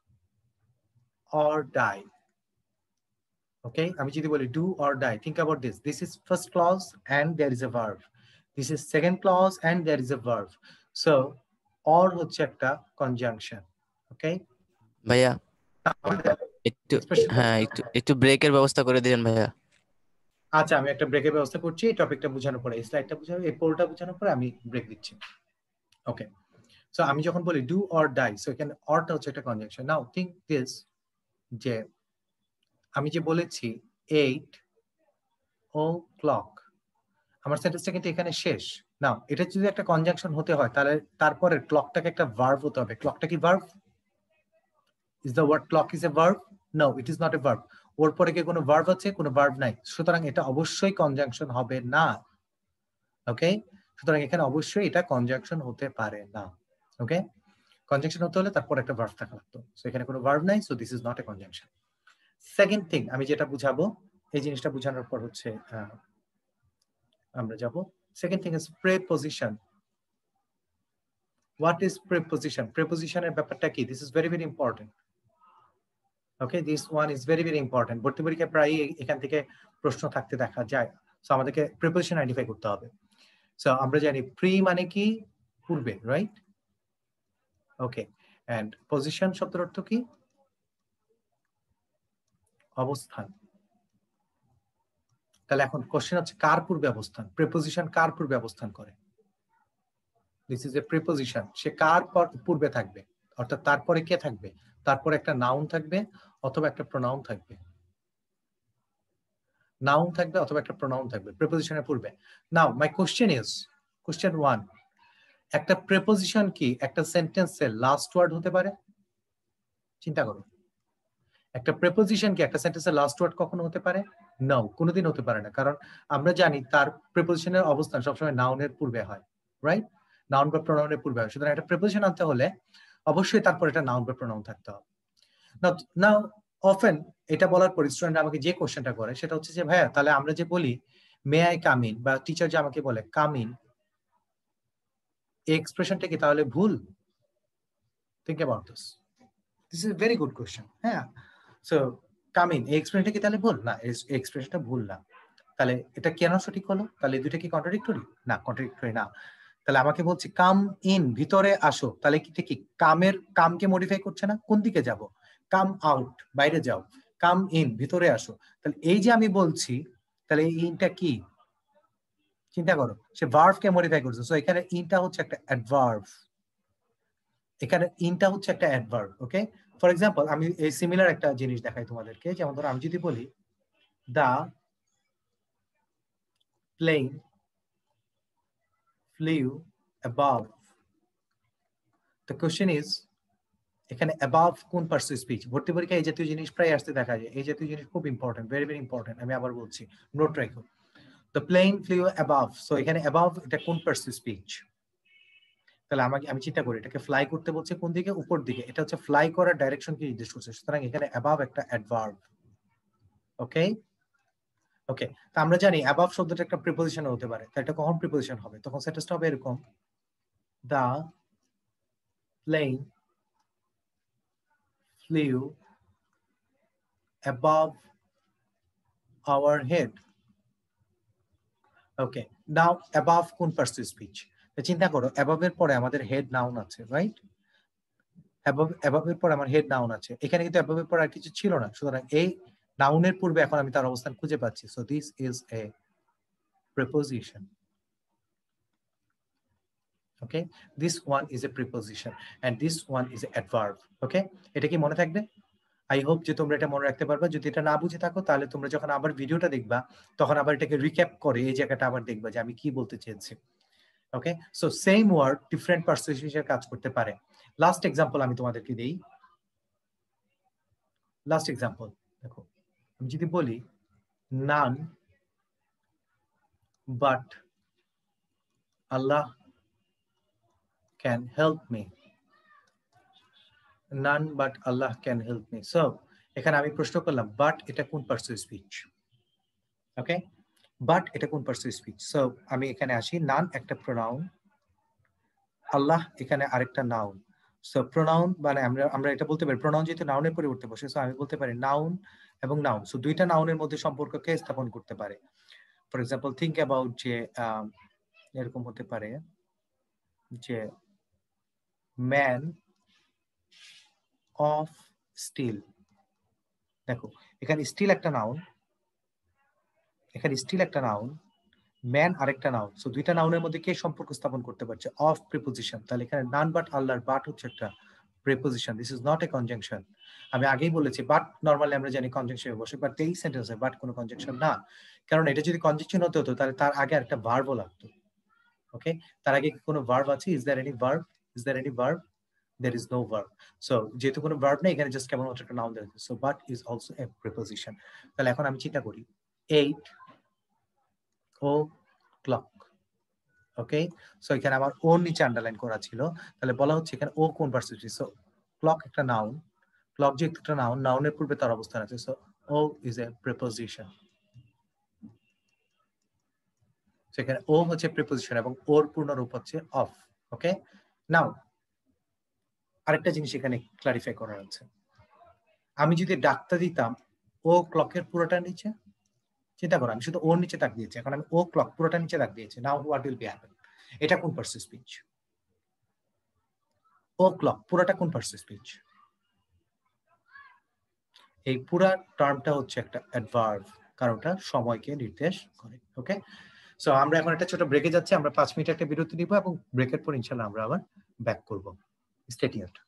অর ডাই। ওকে, আমি যদি বলি do or die, think about this. This is first clause and there is a verb. This is second clause and there is a verb. So or হচ্ছে একটা কনজাংশন। ওকে ভাইয়া, একটু হ্যাঁ একটু একটু ব্রেকের ব্যবস্থা করে দিবেন ভাইয়া। আচ্ছা, আমি একটা ব্রেকের ব্যবস্থা করছি। এই টপিকটা বোঝানোর পরে, এই স্লাইডটা বোঝানো, এই পোলটা বোঝানোর পরে আমি ব্রেক দিচ্ছি। ওকে, সো আমি যখন বলি ডু অর ডাই, সো এখানে অরটা হচ্ছে একটা কনজাংশন। নাও থিঙ্ক দিস, যে আমি যে বলেছি এইট ও ক্লক, আমার সেন্টেন্সটা কিন্তু এখানে শেষ। নাও এটা যদি একটা কনজাংশন হতে হয় তাহলে তারপরে ক্লকটাকে একটা ভার্ব হতে হবে। ক্লকটা কি verb? Is the word clock is a verb? No, it is not a verb. ওর পরে কি কোনো ভার্ব আছে? কোনো ভার্ব নাই। সুতরাং এটা অবশ্যই কনজাংশন হবে না। ওকে, সুতরাং এখানে অবশ্যই এটা কনজাংশন হতে পারে না। ওকে, কনজাংশন হতে হলে তারপর একটা ভার্ব থাকা লাগতো। সো এখানে কোনো ভার্ব নাই, so this is not a conjunction. Second thing আমি যেটা বুঝাবো, এই জিনিসটা বুঝানোর পর হচ্ছে আমরা যাব। Second thing is preposition. What is preposition? প্রেপোজিশনের ব্যাপারটা কি? This is very very important. Okay, this one is very very important. ভর্তি পরীক্ষায় প্রায় এখান থেকে প্রশ্ন থাকতে দেখা যায়। সো আমাদেরকে প্রেপোজিশন আইডেন্টিফাই করতে হবে। সো আমরা জানি প্রি মানে কি? পূর্বে, রাইট? ওকে, এন্ড পজিশন শব্দের অর্থ কি? অবস্থান। তাহলে এখন কোশ্চেন হচ্ছে কার পূর্বে অবস্থান? প্রিপোজিশন কার পূর্বে অবস্থান করে? This is a preposition. সে কার পূর্বে থাকবে, অর্থাৎ তারপরে কে থাকবে? তারপরে একটা নাউন থাকবে অথবা একটা প্রোনাউন থাকবে। নাউন থাকবে অথবা একটা প্রোনাউন থাকবে প্রিপোজিশনের পূর্বে। Now my question is, question one, একটা প্রিপোজিশন কি একটা সেন্টেন্সের লাস্ট ওয়ার্ড হতে পারে? চিন্তা করো, একটা প্রিপোজিশন কি একটা সেন্টেন্সের লাস্ট ওয়ার্ড কখনো হতে পারে? নো, কোনোদিন হতে পারে না। কারণ আমরা জানি তার প্রিপোজিশনের অবস্থান সবসময় নাউনের পূর্বে হয়, রাইট? নাউন বা প্রোনাউনের পূর্বে হয়। সুতরাং একটা প্রিপোজিশন আনতে হলে অবশ্যই তারপর এটা নাউন বা প্রোনাউন থাকতে হবে। নাও অফেন এটা বলার পর স্টুডেন্ট আমাকে যে কোশ্চেনটা করে সেটা হচ্ছে যে ভাইয়া তাহলে আমরা যে বলি মে আই কাম ইন, বা টিচার যে আমাকে বলে কাম ইন, এই এক্সপ্রেশনটা কি তাহলে ভুল? Think about this. This is very good question. হ্যাঁ, সো কাম ইন এই এক্সপ্রেশনটা কি তাহলে ভুল? না, এই এক্সপ্রেশনটা ভুল না। তাহলে এটা কেন সঠিক হলো? তাহলে দুইটা কি কন্ট্রাডিক্টরি? না, কন্ট্রাডিক্টরি না। তাহলে আমাকে বলছে কাম ইন, ভিতরে আসো, তাহলে কি কি কামের কামকে মডিফাই করছে না? কোন দিকে যাব? কাম আউট, বাইরে যাও। কাম ইন, ভিতরে আসো। তাহলে এই যে আমি বলছি, তাহলে এই ইনটা কি? চিন্তা করো, সে ভার্বকে মডিফাই করছে। সো এখানে ইনটা হচ্ছে একটা অ্যাডভার্ব, এখানে ইনটা হচ্ছে একটা অ্যাডভার্ব। ওকে, ফর এক্সাম্পল আমি এই সিমিলার একটা জিনিস দেখাই তোমাদেরকে। যেমন ধরো আমি যদি বলি the plane flew above, the question is এখানে above কোন পার্সন স্পিচ? ভর্তি পরীক্ষায় এই জাতীয় জিনিস প্রায় আসতে দেখা যায়। এই জাতীয় জিনিস খুব ইম্পর্টেন্ট, ভেরি ভেরি ইম্পর্টেন্ট। আমি আবার বলছি, নোট রাখো। The plane flew above, so এখানে above এটা কোন পার্সন স্পিচ? তাহলে আমাকে আমি চিন্তা করি, এটাকে ফ্লাই করতে বলছে কোন দিকে? উপর দিকে। এটা হচ্ছে ফ্লাই করার ডাইরেকশনকে নির্দেশ করছে, সুতরাং এখানে above একটা অ্যাডভার্ব। ওকে ওকে, তো আমরা জানি above শব্দটা একটা প্রিপোজিশন হতে পারে। তাই এটা কখন প্রিপোজিশন হবে? তখন সেন্টেন্সটা হবে এরকম, the plane flew above our head. Okay, now above কোন পার্সন স্পিচ? চিন্তা করো, above এর পরে আমাদের হেড নাউন আছে, রাইট? above above এর পরে আমার হেড নাউন আছে, এখানে কিন্তু above এর পরে আর কিছু ছিল না, সুতরাং এই নাউনের পূর্বে এখন আমি তার অবস্থান খুঁজে পাচ্ছি। So this is a preposition. Okay, this one is a preposition and this one is a adverb. Okay, এটা কি মনে থাকবে? আই হোপ যে তোমরা এটা মনে রাখতে পারবা। যদি এটা না বুঝে থাকো তাহলে তোমরা যখন আবার ভিডিওটা দেখবা তখন আবার এটাকে রিক্যাপ করে এই জায়গাটা আবার দেখবা যে আমি কি বলতে চেয়েছি। Okay, so same word different parses হিসেবে কাজ করতে পারে। লাস্ট এক্সাম্পল আমি তোমাদেরকে দেই। লাস্ট এক্সাম্পল দেখো, আমি যদি বলি none but Allah can help me, none but Allah can help me. So এখানে আমি প্রশ্ন করলাম বাট এটা কোন পার্সন স্পিচ? ওকে, বাট এটা কোন পার্সন স্পিচ? সো আমি এখানে আসি, নান একটা প্রোনাউন, আল্লাহ এখানে আরেকটা নাউন। সো প্রোনাউন মানে আমরা আমরা এটা বলতে পারি, প্রোনাউন যেহেতু নাউনের পরিবর্তে বসে, সো আমি বলতে পারি নাউন এবং নাউন। সো দুইটা নাউনের মধ্যে সম্পর্ককে স্থাপন করতে পারে। ফর এক্সাম্পল থিঙ্ক অ্যাবাউট যে এরকম হতে পারে যে ম্যান অফ স্টিল। দেখো এখানে স্টিল একটা নাউন, এখানে স্টিল একটা নাউন, ম্যান আরেকটা নাউন। সো দুইটা নাউনের মধ্যে কে সম্পর্ক স্থাপন করতে পারছে? Of preposition. তাহলে এখানে নান বাট আল্লাহর বাট হচ্ছে একটা preposition, this is not a conjunction. আমি আগেই বলেছি বাট নরমালি আমরা জানি কনজাংশনে বসে, বাট এই সেন্টেন্সে বাট কোনো কনজাংশন না। কারণ এটা যদি কনজাংশন হতে হতো তাহলে তার আগে আরেকটা ভার্বও লাগতো। ওকে, তার আগে কোনো ভার্ব আছে? Is there any verb? Is there any verb? there is no verb. So যেহেতু কোনো ভার্ব নেই এখানে জাস্ট কেবলমাত্র একটা নাউন দেওয়া আছে। So but is also a preposition. তাহলে এখন আমি চিন্তা করি eight o clock. Okay, so এখানে আমার ও নিচে আন্ডারলাইন করা ছিল, তাহলে বলা হচ্ছে এখানে ও কোন পার্সন? সো ক্লক একটা নাউন, ক্লক যেহেতু একটা নাউন, নাউনের পূর্বে তার অবস্থান আছে, so o is a preposition. সেখানে ও হচ্ছে প্রিপোজিশন এবং ওর পূর্ণ রূপ হচ্ছে অফ। ওকে, নাও আরেকটা জিনিস এখানে ক্লারিফাই করার আছে, আমি যদি ডাকটা দিতাম ও ক্লকের পুরোটা নিচে, চিন্তা করো আমি শুধু ওর নিচে দাগ দিয়েছি, এখন আমি ও ক্লক পুরোটা নিচে দাগ দিয়েছি, now what will be happen? এটা কোন পার্সন স্পিচ? ও ক্লক পুরোটা কোন পার্সন স্পিচ? এই পুরা টার্মটা হচ্ছে একটা অ্যাডভার্ব, কারণ ওটা সময়কে নির্দেশ করে। ওকে, সো আমরা এখন একটা ছোট ব্রেকে যাচ্ছি, আমরা পাঁচ মিনিট একটা বিরতি নিব এবং ব্রেকের পর ইনশাআল্লাহ আমরা আবার ব্যাক করব। Stay tuned.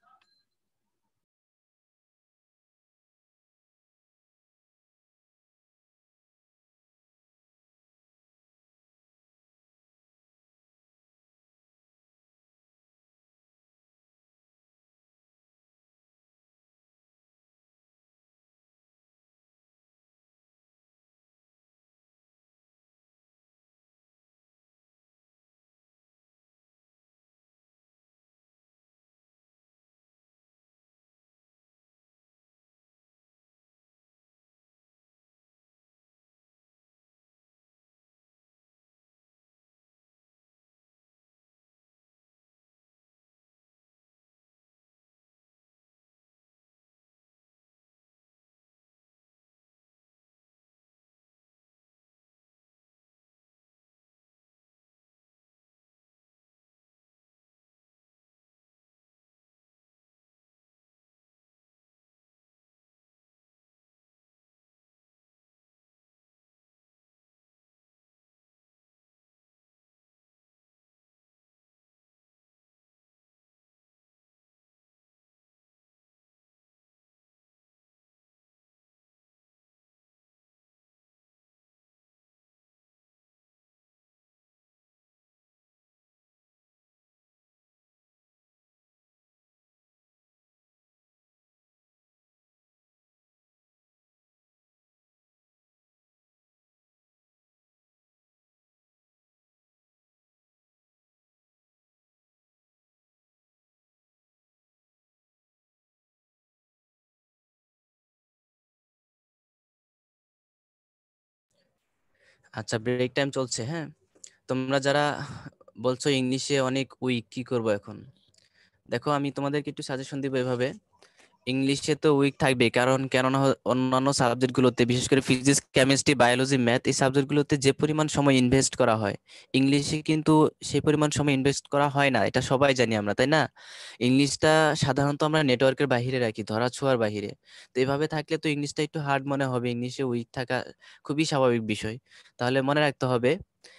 আচ্ছা, ব্রেক টাইম চলছে। হ্যাঁ, তোমরা যারা বলছো ইংলিশে অনেক উইক, কি করব এখন? দেখো, আমি তোমাদেরকে একটু সাজেশন দিব এভাবে। ইংলিশে তো উইক থাকবে, কারণ কেননা হ- অন্যান্য সাবজেক্টগুলোতে, বিশেষ করে ফিজিক্স, কেমিস্ট্রি, বায়োলজি, ম্যাথ, এই সাবজেক্টগুলোতে যে পরিমাণ সময় ইনভেস্ট করা হয়, ইংলিশে কিন্তু সেই পরিমাণ সময় ইনভেস্ট করা হয় না। এটা সবাই জানি আমরা, তাই না? ইংলিশটা সাধারণত আমরা নেটওয়ার্কের বাইরে রাখি, ধরা ছোঁয়ার বাইরে। তো এভাবে থাকলে তো ইংলিশটা একটু হার্ড মনে হবে, ইংলিশে উইক থাকা খুবই স্বাভাবিক বিষয়। তাহলে মনে রাখতে হবে,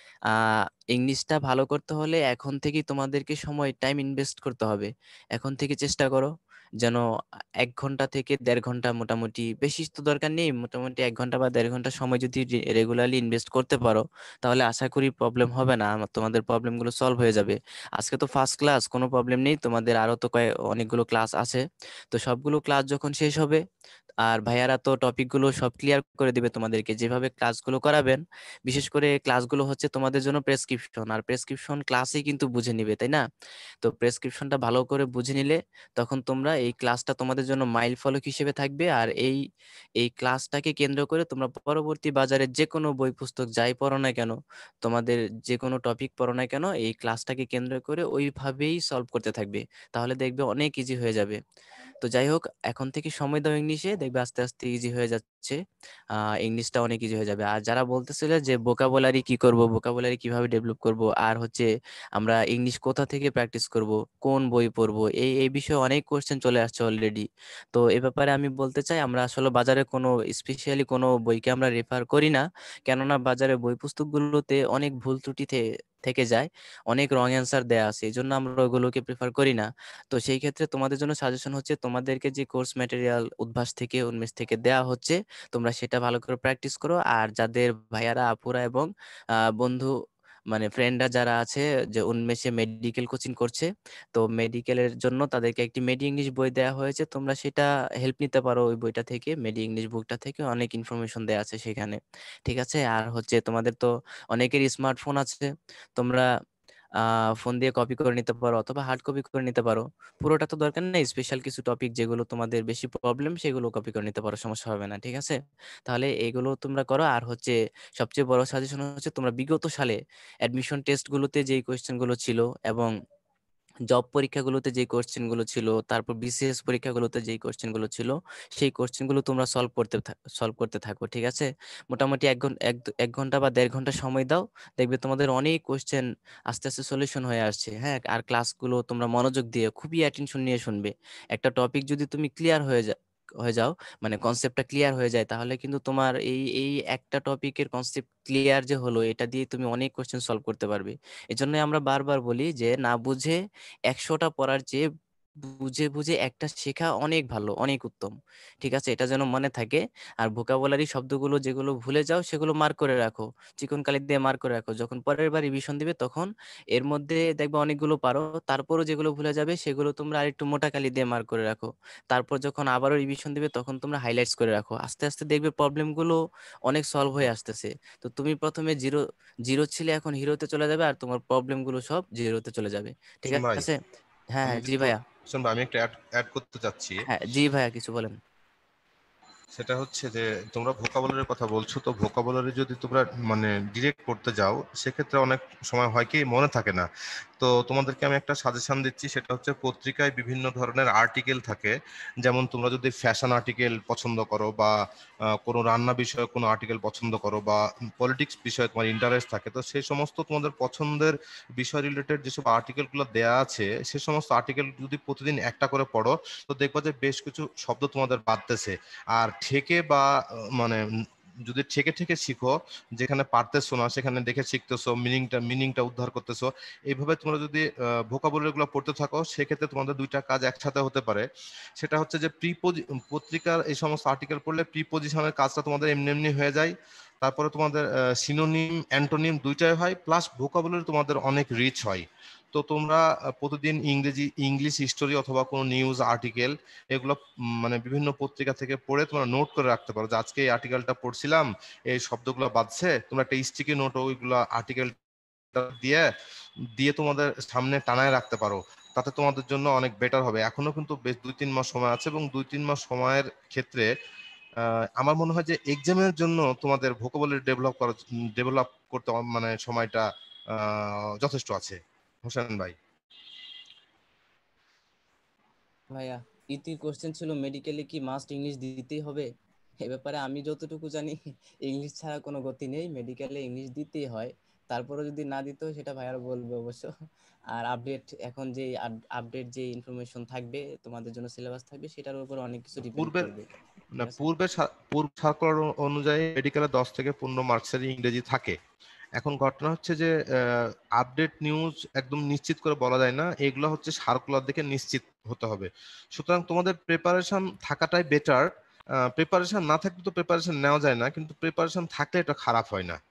আহ ইংলিশটা ভালো করতে হলে এখন থেকেই তোমাদেরকে সময়, টাইম ইনভেস্ট করতে হবে। এখন থেকে চেষ্টা করো যেন এক ঘন্টা থেকে দেড় ঘন্টা, মোটামুটি বেশি তো দরকার নেই, মোটামুটি এক ঘন্টা বা দেড় ঘন্টা সময় যদি রেগুলারলি ইনভেস্ট করতে পারো, তাহলে আশা করি প্রবলেম হবে না, আমার তোমাদের প্রবলেমগুলো সলভ হয়ে যাবে। আজকে তো ফার্স্ট ক্লাস, কোনো প্রবলেম নেই, তোমাদের আরো তো কয়েক অনেকগুলো ক্লাস আছে। তো সবগুলো ক্লাস যখন শেষ হবে, আর ভাইয়ারা তো টপিকগুলো সব ক্লিয়ার করে দিবে তোমাদেরকে, যেভাবে ক্লাসগুলো করাবেন। বিশেষ করে ক্লাসগুলো হচ্ছে তোমাদের জন্য প্রেসক্রিপশন, আর প্রেসক্রিপশন ক্লাসেই কিন্তু বুঝে নিবে, তাই না? তো প্রেসক্রিপশনটা ভালো করে বুঝে নিলে তখন তোমরা এই ক্লাসটা তোমাদের জন্য মাইল ফলক হিসেবে থাকবে। আর এই এই ক্লাসটাকে কেন্দ্র করে তোমরা পরবর্তী বাজারে যে কোনো বই পুস্তক যাই পড়ো না কেন, তোমাদের যে কোনো টপিক পড়ো না কেন, এই ক্লাসটাকে কেন্দ্র করে ওইভাবেই সলভ করতে থাকবে। তাহলে দেখবে অনেক ইজি হয়ে যাবে। তো যাই হোক, এখন থেকে সময় দাও ইংলিশে, দেখবে আস্তে আস্তে ইজি হয়ে যাচ্ছে। আহ ইংলিশটা অনেক ইজি হয়ে যাবে। আর যারা বলতেছিল যে ভোকাবুলারি কি করব, ভোকাবুলারি কিভাবে ডেভেলপ করব, আর হচ্ছে আমরা ইংলিশ কোথা থেকে প্র্যাকটিস করব, কোন বই পড়বো, এই এই বিষয়ে অনেক কোশ্চেন চলে আসছে অলরেডি। তো এ ব্যাপারে আমি বলতে চাই, আমরা আসলে বাজারে কোনো স্পেশালি কোনো বইকে আমরা রেফার করি না, কেননা বাজারে বই পুস্তকগুলোতে অনেক ভুল ত্রুটি থে- থেকে যায়, অনেক রং অ্যান্সার দেয়া আছে, এই জন্য আমরা ওগুলোকে প্রেফার করি না। তো সেই ক্ষেত্রে তোমাদের জন্য সাজেশন হচ্ছে, তোমাদেরকে যে কোর্স ম্যাটেরিয়াল উদ্ভাস থেকে, উন্মেষ থেকে দেয়া হচ্ছে, তোমরা সেটা ভালো করে প্র্যাকটিস করো। আর যাদের ভাইয়ারা, আপুরা এবং আহ, বন্ধু, মানে ফ্রেন্ডরা যারা আছে, যে উন্মেষে মেডিকেল কোচিং করছে, তো মেডিকেলের জন্য তাদেরকে একটি মেডি ইংলিশ বই দেওয়া হয়েছে, তোমরা সেটা হেল্প নিতে পারো। ওই বইটা থেকে, মেডি ইংলিশ বুকটা থেকে অনেক ইনফরমেশন দেওয়া আছে সেখানে। ঠিক আছে? আর হচ্ছে তোমাদের তো অনেকেরই স্মার্টফোন আছে, তোমরা আহ ফোন দিয়ে কপি করে নিতে পারো অথবা হার্ড কপি করে নিতে পারো। পুরোটা তো দরকার নেই, স্পেশাল কিছু টপিক যেগুলো তোমাদের বেশি প্রবলেম সেগুলো কপি করে নিতে পারো, সমস্যা হবে না। ঠিক আছে? তাহলে এগুলো তোমরা করো। আর হচ্ছে সবচেয়ে বড় সাজেশন হচ্ছে, তোমরা বিগত সালে অ্যাডমিশন টেস্টগুলোতে যেই কোয়েশ্চেনগুলো ছিল, এবং জব পরীক্ষাগুলোতে যে কোশ্চেনগুলো ছিল, তারপর বিসিএস পরীক্ষাগুলোতে যেই কোশ্চেনগুলো ছিল, সেই কোশ্চেনগুলো তোমরা সলভ করতে সলভ করতে থাকো। ঠিক আছে? মোটামুটি এক ঘন্টা এক এক ঘন্টা বা দেড় ঘন্টা সময় দাও, দেখবে তোমাদের অনেক কোশ্চেন আস্তে আস্তে সলিউশন হয়ে আসছে। হ্যাঁ, আর ক্লাসগুলো তোমরা মনোযোগ দিয়ে খুবই অ্যাটেনশন নিয়ে শুনবে। একটা টপিক যদি তুমি ক্লিয়ার হয়ে যা হয়ে যাও, মানে কনসেপ্টটা ক্লিয়ার হয়ে যায়, তাহলে কিন্তু তোমার এই এই একটা টপিকের কনসেপ্ট ক্লিয়ার যে হলো, এটা দিয়ে তুমি অনেক কোশ্চেন সলভ করতে পারবে। এজন্য আমরা বারবার বলি যে, না বুঝে একশোটা পড়ার চেয়ে বুঝে বুঝে একটা শেখা অনেক ভালো, অনেক উত্তম। ঠিক আছে? এটা যেন মনে থাকে। আর ভোকাবুলারি শব্দগুলো যেগুলো ভুলে যাও, সেগুলো মার্ক করে রাখো, চিকন কালি দিয়ে মার্ক করে রাখো। যখন পরের বার রিভিশন দিবে, তখন এর মধ্যে দেখবে অনেকগুলো পারো, তারপরও যেগুলো ভুলে যাবে সেগুলো তোমরা আরেকটু মোটা কালি দিয়ে মার্ক করে রাখো। তারপর যখন আবারও রিভিশন দিবে, তখন তোমরা হাইলাইটস করে রাখো। আস্তে আস্তে দেখবে প্রবলেমগুলো অনেক সলভ হয়ে আসতেছে। তো তুমি প্রথমে জিরো জিরো ছিলে, এখন হিরোতে চলে যাবে, আর তোমার প্রবলেমগুলো সব জিরোতে চলে যাবে। ঠিক হোসেন ভাই, আছে? হ্যাঁ, আমি হ্যাঁ, জি একটু ভাইয়া। হোসেন ভাই আমি একটু অ্যাড অ্যাড করতে চাচ্ছি। হ্যাঁ, জি ভাইয়া, কিছু বলেন। সেটা হচ্ছে যে তোমরা ভোকাবুলারির কথা বলছো, তো ভোকাবুলারি যদি তোমরা মানে ডিরেক্ট করতে যাও, সেক্ষেত্রে অনেক সময় হয় কি মনে থাকে না। তো তোমাদেরকে আমি একটা সাজেশন দিচ্ছি, সেটা হচ্ছে পত্রিকায় বিভিন্ন ধরনের আর্টিকেল থাকে। যেমন তোমরা যদি ফ্যাশন আর্টিকেল পছন্দ করো, বা আহ, কোনো রান্না বিষয়ে কোনো আর্টিকেল পছন্দ করো, বা পলিটিক্স বিষয়ে তোমার ইন্টারেস্ট থাকে, তো সেই সমস্ত তোমাদের পছন্দের বিষয় রিলেটেড যেসব আর্টিকেলগুলো দেয়া আছে, সে সমস্ত আর্টিকেল যদি প্রতিদিন একটা করে পড়ো, তো দেখবা যে বেশ কিছু শব্দ তোমাদের বাদতেছে। আর ঠেকে বা আহ, মানে উম, যদি ঠেকে ঠেকে শিখো, যেখানে পারতেছো না সেখানে দেখে শিখতেছো, মিনিংটা মিনিংটা উদ্ধার করতেছো, এইভাবে তোমরা যদি ভোকাবুলারি গুলো পড়তে থাকো, সেক্ষেত্রে তোমাদের দুইটা কাজ একসাথে হতে পারে। সেটা হচ্ছে যে প্রিপোজি পত্রিকার এই সমস্ত আর্টিকেল পড়লে প্রিপোজিশনের কাজটা তোমাদের এমনি এমনি হয়ে যায়। তারপরে তোমাদের সিনোনিম অ্যান্টোনিম দুইটাই হয়, প্লাস ভোকাবুলারি তোমাদের অনেক রিচ হয়। তো তোমরা আহ, প্রতিদিন ইংরেজি ইংলিশ হিস্টোরি অথবা কোনো নিউজ আর্টিকেল, এগুলো উম, মানে বিভিন্ন পত্রিকা থেকে পড়ে তোমরা নোট করে রাখতে পারো, যে আজকে এই আর্টিকেলটা পড়ছিলাম, এই শব্দগুলো বাদছে, তোমরা একটা স্টিকি নোট ওইগুলো আর্টিকেল দিয়ে দিয়ে তোমাদের সামনে টানায় রাখতে পারো। তাতে তোমাদের জন্য অনেক বেটার হবে। এখনো কিন্তু বেশ দুই তিন মাস সময় আছে, এবং দুই তিন মাস সময়ের ক্ষেত্রে আমার মনে হয় যে এক্সামের জন্য তোমাদের ভোকাবুলারি ডেভেলপ করা ডেভেলপ করতে মানে সময়টা যথেষ্ট আছে। হোসেন ভাই। ভাইয়া ইতির কোশ্চেন ছিল মেডিকেলে কি মাস্ট ইংলিশ দিতেই হবে? এ ব্যাপারে আমি যতটুকু জানি ইংলিশ ছাড়া কোনো গতি নেই, মেডিকেলে ইংলিশ দিতেই হয়। তারপরে যদি না দিত সেটা ভাইয়ার বলবে অবশ্য। আর আপডেট এখন যে আপডেট যে ইনফরমেশন থাকবে তোমাদের জন্য সিলেবাস থাকবে সেটার উপর অনেক কিছু ডিপেন্ড পূর্বের করবে। না পূর্বে পূর্ব সার্কুলার অনুযায়ী মেডিকেলে দশ থেকে পনেরো মার্কসের ইংরেজি থাকে। এখন ঘটনা হচ্ছে যে আপডেট নিউজ একদম নিশ্চিত করে বলা যায় না, এগুলো হচ্ছে সার্কুলার দেখে নিশ্চিত হতে হবে। সুতরাং তোমাদের প্রিপারেশন থাকাটাই বেটার। প্রিপারেশন না থাকলে তো প্রিপারেশন নেওয়া যায় না, কিন্তু প্রিপারেশন থাকলে এটা খারাপ হয় না।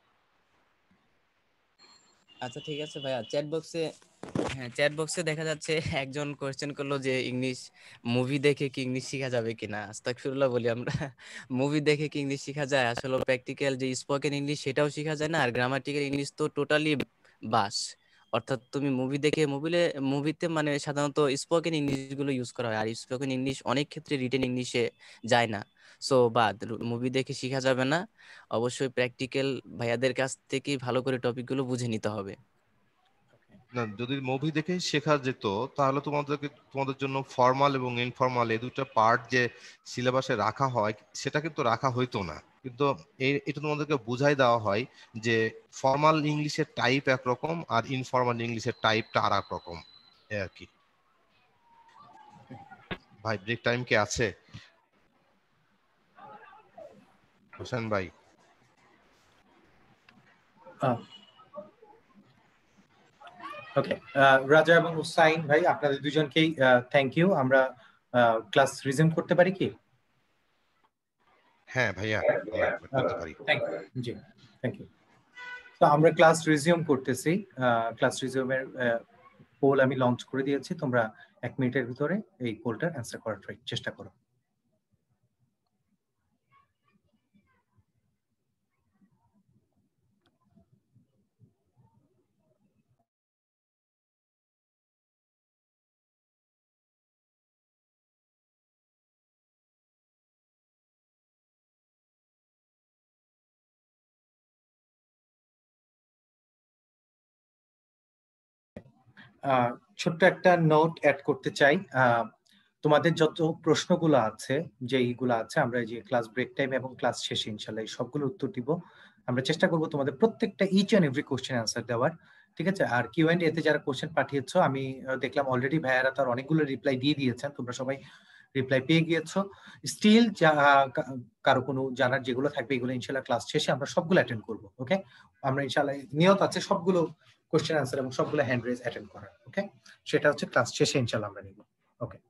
আচ্ছা ঠিক আছে ভাইয়া। চ্যাট বক্সে হ্যাঁ চ্যাট বক্সে দেখা যাচ্ছে একজন কোশ্চেন করলো যে ইংলিশ মুভি দেখে কি ইংলিশ শেখা যাবে কিনা। আস্তাগফিরুল্লাহ বলি আমরা। মুভি দেখে কি ইংলিশ শেখা যায়? আসলে প্র্যাকটিক্যাল যে স্পোকেন ইংলিশ সেটাও শেখা যায় না, আর গ্রামাটিক্যাল ইংলিশ তো টোটালি বাস। অর্থাৎ তুমি মুভি দেখে মুভিলে মুভিতে মানে সাধারণত স্পোকেন ইংলিশ গুলো ইউজ করা হয়, আর স্পোকেন ইংলিশ অনেক ক্ষেত্রে রিটেন ইংলিশে যায় না। সো বাদ, মুভি দেখে শেখা যাবে না। অবশ্যই প্র্যাকটিক্যাল ভাইয়াদের কাছ থেকে ভালো করে টপিকগুলো বুঝে নিতে হবে। না, যদি মুভি দেখে শেখা যেত তাহলে তোমাদেরকে তোমাদের জন্য ফর্মাল এবং ইনফর্মাল এই দুটো পার্ট যে সিলেবাসে রাখা হয় সেটা কিন্তু রাখা হইতো না। কিন্তু এই এটা তোমাদেরকে বুঝাই দেওয়া হয় যে ফর্মাল ইংলিশের টাইপ একরকম আর ইনফর্মাল ইংলিশের টাইপটা আর এক রকম, এই আর কি। ভাই ব্রেক টাইম কি আছে হোসেন ভাই? ওকে, রাজা এবং হুসাইন ভাই আপনাদের দুজনকেই থ্যাংক ইউ। আমরা ক্লাস রিজিউম করতে পারি কি? হ্যাঁ ভাইয়া আমরা করতে পারি। Thank you. জি থ্যাংক ইউ। তো আমরা ক্লাস রিজিউম করতেছি। ক্লাস রিজিউমের পোল আমি লঞ্চ করে দিয়েছি, তোমরা এক মিনিটের ভিতরে এই পোলটার অ্যান্সার করার চেষ্টা করো। ছোট্ট একটা নোট অ্যাড করতে চাই। তোমাদের যত প্রশ্নগুলো আছে, যেইগুলো আছে, আমরা এই যে ক্লাস ব্রেক টাইম এবং ক্লাস শেষে ইনশাল্লাহ এই সবগুলো উত্তর দিব। আমরা চেষ্টা করব তোমাদের প্রত্যেকটা each and every question answer দেওয়ার, ঠিক আছে? আর কিউ এন্ড এতে যারা কোশ্চেন পাঠিয়েছো আমি দেখলাম অলরেডি ভাইয়ারা তার অনেকগুলো রিপ্লাই দিয়ে দিয়েছেন, তোমরা সবাই রিপ্লাই পেয়ে গিয়েছো। স্টিল কারো কোনো জানার যেগুলো থাকবে এগুলো ইনশাল্লাহ ক্লাস শেষে আমরা সবগুলো অ্যাটেন্ড করবো। ওকে, আমরা ইনশাল্লাহ নিয়ত আছে সবগুলো কোশ্চেন অ্যান্সার এবং সবগুলো হ্যান্ড রেজ অ্যাটেন্ড করার। ওকে, সেটা হচ্ছে ক্লাস শেষে ইনশাল্লাহ আমরা নিব। ওকে,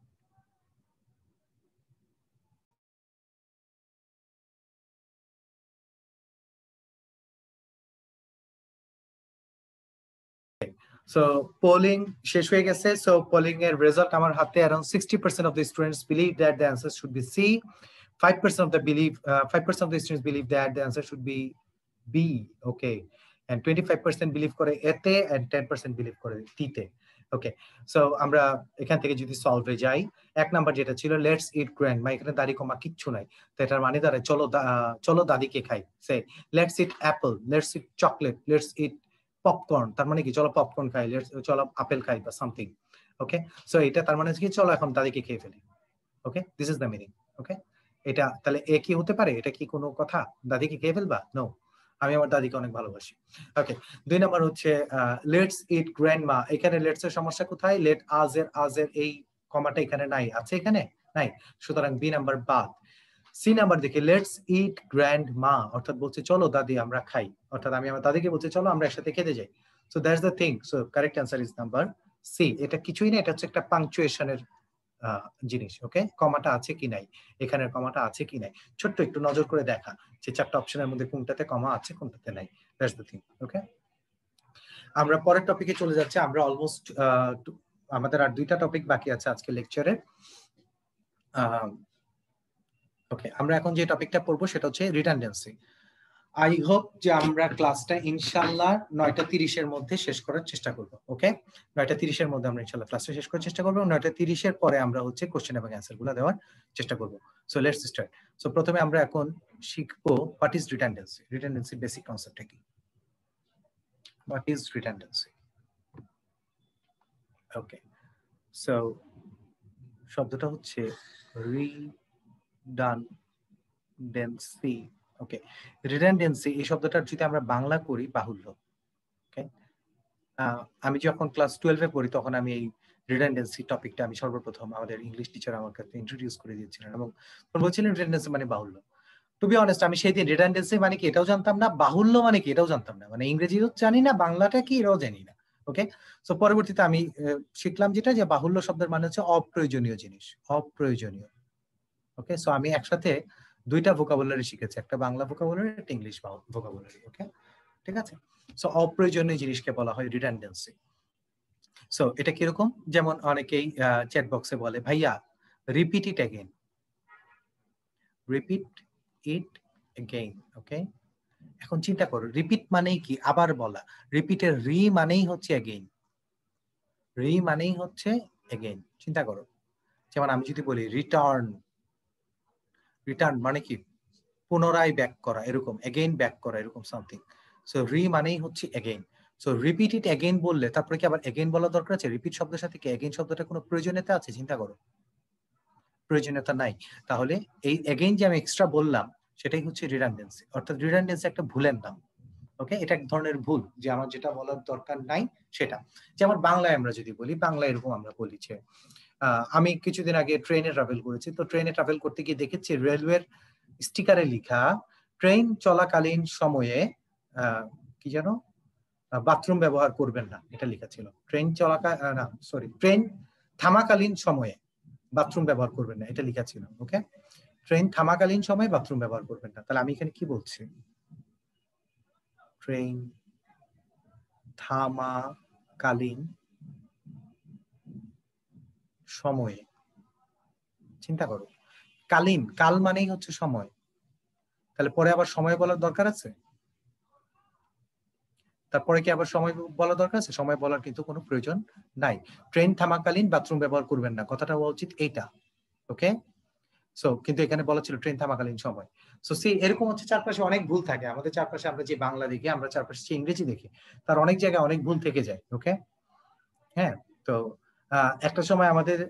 so polling শেষ হয়ে গেছে। so polling এর রেজাল্ট আমার হাতে। around sixty percent of the students believe that the answer should be C, five percent of the believe uh, five percent of the students believe that the answer should be B, okay, and twenty-five percent believe করে A তে and ten percent believe করে D তে। ওকে, সো আমরা এখান থেকে যদি সলভে যাই, এক নাম্বার যেটা ছিল লেটস ইট গ্র্যান্ডমা, এখানে দাড়ি কমা কিচ্ছু নাই, তো এটার মানে দাঁড়ায় চলো চলো দাদিকে খাই। সে let's eat apple, let's eat chocolate, let's eat popcorn, তার মানে কি চলো পপকর্ন খাই, চলো আপেল খাই বা সামথিং। ওকে, সো এটা তার মানে কি চলো এখন দাদিকে খেয়ে ফেলি। Okay, this is the meaning. Okay, এটা তাহলে এ কি হতে পারে? এটা কি কোনো কথা? দাদিকে খেয়ে ফেলবা? নো, আমি আমার দাদিকে অনেক ভালোবাসি। ওকে, দুই নাম্বার হচ্ছে লেটস ইট গ্র্যান্ডমা, এখানে লেটস এর সমস্যা কোথায়? লেট আজ এর আজ এর এই কমাটা এখানে নাই, আছে এখানে নাই, সুতরাং বি নাম্বার বাদ। সি নাম্বার দেখে লেটস ইট গ্র্যান্ডমা, অর্থাৎ বলছে চলো দাদি আমরা খাই, অর্থাৎ আমি আমার দাদিকে বলছি চলো আমরা একসাথে খেতে যাই। So that's the thing. So correct answer is number C. এটা কিছুই না, এটা হচ্ছে একটা পাংচুয়েশনের জিনিস। ওকে, কমাটা আছে কি নাই, এখানের কমাটা আছে কি নাই, ছোট্ট একটু নজর করে দেখা যে চারটা অপশনের মধ্যে কোনটাতে কমা আছে কোনটাতে নাই। That's the thing. ওকে, আমরা পরের টপিকে চলে যাচ্ছি। আমরা অলমোস্ট আমাদের আর দুইটা টপিক বাকি আছে আজকে লেকচারে। ওকে, আমরা এখন যে টপিকটা পড়বো সেটা হচ্ছে রিডান্ডেন্সি। আই হোপ যে আমরা ক্লাসটা ইনশাল্লাহ নয়টা তিরিশের মধ্যে শেষ করার চেষ্টা করব। ওকে, নয়টা তিরিশের মধ্যে আমরা ইনশাল্লাহ ক্লাসটা শেষ করার চেষ্টা করবো। নয়টা তিরিশের পরে আমরা হচ্ছে কোশ্চেন এবং অ্যান্সার গুলো দেওয়ার চেষ্টা করব। So let's start. সো প্রথমে আমরা এখন শিখবো what is redundancy. Redundancy basic কনসেপ্টটা কি? What is redundancy? Okay, so শব্দটা হচ্ছে রিডান্ডেন্সি। ওকে, রিডান্ডেন্সি এই শব্দটার যদি আমরা বাংলা করি বাহুল্য। ওকে, আমি যখন ক্লাস টুয়েলভে পড়ি তখন আমি এই রিডান্ডেন্সি টপিকটা আমি সর্বপ্রথম আমাদের ইংলিশ টিচার আমার কাছে ইন্ট্রোডিউস করে দিয়েছিলেন এবং বলছিলেন রিডান্ডেন্সি মানে বাহুল্য। টু বি অনেস্ট আমি সেই দিন রিডান্ডেন্সি মানে কি এটাও জানতাম না, বাহুল্য মানে কি এটাও জানতাম না, মানে ইংরেজিও জানি না, বাংলাটা কি এটাও জানি না। ওকে, সো পরবর্তীতে আমি শিখলাম যেটা যে বাহুল্য শব্দের মানে হচ্ছে অপ্রয়োজনীয় জিনিস, অপ্রয়োজনীয়। ওকে, সো আমি একসাথে দুইটা ভোকাবুলারি শিখেছি, একটা বাংলা ভোকাবুলারি, একটা ইংলিশ ভোকাবুলারি। ওকে, ঠিক আছে। সো অপ্রয়োজনীয় জিনিসকে বলা হয় রিডান্ডেন্সি। সো এটা কিরকম, যেমন অনেকেই চ্যাট বক্সে বলে ভাইয়া repeat it again, repeat it again. Okay, এখন চিন্তা করো রিপিট মানেই কি? আবার বলা। রিপিটের রি মানেই হচ্ছে অ্যাগেইন, রি মানেই হচ্ছে অ্যাগেইন। চিন্তা করো, যেমন আমি যদি বলি রিটার্ন, রিটার্ন মানে কি পুনরায় ব্যাক করা, এরকম অ্যাগেইন ব্যাক করা, এরকম সামথিং। সো রি মানেই হচ্ছে again. So repeat it again বললে তারপরে কি আবার অ্যাগেইন বলা দরকার আছে? রিপিট শব্দের সাথে কি অ্যাগেইন শব্দটা কোনো প্রয়োজনীয়তা আছে? চিন্তা করো, প্রয়োজনীয়তা নাই। তাহলে এই অ্যাগেইন যে আমি এক্সট্রা বললাম সেটাই হচ্ছে রিডান্ডেন্সি, অর্থাৎ রিডান্ডেন্সি একটা ভুলের নাম। ওকে, এটা এক ধরনের ভুল যে আমার যেটা বলার দরকার নাই সেটা। যেমন বাংলায় আমরা যদি বলি, বাংলায় এরকম আমরা বলি যে আমি কিছুদিন আগে ট্রেনে ট্রাভেল করেছি, তো ট্রেনে ট্রাভেল করতে গিয়ে দেখেছি রেলওয়ের স্টিকারে লেখা ট্রেন চলাকালীন সময়ে কি যেন বাথরুম ব্যবহার করবেন না, এটা লেখা ছিল। ট্রেন চলাকাল না সরি ট্রেন থামাকালীন সময়ে বাথরুম ব্যবহার করবেন না, এটা লেখা ছিল। ওকে, ট্রেন থামাকালীন সময়ে বাথরুম ব্যবহার করবেন না। তাহলে আমি এখানে কি বলছি? ট্রেন থামাকালীন সময়ে। চিন্তা করো, কালীন, কাল মানেই হচ্ছে সময়, তাহলে পরে আবার সময় বলার দরকার আছে? তারপরে কি আবার সময় বলা দরকার আছে? সময় বলার কিন্তু কোনো প্রয়োজন নাই। ট্রেন থামাকালীন বাথরুম ব্যবহার করবেন না, কথাটা হওয়া উচিত এইটা। ওকে, সো কিন্তু এখানে বলা ছিল ট্রেন থামাকালীন সময়। সো সি এরকম হচ্ছে চারপাশে অনেক ভুল থাকে আমাদের চারপাশে, আমরা যে বাংলা দেখি, আমরা চারপাশে যে ইংরেজি দেখি, তার অনেক জায়গায় অনেক ভুল থেকে যায়। ওকে, হ্যাঁ, তো একটা সময় আমাদের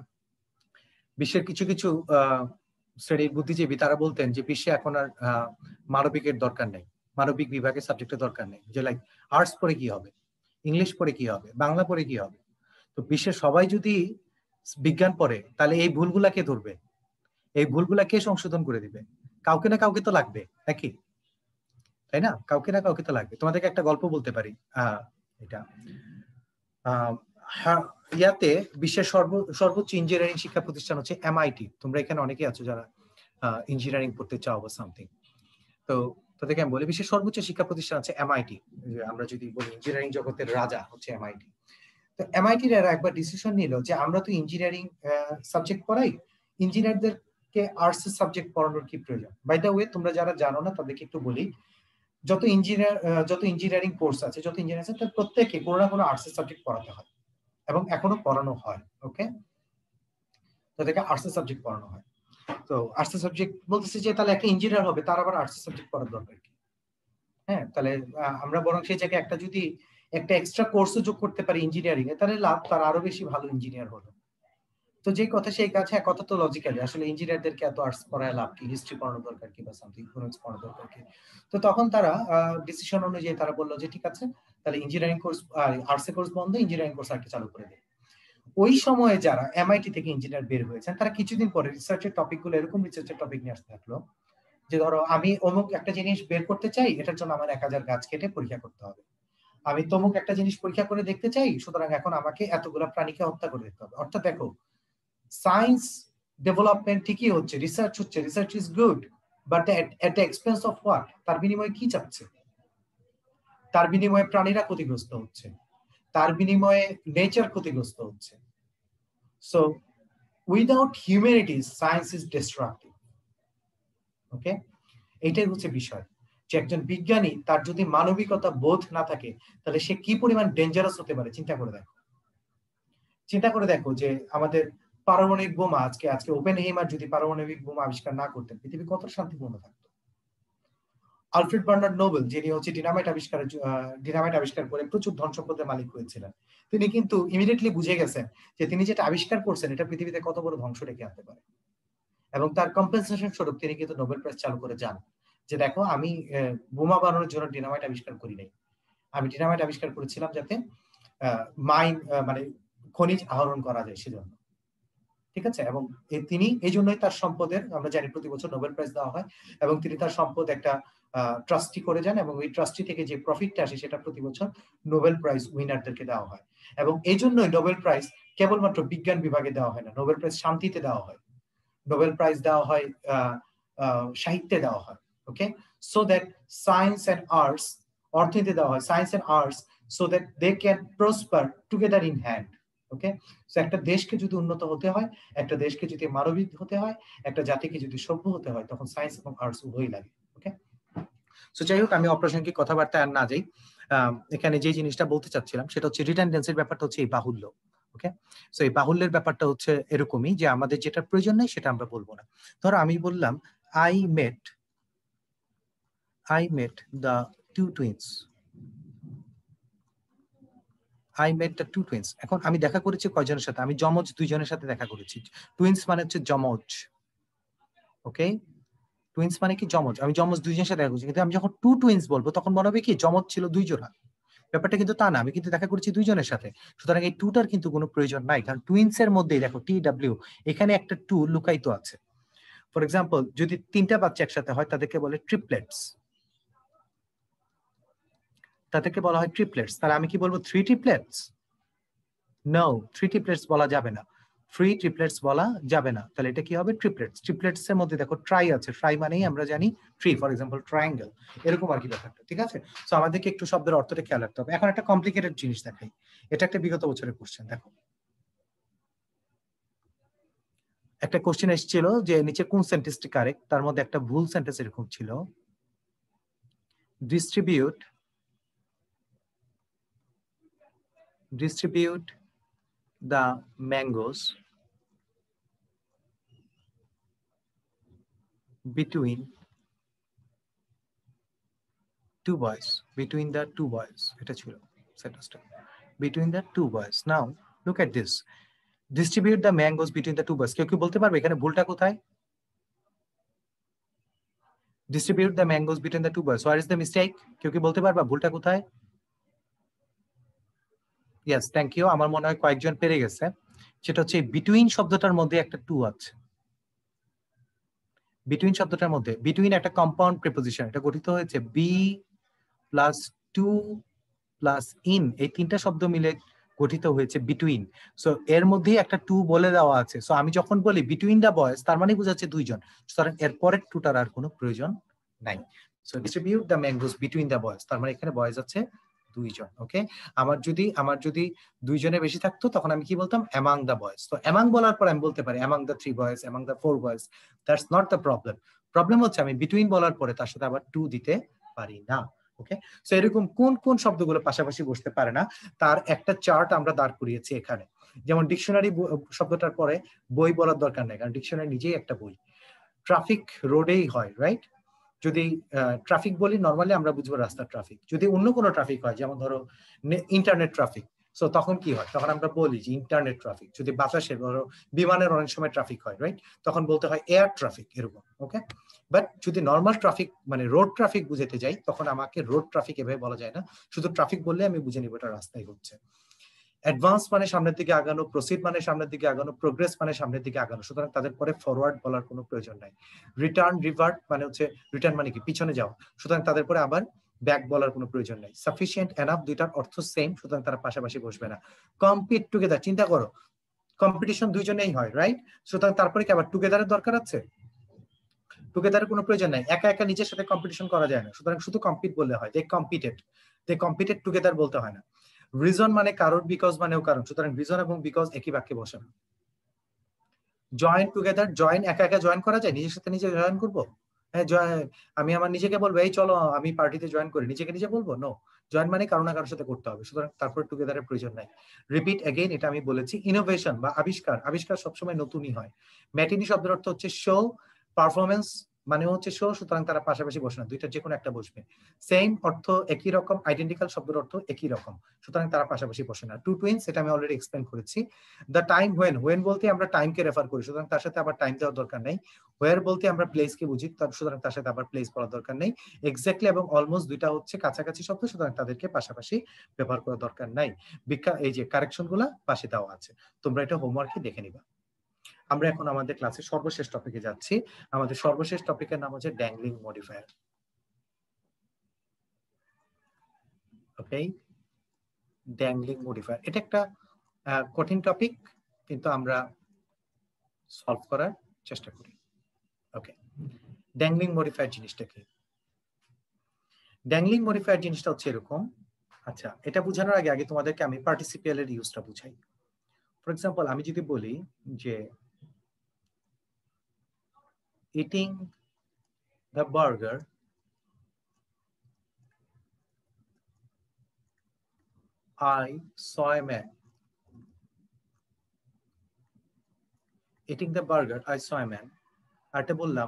বিশ্বের কিছু কিছু শ্রেণীর বুদ্ধিজীবী তারা বলতেন যে বিশ্বে এখন আর মানবিকের দরকার নেই, মানবিক বিভাগের সাবজেক্টের দরকার নেই, যে লাইক আর্টস পড়ে কি হবে, ইংলিশ পড়ে কি হবে, বাংলা পড়ে কি হবে। তো বিশ্বের সবাই যদি বিজ্ঞান পড়ে তাহলে এই ভুলগুলা কে ধরবে? এই ভুলগুলা কে সংশোধন করে দিবে? কাউকে না কাউকে তো লাগবে নাকি, তাই না? কাউকে না কাউকে তো লাগবে। তোমাদেরকে একটা গল্প বলতে পারি। আহ এটা আহ ইয়াতে বিশ্বের সর্ব সর্বোচ্চ ইঞ্জিনিয়ারিং শিক্ষা প্রতিষ্ঠান হচ্ছে এমআইটি। তোমরা এখানে অনেকেই আছো যারা ইঞ্জিনিয়ারিং পড়তে চাও বা সামথিং। তো তাদেরকে আমি বলি বিশ্বের সর্বোচ্চ শিক্ষা প্রতিষ্ঠান আছে এমআইটি। আমরা যদি বলি ইঞ্জিনিয়ারিং জগতের রাজা হচ্ছে এমআইটি। তো এমআইটির এরা একবার ডিসিশন নিল যে আমরা তো ইঞ্জিনিয়ারিং সাবজেক্ট পড়াই, ইঞ্জিনিয়ারদেরকে আর্টস এর সাবজেক্ট পড়ানোর কি প্রয়োজন? বাই দ্য ওয়ে, তোমরা যারা জানো না তাদেরকে একটু বলি, যত ইঞ্জিনিয়ার যত ইঞ্জিনিয়ারিং কোর্স আছে, যত ইঞ্জিনিয়ার আছে, তার প্রত্যেকে কোনো না কোনো আর্টস এর সাবজেক্ট পড়াতে হয় এবং এখনো পড়ানো হয়। ওকে, তাদেরকে আর্টস এর সাবজেক্ট পড়ানো হয়। তো আর্টস এর সাবজেক্ট বলতেছে যে তাহলে একটা ইঞ্জিনিয়ার হবে, তার আবার আর্টস এর সাবজেক্ট পড়ার দরকার কি? হ্যাঁ, তাহলে আমরা বরং সেই জায়গায় একটা যদি একটা এক্সট্রা কোর্সও যোগ করতে পারি ইঞ্জিনিয়ারিং এ, তাহলে লাভ, তার আরো বেশি ভালো ইঞ্জিনিয়ার হলো। তো যে কথা সেই কাজ, হ্যাঁ কথা তো লজিক্যালি, আসলে ইঞ্জিনিয়ারদেরকে এত আর্টস পড়ায় লাভ কি, হিস্ট্রি পড়ানো দরকার কি বা সামথিং ইকোনমিক্স পড়ানো দরকার কি? তো তখন তারা ডিসিশন অনুযায়ী তারা বললো যে ঠিক আছে তাহলে ইঞ্জিনিয়ারিং কোর্স, আর্টস এর কোর্স বন্ধ, ইঞ্জিনিয়ারিং কোর্স একটা চালু করে দেয়। ওই সময়ে যারা এমআইটি থেকে ইঞ্জিনিয়ার বের হয়েছেন তারা কিছুদিন পরে রিসার্চের টপিকগুলো এরকম রিসার্চের টপিক নিয়ে আসতে থাকলো যে ধরো আমি অমুক একটা জিনিস বের করতে চাই, এটার জন্য আমার এক হাজার গাছ কেটে পরীক্ষা করতে হবে। আমি তমুক একটা জিনিস পরীক্ষা করে দেখতে চাই, সুতরাং এখন আমাকে এতগুলো প্রাণীকে হত্যা করে দেখতে হবে। অর্থাৎ দেখো, সায়েন্স ডেভেলপমেন্ট ঠিকই হচ্ছে, রিসার্চ হচ্ছে, research is good, but at the expense of what? তার বিনিময়ে কি চাচ্ছে? তার বিনিময়ে প্রাণীরা ক্ষতিগ্রস্ত হচ্ছে, তার বিনিময়ে নেচার ক্ষতিগ্রস্ত হচ্ছে। So without humanity science is destructive. Okay, এইটাই হচ্ছে বিষয়। যে একজন বিজ্ঞানী তার যদি মানবিকতা বোধ না থাকে তাহলে সে কি পরিমাণ ডেঞ্জারাস হতে পারে চিন্তা করে দেখো। চিন্তা করে দেখো যে আমাদের পারমাণবিক বোমা আজকে আজকে ওপেনহেইমার যদি পারমাণবিক বোমা আবিষ্কার না করতেন পৃথিবী কত শান্তিপূর্ণ থাকতো। আলফ্রেড বার্নার্ড নোবেল যিনি হচ্ছে ডিনামাইট আবিষ্কারের ডিনামাইট আবিষ্কার করে প্রচুর ধন সম্পদের মালিক হয়েছিলেন, তিনি কিন্তু ইমিডিয়েটলি বুঝে গেছেন যে তিনি যেটা আবিষ্কার করছেন এটা পৃথিবীতে কত বড় ধ্বংস ডেকে আনতে পারে, এবং তার কম্পেনসেশন স্বরূপ তিনি কিন্তু নোবেল প্রাইজ চালু করে যান যে দেখো আমি বোমা বানানোর জন্য ডিনামাইট আবিষ্কার করি নাই, আমি ডিনামাইট আবিষ্কার করেছিলাম যাতে মাইন মানে খনিজ আহরণ করা যায় সেজন্য। ঠিক আছে, এবং তিনি এই জন্যই তার সম্পদের আমরা জানি প্রতি বছর নোবেল প্রাইজ দেওয়া হয়, এবং তিনি তার সম্পদ একটা ট্রাস্টি করে যান এবং ওই ট্রাস্টি থেকে যে প্রফিটটা আসে সেটা প্রতি বছর নোবেল প্রাইজ উইনারদেরকে দেওয়া হয়। এবং এই জন্যই নোবেল প্রাইজ কেবলমাত্র বিজ্ঞান বিভাগে দেওয়া হয় না, নোবেল প্রাইজ শান্তিতে দেওয়া হয়, নোবেল প্রাইজ দেওয়া হয় সাহিত্যে দেওয়া হয়। Okay, so that science and arts, অর্থনীতিতে দেওয়া হয় science and arts, so that they can prosper together in hand. Okay, so একটা দেশকে যদি উন্নত হতে হয়, একটা দেশকে যদি মানবিক হতে হয়, একটা জাতিকে যদি সভ্য হতে হয়, তখন সায়েন্স এবং আর্টস উভয়ই লাগে। ওকে, সো যাই হোক আমি অপ্রাসঙ্গিক কথাবার্তা আর না যাই, এখানে যে জিনিসটা বলতে চাচ্ছিলাম সেটা হচ্ছে রিটার্ডেন্সির ব্যাপারটা হচ্ছে এই বাহুল্য। ওকে, সো এই বাহুল্যের ব্যাপারটা হচ্ছে এরকমই যে আমাদের যেটা প্রয়োজন নেই সেটা আমরা বলবো না। ধরো আমি বললাম I met I met the two twins I met the two twins. এখন আমি দেখা করেছি কয়জনের সাথে? আমি যমজ দুইজনের সাথে দেখা করেছি। টুইন্স মানে হচ্ছে যমজ। ওকে, টুইন্স মানে কি যমজ, আমি যমজ দুইজনের সাথে দেখা করেছি। কিন্তু আমি যখন টু টুইন্স বলবো তখন মনে হবে কি যমজ ছিল দুই জোড়া, ব্যাপারটা কিন্তু তা না, আমি কিন্তু দেখা করেছি দুইজনের সাথে। সুতরাং এই টুটার কিন্তু কোনো প্রয়োজন নাই, কারণ টুইন্স এর মধ্যেই দেখো টি ডাব্লিউ, এখানে একটা টু লুকায়িত আছে। ফর এক্সাম্পল যদি তিনটা বাচ্চা একসাথে হয় তাদেরকে বলে ট্রিপলেটস, তাদেরকে বলা হয় ট্রিপলেটস। তাহলে আমি কি বলবো three triplets? No, three triplets বলা যাবে না, থ্রি ট্রিপলেটস বলা যাবে না। তাহলে এটা কি হবে? ট্রিপলেটস। ট্রিপলেটস এর মধ্যে দেখো ট্রাই আছে, ট্রাই মানেই আমরা জানি থ্রি, ফর এক্সাম্পল ট্রায়াঙ্গেল, এরকম আর কি ব্যাপারটা। ঠিক আছে, সো আমাদেরকে একটু শব্দের অর্থটা খেয়াল রাখতে হবে। এখন একটা কমপ্লিকেটেড জিনিস দেখাই, এটা একটা বিগত বছরের কোশ্চেন। দেখো একটা কোশ্চেন এসেছিল যে নিচে কোন সেন্টেন্সটি কারেক্ট, তার মধ্যে একটা ভুল সেন্টেন্স এরকম ছিল, distribute distribute the mangoes between two boys, between the two boys, এটা ছিল সেন্টেন্সটা, between the two boys. Now look at this, distribute the mangoes between the two boys. কেউ কি বলতে পারবে এখানে ভুলটা কোথায়? distribute the mangoes between the two boys, where is the mistake? কেউ কি বলতে পারবা ভুলটা কোথায়? ইয়েস, থ্যাংক ইউ, আমার মনে হয় কয়েকজন পেরে গেছে। সেটা হচ্ছে বিটুইন শব্দটার মধ্যে একটা টু আছে। বিটুইন শব্দটার মধ্যে, বিটুইন একটা কম্পাউন্ড প্রিপোজিশন, এটা গঠিত হয়েছে be plus two plus in, এই তিনটা শব্দ মিলে গঠিত হয়েছে বিটুইন। সো এর মধ্যেই একটা টু বলে দেওয়া আছে। সো আমি যখন বলি বিটুইন দ্য বয়েজ, তার মানে বোঝাচ্ছে দুইজন, সুতরাং এর পরের টুটার আর কোনো প্রয়োজন নাই। So distribute the mangoes between the boys, তার মানে এখানে বয়েজ আছে দুইজন। ওকে, আমার যদি আমার যদি দুইজনের বেশি থাকতো তখন আমি কি বলতাম? Among the boys. তো অ্যামাং বলার পর আমি বলতে পারি among the three boys, among the four boys, that's not the problem. Problem হচ্ছে আমি বিটুইন বলার পরে তার সাথে আবার টু দিতে পারি না। ওকে, সো এরকম কোন কোন শব্দগুলো পাশাপাশি বসতে পারে না তার একটা চার্ট আমরা দাঁড় করিয়েছি এখানে। যেমন ডিকশনারি শব্দটার পরে বই বলার দরকার নেই, কারণ ডিকশনারি নিজেই একটা বই। ট্রাফিক রোডেই হয়, রাইট? যদি ট্রাফিক বলি নর্মালি আমরা বুঝবো রাস্তার ট্রাফিক। যদি অন্য কোনো ট্রাফিক হয়, যেমন ধরো ইন্টারনেট ট্রাফিক, সো তখন কি হয়? তখন আমরা বলি যে ইন্টারনেট ট্রাফিক। যদি বাতাসের ধরো বিমানের অনেক সময় ট্রাফিক হয়, রাইট, তখন বলতে হয় এয়ার ট্রাফিক, এরকম। ওকে, বাট যদি নর্মাল ট্রাফিক মানে রোড ট্রাফিক বুঝাতে যাই তখন আমাকে রোড ট্রাফিক এভাবে বলা যায় না, শুধু ট্রাফিক বললে আমি বুঝে নিব এটা রাস্তায় হচ্ছে। অ্যাডভান্স মানে সামনের দিকে আগানো, প্রসিড মানে সামনের দিকে আগানো, প্রোগ্রেস মানে সামনের দিকে আগানো, সুতরাং তাদের পরে ফরওয়ার্ড বলার কোনো প্রয়োজন নাই। রিটার্ন রিভার্ট মানে হচ্ছে রিটার্ন মানে কি পিছনে যাওয়া, সুতরাং তাদের পরে আবার ব্যাক বলার কোনো প্রয়োজন নাই। সাফিসিয়েন্ট, এনাফ দুইটার অর্থ সেম, সুতরাং তারা পাশাপাশি বসবে না। কম্পিট টুগেদার, চিন্তা করো কম্পিটিশন দুইজনেই হয়, রাইট, সুতরাং তারপরে কি আবার টুগেদারের দরকার আছে? টুগেদারের কোনো প্রয়োজন নাই, একা একা নিজের সাথে কম্পিটিশন করা যায় না, সুতরাং শুধু কম্পিট বললে হয়। They competed, they competed together বলতে হয় না। রিজন মানে কারণ, বিকজ মানেও কারণ, সুতরাং রিজন এবং বিকজ একই বাক্যে বসে না। জয়েন টুগেদার, জয়েন একা একা জয়েন করা যায়? নিজের সাথে নিজে জয়েন করবো? হ্যাঁ, আমি আমার নিজেকে বলবো এই চলো আমি পার্টিতে জয়েন করি, নিজেকে নিজে বলবো? নো, জয়েন মানে কারো না কারোর সাথে করতে হবে, সুতরাং তারপর টুগেদারের প্রয়োজন নাই। রিপিট এগেইন, এটা আমি বলেছি। ইনোভেশন বা আবিষ্কার, আবিষ্কার সবসময় নতুনই হয়। ম্যাটিনি শব্দের অর্থ হচ্ছে শো, পারফরমেন্স মানে হচ্ছে শো, সুতরাং তারা পাশাপাশি বসে না, দুইটা যে কোনো একটা বসবে। সেম অর্থ একই রকম, আইডেন্টিক্যাল শব্দের অর্থ একই রকম, সুতরাং তারা পাশাপাশি বসে না। টু টুইনস, এটা আমি অলরেডি এক্সপ্লেন করেছি। দ্য টাইম হোয়েন, হোয়েন বলতে আমরা টাইমকে রেফার করি, সুতরাং তার সাথে আবার টাইম দেওয়ার দরকার নেই। হোয়ার বলতে আমরা প্লেসকে বুঝি, সুতরাং তার সাথে আবার প্লেস বলার দরকার নেই। এক্স্যাক্টলি এবং অলমোস্ট দুইটা হচ্ছে কাছাকাছি শব্দ, সুতরাং তাদেরকে পাশাপাশি ব্যবহার করার দরকার নাই। বিখ্যাত এই যে কারেকশন গুলা পাশে দেওয়া আছে, তোমরা এটা হোমওয়ার্কে দেখে নিবা। আমরা এখন আমাদের ক্লাসের সর্বশেষ টপিকে যাচ্ছি। আমাদের সর্বশেষ টপিকের নাম হচ্ছে dangling modifier. Okay, dangling modifier এটা একটা কঠিন টপিক, কিন্তু আমরা সলভ করার চেষ্টা করি। ওকে, ড্যাংলিং মডিফায়ার জিনিসটা কি? ড্যাংলিং মডিফায়ার জিনিসটা হচ্ছে এরকম। আচ্ছা, এটা বোঝানোর আগে আগে তোমাদেরকে আমি পার্টিসিপিয়াল এর ইউজটা বুঝাই। ফর এক্সাম্পল, আমি যদি বলি যে eating the burger I saw a man. Eating the burger, I saw a man. আরেকটা বললাম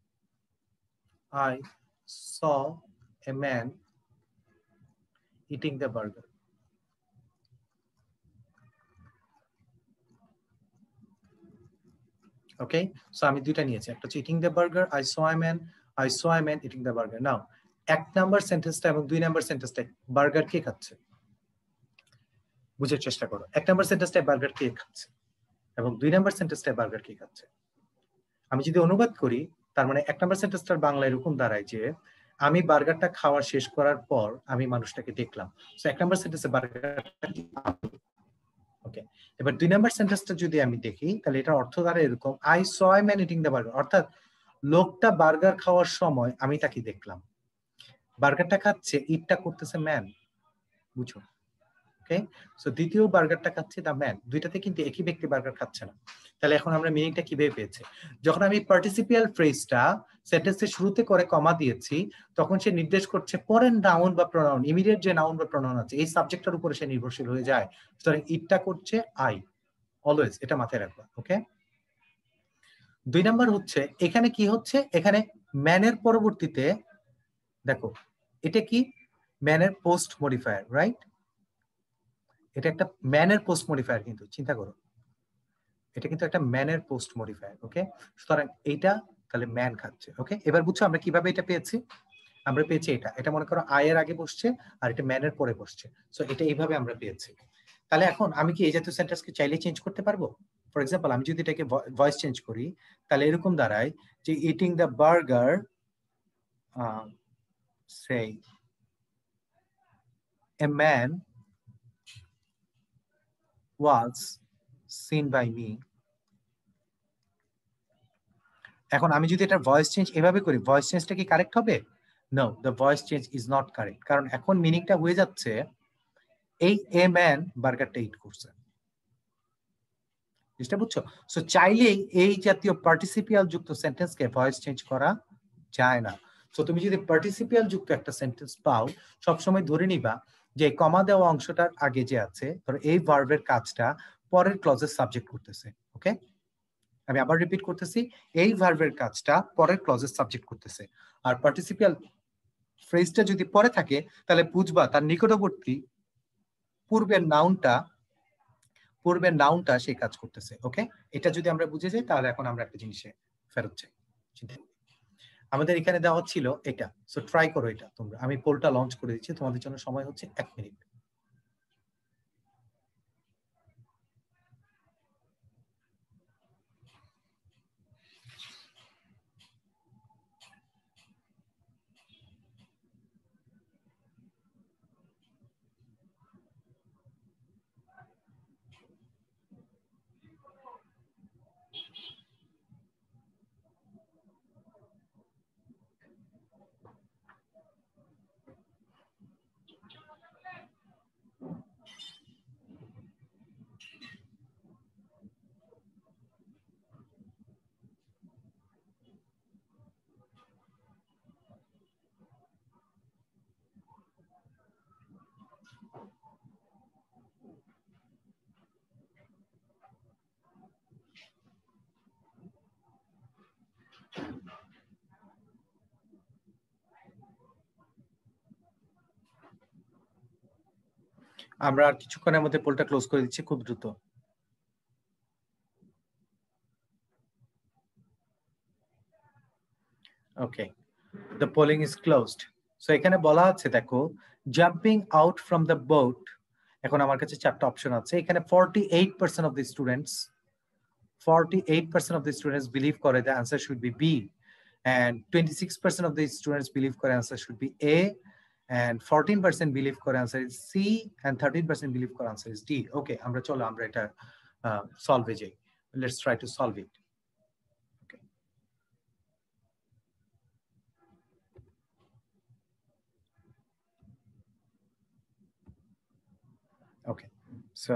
I saw a man eating the burger. Okay, so আমি দুইটা নিয়েছি, একটা হচ্ছে eating the burger, I saw a man, I saw a man eating the burger. Now, এক নাম্বার সেন্টেন্সটা এবং দুই নাম্বার সেন্টেন্সটা বার্গার কে খাচ্ছে বুঝার চেষ্টা করো। এক নাম্বার সেন্টেন্সটা বার্গার কে খাচ্ছে এবং দুই নাম্বার সেন্টেন্সটা বার্গার কে খাচ্ছে। আমি যদি অনুবাদ করি, তার মানে এক নাম্বার সেন্টেন্সটার বাংলা এরকম দাঁড়ায় যে আমি বার্গারটা খাওয়া শেষ করার পর আমি মানুষটাকে দেখলাম। সো এক নাম্বার সেন্টেন্সে বার্গারটা কি? ওকে, এবার দুই নাম্বার সেন্টেন্সটা যদি আমি দেখি, তাহলে এটার অর্থ দাঁড়ায় এরকম, I saw a man eating the burger, অর্থাৎ লোকটা বার্গার খাওয়ার সময় আমি তাকে দেখলাম। বার্গারটা খাচ্ছে, ইটটা করতেছে ম্যান, বুঝো? ওকে, সো দ্বিতীয় বার্গারটা খাচ্ছে দা ম্যান, দুইটাতে কিন্তু একই ব্যক্তি বার্গার খাচ্ছে না। তাহলে এখন আমরা মিনিংটা কিভাবে পেয়েছি? যখন আমি পার্টিসিপিয়াল ফ্রেজটা সেন্টেন্সের শুরুতে করে কমা দিয়েছি, তখন সে নির্দেশ করছে পরের নাউন বা প্রোনাউন, ইমিডিয়েট যে নাউন বা প্রোনাউন আছে এই সাবজেক্টটার উপরে সে নির্ভরশীল হয়ে যায়। সুতরাং ইটটা করছে আই, অলওয়েজ এটা মাথায় রাখবা। ওকে, দুই নাম্বার হচ্ছে এখানে কি হচ্ছে, এখানে ম্যানের পরবর্তীতে দেখো এটা কি, ম্যানের পোস্ট মডিফায়ার, রাইট? এটা একটা ম্যানের পোস্ট মডিফায়ার, কিন্তু চিন্তা করো এটা কিন্তু একটা ম্যানের পোস্ট মডিফায়ার। ওকে, সুতরাং এইটা তাহলে ম্যান খাচ্ছে। ওকে, এবার বুঝছো আমরা কিভাবে এটা পেয়েছি? আমরা পেয়েছি এটা, এটা মনে করো আয়ের আগে বসছে আর এটা ম্যানের পরে বসছে, সো এটা এইভাবে আমরা পেয়েছি। তাহলে এখন আমি কি এই জাতীয় সেন্টেন্সকে চাইলে চেঞ্জ করতে পারবো? ফর এক্সাম্পল, আমি যদি এটাকে ভয়েস চেঞ্জ করি, তাহলে এরকম দাঁড়ায় যে eating the burger say a man was seen by me. এখন আমি যদি এটা ভয়েস চেঞ্জ এভাবে করি, ভয়েস চেঞ্জটা কি কারেক্ট হবে? No, the voice change is not correct, কারণ এখন মিনিংটা হয়ে যাচ্ছে এই এ ম্যান বার্গারটা ইট করছে। জিনিসটা বুঝছো? সো চাইলেই এই জাতীয় পার্টিসিপিয়াল যুক্ত সেন্টেন্সকে ভয়েস চেঞ্জ করা যায় না। সো তুমি যদি পার্টিসিপিয়াল যুক্ত একটা সেন্টেন্স পাও, সবসময় ধরে নিবা যে কমা দেওয়া অংশটার আগে যে আছে, ধরো এই ভার্বের কাজটা পরের ক্লজের সাবজেক্ট করতেছে। ওকে, আমি আবার রিপিট করতেছি, এই ভার্বের কাজটা পরের ক্লজের সাবজেক্ট করতেছে। আর পার্টিসিপিয়াল ফ্রেজটা যদি পরে থাকে, তাহলে বুঝবা তার নিকটবর্তী পূর্বের নাউনটা পূর্বের নাউনটা সেই কাজ করতেছে। ওকে, এটা যদি আমরা বুঝে যাই, তাহলে এখন আমরা একটা জিনিসে ফেরত যাই। আমাদের এখানে দেওয়া ছিল এটা, সো ট্রাই করো এটা তোমরা। আমি পোলটা লঞ্চ করে দিচ্ছি, তোমাদের জন্য সময় হচ্ছে এক মিনিট। আমরা আর কিছুক্ষণের মধ্যে পোলটা ক্লোজ করে দিচ্ছি খুব দ্রুত। Okay, the polling is closed. So এখানে বলা আছে দেখো, jumping out from the boat. এখন আমার কাছে চারটা অপশন আছে। এখানে forty eight percent of the students forty-eight percent of the students believe correct the answer should be B, and twenty-six percent of the students believe correct answer should be A, and fourteen percent believe correct answer is C, and thirteen percent believe correct answer is D. Okay, আমরা চলো আমরা এটা solve এ যাই. Let's try to solve it. Okay. Okay. So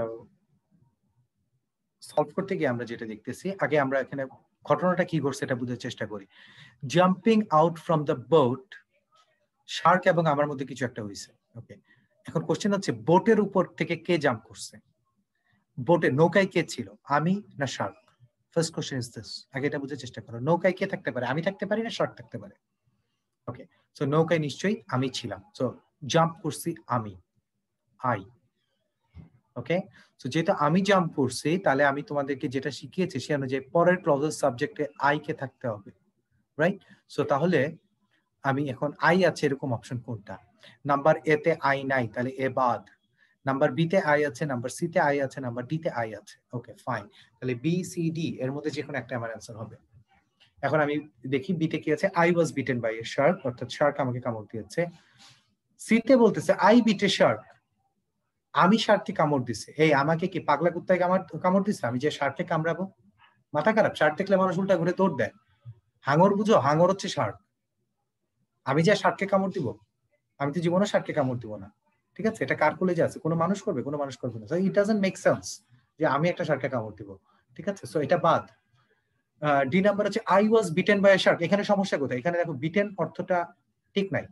solve করতে গিয়ে আমরা যেটা দেখতেছি, আগে আমরা এখানে ঘটনাটা কি ঘটছে এটা বুঝার চেষ্টা করি। Jumping out from the boat, shark এবং আমার মধ্যে কিছু একটা হয়েছে। ওকে, এখন কোশ্চেন হচ্ছে বোটের উপর থেকে কে জাম্প করছে? বোটে নৌকায় কে ছিল, আমি না shark? First question is this, আগে এটা বুঝার চেষ্টা করো। নৌকায় কে থাকতে পারে? আমি থাকতে পারি না শার্ক থাকতে পারে? ওকে, সো নৌকায় নিশ্চয়ই আমি ছিলাম, সো জাম্প করছি আমি, আই। ওকে, সো যেটা আমি জাম্প করছি, তাহলে আমি তোমাদেরকে যেটা শিখিয়েছি সে অনুযায়ী পরের ক্লজার সাবজেক্টে আই কে থাকতে হবে, রাইট? সো তাহলে আমি এখন আই আছে এরকম অপশন কোনটা? নাম্বার এ তে আই নাই, তাহলে এ বাদ। নাম্বার বি তে আই আছে, নাম্বার সি তে আই আছে, নাম্বার ডি তে আই আছে। ওকে ফাইন, তাহলে বি সি ডি এর মধ্যে যে কোনো একটা আমার অ্যান্সার হবে। এখন আমি দেখি বি তে কি আছে, I was bitten by a shark, অর্থাৎ শার্ক আমাকে কামড় দিয়েছে। সি তে বলতেছে আই বিট এ শার্ক, আমি শার্ককে কামড় দিছে। এই আমাকে কি পাগলা কুত্তায় কামড় কামড় দিছে? আমি যে শার্ককে কামড়াবো? মাথা খারাপ? শার্ক দেখলে মানুষ উল্টা ঘুরে দৌড় দেয়। হাঙর বুঝো, হাঙর হচ্ছে শার্ক। আমি যে শার্ককে কামড় দিব? আমি তো জীবনে শার্ককে কামড় দিব না, ঠিক আছে? এটা কার কলেজে আছে? কোনো মানুষ করবে? কোনো মানুষ করবে না। So it doesn't make sense যে আমি একটা শার্ককে কামড় দিব, ঠিক আছে? সো এটা বাদ। ডি নাম্বার হচ্ছে I was bitten by a shark. এখানে সমস্যা কোথায়? এখানে দেখো বিটেন অর্থটা ঠিক নাই,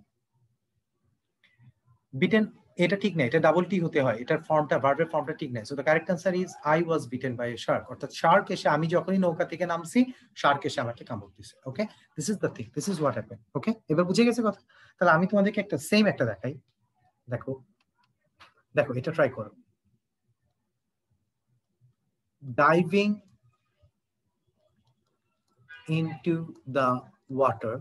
বিটেন এটা ঠিক নাই, এটা ডাবল টি হতে হয়, এটার ফর্মটা, ভার্বের ফর্মটা ঠিক নাই। So the correct answer is I was bitten by a shark, অর্থাৎ শার্ক এসে, আমি যখনই নৌকা থেকে নামছি শার্ক এসে আমাকে কামড় দিছে। Okay, this is the thing, this is what happened. Okay, এবার বুঝে গেছে কথা? তাহলে আমি তোমাদেরকে একটা সেম একটা দেখাই, দেখো দেখো এটা ট্রাই করো। Diving into the water,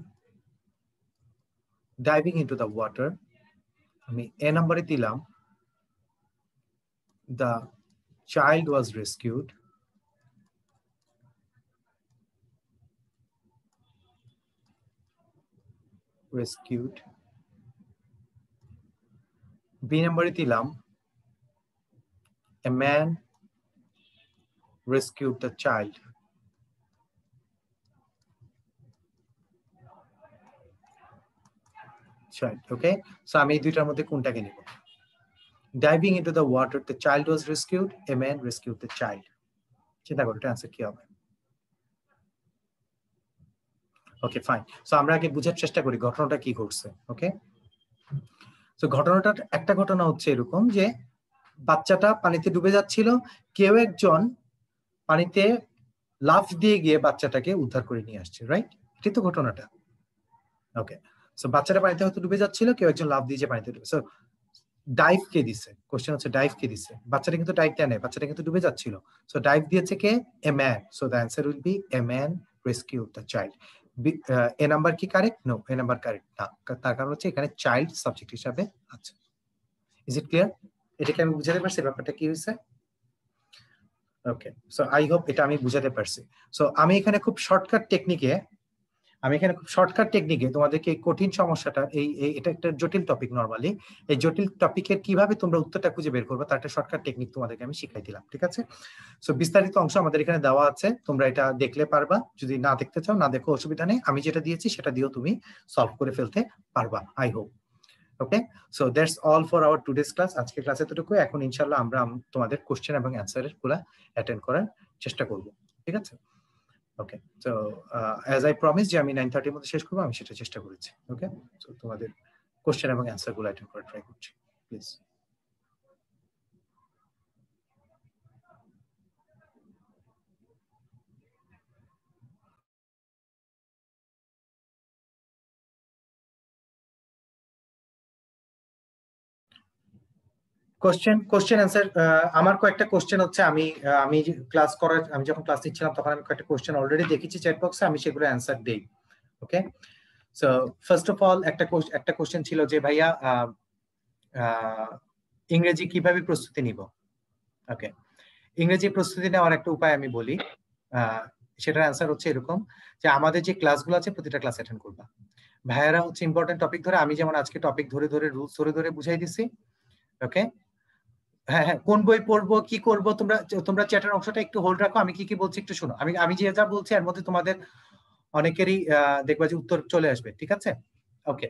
diving into the water, আমি এ নাম্বারে দিলাম the child was rescued, rescued B নাম্বারে দিলাম a man rescued the child, child. Okay, so আমি এই দুইটার মধ্যে কোনটাকে নিব? Diving into the water, the child was rescued, a man rescued the child. চিন্তা করো এটা आंसर কি হবে? ওকে ফাইন, সো আমরা আগে বুঝার চেষ্টা করি ঘটনাটা কি ঘটছে। ওকে, সো ঘটনাটা, একটা ঘটনা হচ্ছে এরকম যে বাচ্চাটা পানিতে ডুবে যাচ্ছিল, কেউ একজন পানিতে লাফ দিয়ে গিয়ে বাচ্চাটাকে উদ্ধার করে নিয়ে আসছে, রাইট? এটাই তো ঘটনাটা। ওকে, সো বাচ্চাটা পানিতে হয়তো ডুবে যাচ্ছিল, কেউ একজন লাফ দিয়ে পানিতে ডুবে। সো ডাইভ কে দিছে? কোশ্চেন হচ্ছে ডাইভ কে দিছে? বাচ্চাটা কিন্তু ডাইভ দেয় নাই, বাচ্চাটা কিন্তু ডুবে যাচ্ছিল। সো ডাইভ দিয়েছে কে? A man. So the answer will be a man rescued the child. এ নাম্বার কি কারেক্ট? নো, এ নাম্বার কারেক্ট না, তার কারণ হচ্ছে এখানে চাইল্ড সাবজেক্ট হিসাবে আছে। Is it clear? এটাকে আমি বুঝাতে পারছি ব্যাপারটা কি হয়েছে? ওকে, সো আই হোপ এটা আমি বুঝাতে পারছি। সো আমি এখানে খুব শর্টকাট টেকনিকে আমি এখানে খুব শর্টকাট টেকনিকে তোমাদেরকে এই কঠিন সমস্যাটা, এই এটা একটা জটিল টপিক, নরমালি এই জটিল টপিকের কিভাবে তোমরা উত্তরটা খুঁজে বের করবে তার একটা শর্টকাট টেকনিক তোমাদেরকে আমি শিখাই দিলাম, ঠিক আছে? সো বিস্তারিত অংশ আমাদের এখানে দেওয়া আছে, তোমরা এটা দেখলে পারবা। যদি না দেখতে চাও না দেখো, অসুবিধা নেই, আমি যেটা দিয়েছি সেটা দিয়েও তুমি সলভ করে ফেলতে পারবা, I hope. Okay, so that's all for our today's class. আজকে ক্লাস এতটুকু। এখন ইনশাআল্লাহ আমরা তোমাদের কোশ্চেন এবং অ্যান্সারের গুলা অ্যাটেন্ড করার চেষ্টা করব, ঠিক আছে? Okay, so as I promise যে আমি নাইন থার্টির মধ্যে শেষ করবো, আমি সেটা চেষ্টা করেছি। ওকে, সো তোমাদের কোশ্চেন এবং অ্যান্সার গুলো অ্যাটেন্ড করার ট্রাই করছি, প্লিজ। কোশ্চেন কোশ্চেন অ্যান্সার আমার কয়েকটা কোশ্চেন হচ্ছে আমি আমি ক্লাস করার আমি যখন ক্লাস নিচ্ছিলাম তখন আমি কয়েকটা কোশ্চেন অলরেডি দেখেছি চ্যাট বক্সে, আমি সেগুলো অ্যান্সার দেই। Okay, so first of all একটা একটা কোশ্চেন ছিল যে ভাইয়া ইংরেজি কিভাবে প্রস্তুতি নিব। ওকে, ইংরেজি প্রস্তুতি নেওয়ার একটা উপায় আমি বলি, সেটার অ্যান্সার হচ্ছে এরকম যে আমাদের যে ক্লাসগুলো আছে প্রতিটা ক্লাস অ্যাটেন্ড করবা। ভাইয়ারা হচ্ছে ইম্পর্টেন্ট টপিক ধরে, আমি যেমন আজকে টপিক ধরে ধরে রুলস ধরে ধরে বুঝাই দিছি। ওকে, হ্যাঁ হ্যাঁ কোন বই পড়বো কি করব তোমরা তোমরা চ্যাটের অংশটা একটু হোল্ড রাখো, আমি কি কি বলছি একটু শোনো। আমি আমি যে যা বলছি এর মধ্যে তোমাদের অনেকেরই দেখবা যে উত্তর চলে আসবে, ঠিক আছে? ওকে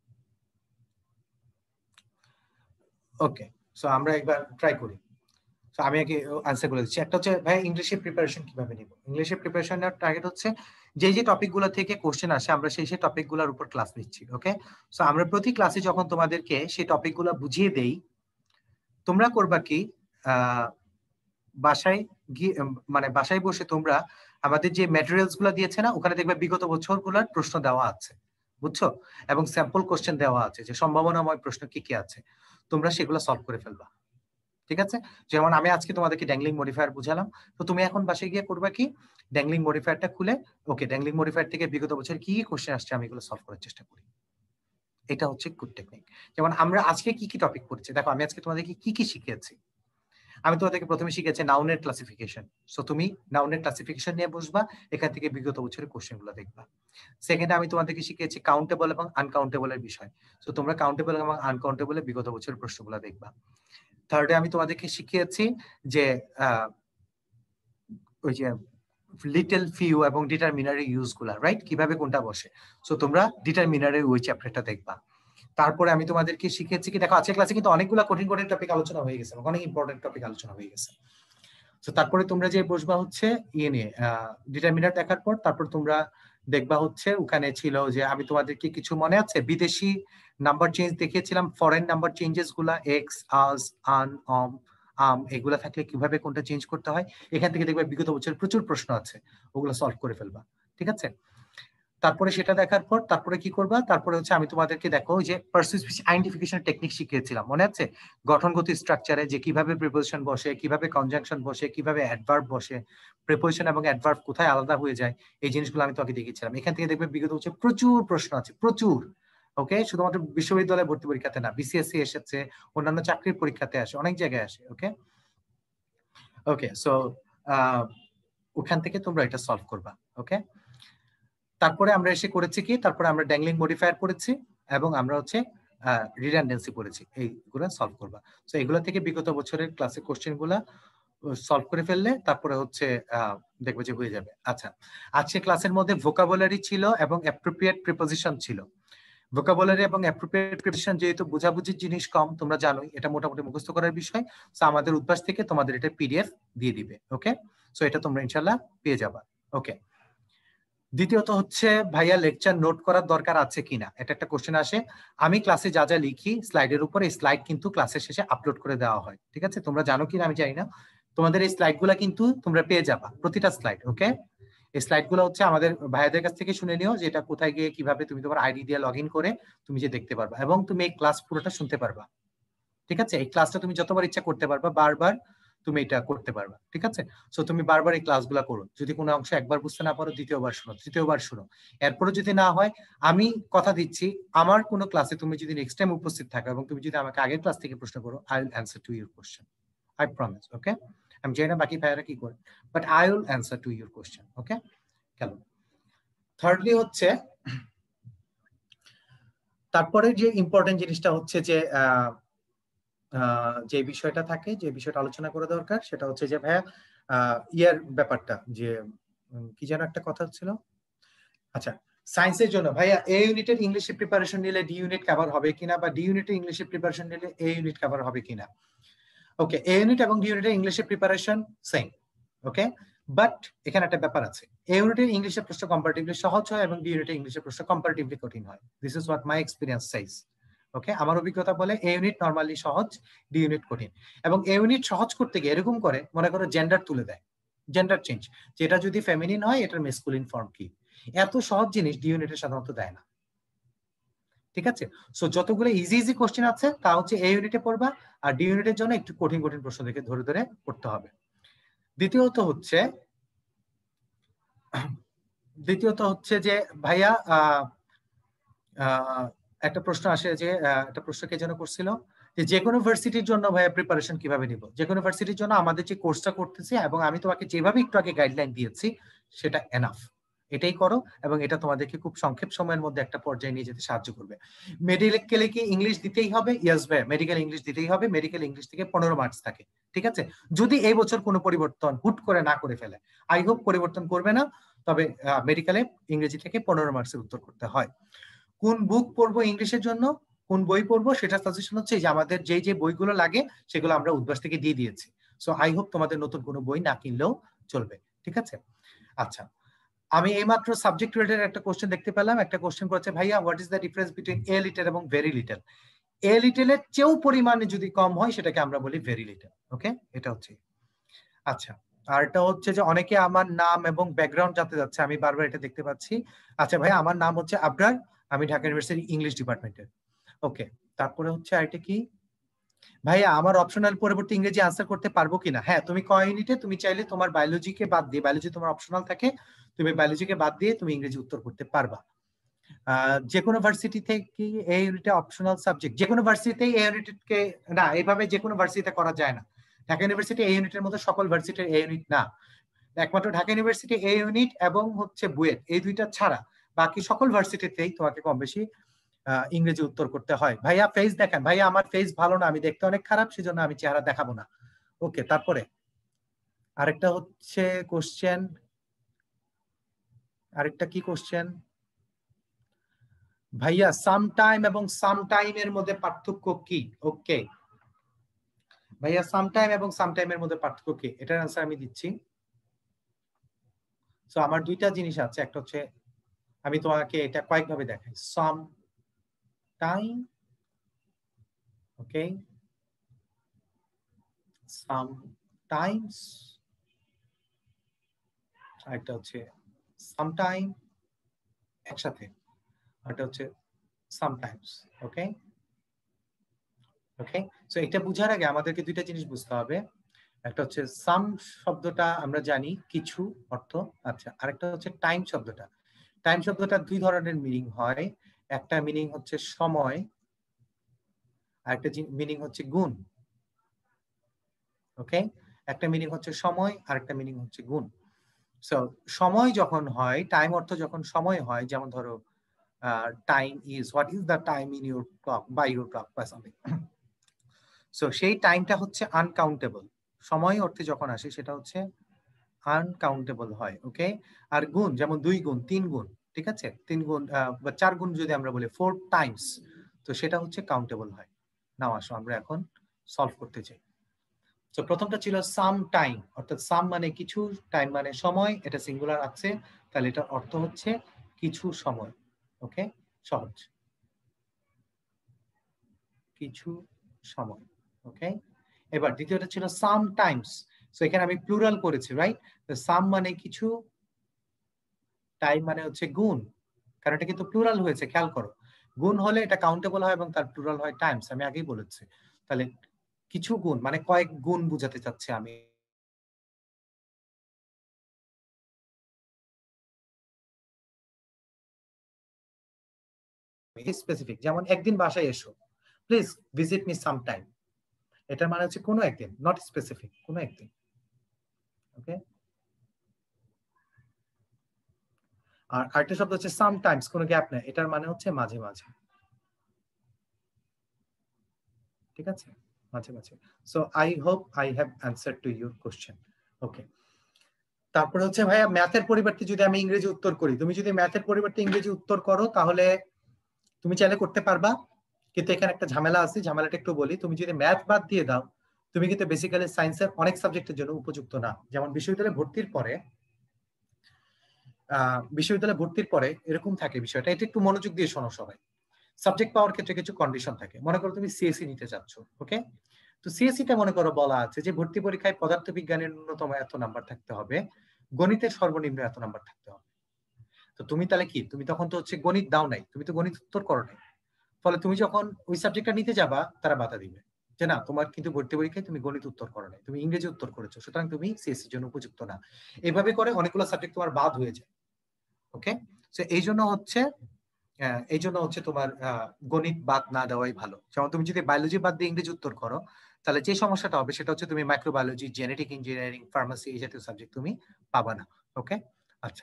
ওকে সো আমরা একবার ট্রাই করি। সো আমি আগে আনসার করে দিচ্ছি। একটা হচ্ছে ভাই ইংলিশের প্রিপারেশন কিভাবে নিব। ইংলিশের প্রিপারেশন নেওয়ার টার্গেট হচ্ছে যে যে টপিকগুলো থেকে কোশ্চেন আসে আমরা সেই সেই টপিকগুলোর উপর ক্লাস নিচ্ছি। ওকে, সো আমরা প্রতি ক্লাসে যখন তোমাদেরকে সেই টপিকগুলো বুঝিয়ে দেই, তোমরা করবা কি বাসায় গিয়ে মানে বাসায় বসে তোমরা আমাদের যে ম্যাটেরিয়ালস গুলো দিয়েছে না, ওখানে দেখবে বিগত বছরগুলোর প্রশ্ন দেওয়া আছে, বুঝছো? এবং স্যাম্পল কোশ্চেন দেওয়া আছে যে সম্ভাবনাময় প্রশ্ন কি কি আছে, তোমরা সেগুলো সলভ করে ফেলবা। ঠিক আছে, যেমন আমি আজকে তোমাদেরকে ড্যাংলিং মডিফায়ার বুঝালাম, তো তুমি এখন বাসায় গিয়ে করবা কি ড্যাংলিং মডিফায়ারটা খুলে ওকে ড্যাংলিং মডিফায়ার থেকে বিগত বছর কি কি কোশ্চেন আসছে আমি এগুলো সলভ করার চেষ্টা করি। এটা হচ্ছে গুড টেকনিক। যেমন আমরা আজকে কি কি টপিক পড়ছি দেখো, আমি আজকে তোমাদেরকে কি কি শিখিয়েছি। আমি তোমাদেরকে প্রথমে শিখেছি নাউনের ক্লাসিফিকেশন, সো তুমি নাউনের ক্লাসিফিকেশন নিয়ে বসবা, এখান থেকে বিগত বছরের কোশ্চেনগুলো দেখবা। সেকেন্ডে আমি তোমাদেরকে শিখিয়েছি কাউন্টেবল এবং আনকাউন্টেবলের বিষয়, সো তোমরা কাউন্টেবল এবং আনকাউন্টেবলের বিগত বছরের প্রশ্নগুলো দেখবা। থার্ডে আমি তোমাদেরকে শিখিয়েছি যে ওই যে লিটল ফিউ এবং ডিটারমিনারি ইউজ গুলা, রাইট, কিভাবে কোনটা বসে, সো তোমরা ডিটারমিনারের ওই চ্যাপ্টারটা দেখবা। তারপরে আমি তোমাদেরকে শিখিয়েছি কি দেখো আজকের ক্লাসে কিন্তু অনেকগুলো কঠিন কঠিন টপিক আলোচনা হয়ে গেছে, অনেক ইম্পর্টেন্ট টপিক আলোচনা হয়ে গেছে। তো তারপরে তোমরা যে বসবা হচ্ছে ইয়ে নিয়ে ডিটারমিনার দেখার পর, তারপর তোমরা দেখবা হচ্ছে ওখানে ছিল যে আমি তোমাদেরকে কিছু মনে আছে বিদেশি নাম্বার চেঞ্জ দেখিয়েছিলাম, ফরেন নাম্বার চেঞ্জেস গুলা ex, us, on, um, um এগুলা থাকলে কিভাবে কোনটা চেঞ্জ করতে হয়, এখান থেকে দেখবে বিগত বছরের প্রচুর প্রশ্ন আছে, ওগুলো সলভ করে ফেলবা। ঠিক আছে, তারপরে সেটা দেখার পর তারপরে কি করবা, তারপরে হচ্ছে আমি তোমাদেরকে দেখো যে পারসিস্টেন্স আইডেন্টিফিকেশন টেকনিক শিখিয়েছিলাম, মনে আছে? গঠনগত স্ট্রাকচারে যে কিভাবে প্রিপোজিশন বসে, কিভাবে কনজাংশন বসে, কিভাবে অ্যাডভার্ব বসে, প্রিপোজিশন এবং অ্যাডভার্ব কোথায় আলাদা হয়ে যায়, এই জিনিসগুলো আমি তোমাকে দেখিয়েছিলাম। এখান থেকে দেখবে বিগত হচ্ছে প্রচুর প্রশ্ন আছে, প্রচুর। ওকে, শুধুমাত্র বিশ্ববিদ্যালয়ে ভর্তি পরীক্ষাতে না, বিসিএসসি এসেছে, অন্যান্য চাকরির পরীক্ষাতে আসে, অনেক জায়গায় আসে। ওকে ওকে সো ওখান থেকে তোমরা এটা সলভ করবা। ওকে, তারপরে আমরা এসে করেছি কি, তারপরে আমরা ড্যাংলিং মডিফায়ার করেছি এবং আমরা হচ্ছে রিডান্ডেন্সি করেছি, এইগুলো সলভ করবা। সো এগুলো থেকে বিগত বছরের ক্লাসের কোশ্চেন গুলা সলভ করে ফেললে তারপরে হচ্ছে দেখবে যে হয়ে যাবে। আচ্ছা, আজকে ক্লাসের মধ্যে ভোকাবুলারি ছিল এবং অ্যাপ্রোপ্রিয়েট প্রিপোজিশন ছিল। ভোকাবুলারি এবং অ্যাপ্রোপ্রিয়েট প্রিপোজিশন যেহেতু বুঝাবুঝির জিনিস কম, তোমরা জানোই এটা মোটামুটি মুখস্থ করার বিষয়, সো আমাদের উদ্ভাস থেকে তোমাদের এটা পিডিএফ দিয়ে দিবে। ওকে, সো এটা তোমরা ইনশাল্লাহ পেয়ে যাবা। ওকে, দ্বিতীয়ত হচ্ছে ভাইয়া লেকচার নোট করার দরকার আছে কিনা, এটা একটা কোশ্চেন আসে। আমি ক্লাসে যা যা লিখি স্লাইডের উপর, এই স্লাইড কিন্তু ক্লাসের শেষে আপলোড করে দেওয়া হয়। ঠিক আছে, তোমরা জানো কিনা আমি জানি না, তোমাদের এই স্লাইড গুলা কিন্তু তোমরা পেয়ে যাবা, প্রতিটা স্লাইড। ওকে, এই স্লাইড গুলো হচ্ছে আমাদের ভাইয়াদের কাছ থেকে শুনে নিও যে এটা কোথায় গিয়ে কিভাবে তুমি তোমার আইডি দিয়ে লগ ইন করে তুমি যে দেখতে পারবা, এবং তুমি এই ক্লাস পুরোটা শুনতে পারবা। ঠিক আছে, এই ক্লাসটা তুমি যতবার ইচ্ছা করতে পারবা, বারবার তুমি এটা করতে পারবা। ঠিক আছে, সো তুমি বারবার এই ক্লাসগুলো করো, যদি কোনো অংশ একবার বুঝতে না পারো দ্বিতীয়বার শুনো, তৃতীয়বার শুনো, এরপরে যদি না হয় আমি কথা দিচ্ছি আমার কোনো ক্লাসে তুমি যদি নেক্সট টাইম উপস্থিত থাকো এবং তুমি যদি আমাকে আগের ক্লাস থেকে প্রশ্ন করো, I will answer to your question, I promise. Okay, আমি জানি না বাকি ভাইয়ারা কি করে, but I will answer to your question. Okay, কেন থার্ডলি হচ্ছে তারপরে যে ইম্পর্টেন্ট জিনিসটা হচ্ছে যে আহ যে বিষয়টা থাকে, যে বিষয়টা আলোচনা করা দরকার, সেটা হচ্ছে যে ভাইয়া ইয়ার ব্যাপারটা, যে কি যেন একটা কথা ছিল। আচ্ছা, সায়েন্সের জন্য ভাইয়া এ ইউনিটের ইংলিশে প্রিপারেশন নিলে ডি ইউনিট কভার হবে কিনা, বা ডি ইউনিটের ইংলিশে প্রিপারেশন নিলে এ ইউনিট কভার হবে কিনা। ওকে, এ ইউনিট এবং ডি ইউনিটের ইংলিশে প্রিপারেশন সেম। ওকে, বাট এখানে একটা ব্যাপার আছে, এ ইউনিটের ইংলিশে প্রশ্ন কম্পারেটিভলি সহজ হয় এবং ডি ইউনিটের ইংলিশে প্রশ্ন কম্পারেটিভলি কঠিন হয়। This is what my experience says. Okay, আমার অভিজ্ঞতা বলে এ ইউনিট নরমালি সহজ, ডি ইউনিট কঠিন। এবং এ ইউনিট সহজ করতে গিয়ে এরকম করে, মনে করো জেন্ডার তুলে দেয়, জেন্ডার চেঞ্জ, যেটা যদি ফেমিনিন হয় এটার মেসকুলিন ফর্ম কি, এত সহজ জিনিস ডি ইউনিটে সাধারণত দেয় না। ঠিক আছে? সো যতগুলো ইজি ইজি কোশ্চেন আছে তা হচ্ছে এই ইউনিটে পড়বা, আর ডি ইউনিটের জন্য একটু কঠিন কঠিন প্রশ্ন দেখে ধরে ধরে পড়তে হবে। দ্বিতীয়ত হচ্ছে দ্বিতীয়ত হচ্ছে যে ভাইয়া আহ একটা প্রশ্ন আসে যে একটা প্রশ্ন কে যেন করছিল যে যে কোনো ভার্সিটির জন্য ভাইয়া প্রিপারেশন কিভাবে নিব। যে কোনো ভার্সিটির জন্য আমাদের যে কোর্সটা করতেছি এবং আমি তোমাকে যেভাবে একটু আগে গাইডলাইন দিয়েছি সেটা এনাফ, এটাই করো এবং এটা তোমাদেরকে খুব সংক্ষেপ সময়ের মধ্যে একটা পর্যায়ে নিয়ে যেতে সাহায্য করবে। মেডিকেলে কি ইংলিশ দিতেই হবে? ইয়েস ভাই, মেডিকেল ইংলিশ দিতেই হবে। মেডিকেল ইংলিশ থেকে পনেরো মার্কস থাকে, ঠিক আছে? যদি এই বছর কোনো পরিবর্তন হুট করে না করে ফেলে, আই হোপ পরিবর্তন করবে না, তবে মেডিকেলে ইংরেজি থেকে পনেরো মার্কসের উত্তর করতে হয়। কোন বুক পড়বো ইংলিশের জন্য, কোন বই পড়বো, সেটা সাজেশন হচ্ছে যে আমাদের যে যে বইগুলো লাগে সেগুলো আমরা উদ্ভাস থেকে দিয়ে দিয়েছি। সো আই হোপ তোমাদের নতুন কোনো বই না কিনলেও চলবে, ঠিক আছে? আচ্ছা, আমি এইমাত্র সাবজেক্ট রিলেটেড একটা কোশ্চেন দেখতে পেলাম। একটা কোশ্চেন করেছে ভাইয়া what is the difference between a little এবং ভেরি লিটল। এ লিটলের চেয়েও পরিমাণে যদি কম হয় সেটাকে আমরা বলি ভেরি লিটল। ওকে, এটা হচ্ছে। আচ্ছা, আর এটা হচ্ছে যে অনেকে আমার নাম এবং ব্যাকগ্রাউন্ড জানতে যাচ্ছে, আমি বারবার এটা দেখতে পাচ্ছি। আচ্ছা ভাই, আমার নাম হচ্ছে আবরার, আমি ঢাকা ইউনিভার্সিটি ইংলিশ ডিপার্টমেন্টের। ওকে, তারপরে হচ্ছে আরেকটা কি ভাইয়া, আমার অপশনাল পরবর্তী ইংরেজি আনসার করতে পারবো কিনা? হ্যাঁ, তুমি ক ইউনিটে তুমি চাইলে তোমার বায়োলজিকে বাদ দিয়ে, বায়োলজি তোমার অপশনাল থাকে, তুমি বায়োলজিকে বাদ দিয়ে তুমি ইংরেজি উত্তর করতে পারবা। যে কোনো ভার্সিটি থেকে এই ইউনিটে অপশনাল সাবজেক্ট, যে কোনো ভার্সিটিতেই এই ইউনিটকে না, এইভাবে যে কোনো ভার্সিটিতে করা যায় না। ঢাকা ইউনিভার্সিটি এই ইউনিটের মতো সকল ভার্সিটির এই ইউনিট না, একমাত্র ঢাকা ইউনিভার্সিটি এই ইউনিট এবং হচ্ছে বুয়েট, এই দুইটা ছাড়া বাকি সকল ভার্সিটিতেই তোমাকে কম বেশি ইংরেজি উত্তর করতে হয়। ভাইয়া ফেস দেখেন, ভাইয়া আমার ফেস ভালো না, আমি দেখতে অনেক খারাপ, সেজন্য আমি চেহারা দেখাবো না। ওকে, তারপরে আরেকটা হচ্ছে কোশ্চেন, আরেকটা কি কোশ্চেন ভাইয়া, সাম টাইম এবং সাম টাইমের মধ্যে পার্থক্য কি? ওকে ভাইয়া, সাম টাইম এবং সাম টাইমের মধ্যে পার্থক্য কি, এটার আনসার আমি দিচ্ছি। সো আমার দুইটা জিনিস আছে, একটা হচ্ছে আমি তোমাকে এটা কয়েকভাবে দেখাই। সাম টাইম, ওকে, সাম টাইমস, আরেকটা হচ্ছে সাম টাইম একসাথে, আরেকটা হচ্ছে সামটাইমস। ওকে ওকে সো এটা বুঝার আগে আমাদেরকে দুইটা জিনিস বুঝতে হবে। একটা হচ্ছে সাম শব্দটা আমরা জানি কিছু অর্থ, আচ্ছা, আরেকটা হচ্ছে টাইম শব্দটা। টাইম শব্দটা দুই ধরনের মিনিং হয়, একটা মিনিং হচ্ছে সময়, আরেকটা মিনিং হচ্ছে গুণ। ওকে, একটা মিনিং হচ্ছে সময়, আরেকটা মিনিং হচ্ছে গুণ। সো সময় যখন হয়, টাইম অর্থ যখন সময় হয়, যেমন ধরো time is, what is the time in your clock, by your clock বা সামথিং। সো সেই টাইমটা হচ্ছে আনকাউন্টেবল, সময় অর্থে যখন আসে সেটা হচ্ছে আনকাউন্টেবল হয়। ওকে, আর গুণ যেমন দুই গুণ, তিন গুণ, ঠিক আছে, তিন গুণ বা চার গুণ যদি আমরা বলি ফোর টাইমস, তো সেটা হচ্ছে কাউন্টেবল হয়। নাও আসো আমরা এখন সলভ করতে চাই। তো প্রথমটা ছিল সাম টাইম, অর্থাৎ সাম মানে কিছু, টাইম মানে সময়, এটা সিঙ্গুলার আছে, তাহলে এটার অর্থ হচ্ছে কিছু সময়। ওকে, সহজ, কিছু সময়। ওকে, এবার দ্বিতীয়টা ছিল সাম টাইমস। সো এখানে আমি প্লুরাল করেছি, রাইট? সাম মানে কিছু, টাইম মানে হচ্ছে গুণ, কারণ এটা কিন্তু প্লুরাল হয়েছে, খেয়াল করো। গুণ হলে এটা কাউন্টেবল হয় এবং তার প্লুরাল হয় টাইমস, আমি আগেই বলেছি। তাহলে কিছু গুণ মানে কয়েক গুণ বুঝাতে চাচ্ছি আমি। স্পেসিফিক, যেমন একদিন বাসায় এসো, please visit me some time, এটার মানে হচ্ছে কোনো একদিন, নট স্পেসিফিক, কোনো একদিন। ওকে, আর আরেকটা শব্দ হচ্ছে সামটাইমস, কোনো গ্যাপ নেই, এটার মানে হচ্ছে মাঝে মাঝে, ঠিক আছে, মাঝে মাঝে। So I hope I have answer to your question. Okay, তারপরে হচ্ছে ভাইয়া ম্যাথের পরিবর্তে যদি আমি ইংরেজি উত্তর করি, তুমি যদি ম্যাথের পরিবর্তে ইংরেজি উত্তর করো তাহলে তুমি চাইলে করতে পারবা, কিন্তু এখানে একটা ঝামেলা আছে, ঝামেলাটা একটু বলি। তুমি যদি ম্যাথ বাদ দিয়ে দাও, তুমি কিন্তু বেসিক্যালি সায়েন্সের অনেক সাবজেক্টের জন্য উপযুক্ত না। যেমন বিশ্ববিদ্যালয়ে ভর্তির পরে আহ বিশ্ববিদ্যালয়ে ভর্তির পরে এরকম থাকে বিষয়টা, এটা একটু মনোযোগ দিয়ে শোনো সবাই। সাবজেক্ট পাওয়ার ক্ষেত্রে কিছু কন্ডিশন থাকে। মনে করো তুমি সিএসসি নিতে চাচ্ছ, ওকে, তো সিএসসি তে মনে করো বলা আছে যে ভর্তি পরীক্ষায় পদার্থবিজ্ঞানের ন্যূনতম এত নাম্বার থাকতে হবে, গণিতের সর্বনিম্ন এত নাম্বার থাকতে হবে। তো তুমি তাহলে কি, তুমি তখন তো হচ্ছে গণিত দাও নাই, তুমি তো গণিত উত্তর করো নাই, ফলে তুমি যখন ওই সাবজেক্টটা নিতে যাবা তারা বাধা দিবে যে না তোমার কিন্তু ভর্তি পরীক্ষায় তুমি গণিত উত্তর করো নাই, তুমি ইংরেজি উত্তর করেছো, সুতরাং তুমি সিএসসির জন্য উপযুক্ত না। এইভাবে করে অনেকগুলো সাবজেক্ট তোমার বাদ হয়ে যায়। ওকে, সো এই জন্য হচ্ছে এই জন্য হচ্ছে তোমার গণিত বাদ না দেওয়াই ভালো। যেমন তুমি যদি বায়োলজি বাদ দিয়ে ইংরেজি উত্তর করো তাহলে যে সমস্যাটা হবে সেটা হচ্ছে তুমি মাইক্রোবায়োলজি, জেনেটিক ইঞ্জিনিয়ারিং, ফার্মাসি এই জাতীয় সাবজেক্ট তুমি পাবা না। ওকে, আচ্ছা,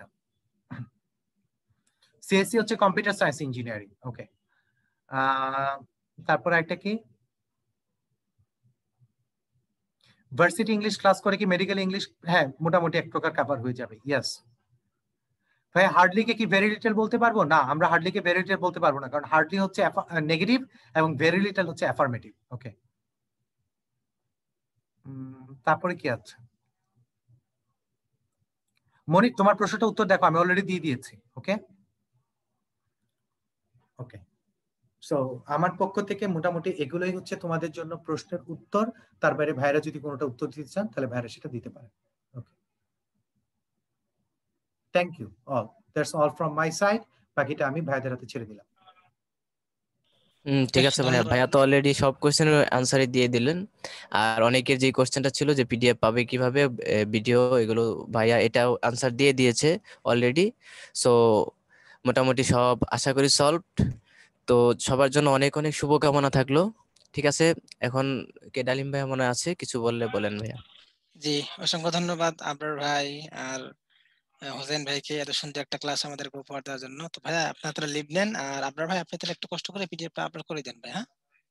সিএসসি হচ্ছে কম্পিউটার সায়েন্স ইঞ্জিনিয়ারিং। ওকে, তারপর একটা কি ভার্সিটি ইংলিশ ক্লাস করে কি মেডিকেল ইংলিশ? হ্যাঁ, মোটামুটি এক প্রকার কভার হয়ে যাবে। ইয়েস ভাই, হার্ডলিকে কি ভেরি লিটল বলতে পারবো? না, আমরা হার্ডলিকে ভেরি লিটল বলতে পারবো না, কারণ হার্ডলি হচ্ছে নেগেটিভ এবং ভেরি লিটল হচ্ছে অ্যাফার্মেটিভ। ওকে, তারপরে কি আছে মনিক, তোমার প্রশ্নটা উত্তর দেখো, আমি অলরেডি দিয়ে দিয়েছি। ওকে ওকে সো আমার পক্ষ থেকে মোটামুটি এগুলোই হচ্ছে তোমাদের জন্য প্রশ্নের উত্তর। তার বাইরে ভাইরা যদি কোনোটা উত্তর দিতে চান তাহলে ভাইরা সেটা দিতে পারে। Okay, thank you all, that's all from my side. বাকিটা আমি ভাইদের হাতে ছেড়ে দিলাম। হুম, ঠিক আছে ভাইয়া। ভাইয়া তো অলরেডি সব কোশ্চেনের আনসারই দিয়ে দিলেন। আর অনেকের যে কোশ্চেনটা ছিল যে পিডিএফ পাবে কিভাবে, ভিডিও, এগুলো ভাইয়া এটাও আনসার দিয়ে দিয়েছে অলরেডি। সো মোটামুটি সব আশা করি সলভড। তো সবার জন্য অনেক অনেক শুভকামনা থাকলো। ঠিক আছে, এখন কে ডালিম ভাইয়া মনে আছে কিছু বললে বলেন ভাইয়া। জি, অসংখ্য ধন্যবাদ আবরার ভাই আর হোসেন ভাইকে এত সুন্দর একটা ক্লাস আমাদেরকে উপহার দেওয়ার জন্য। তো ভাইয়া আপনারা তাহলে লিভ নেন, আর আবরার ভাই আপনি তাহলে একটু কষ্ট করে পিডিএফটা আপলোড করে দেন ভাই। হ্যাঁ,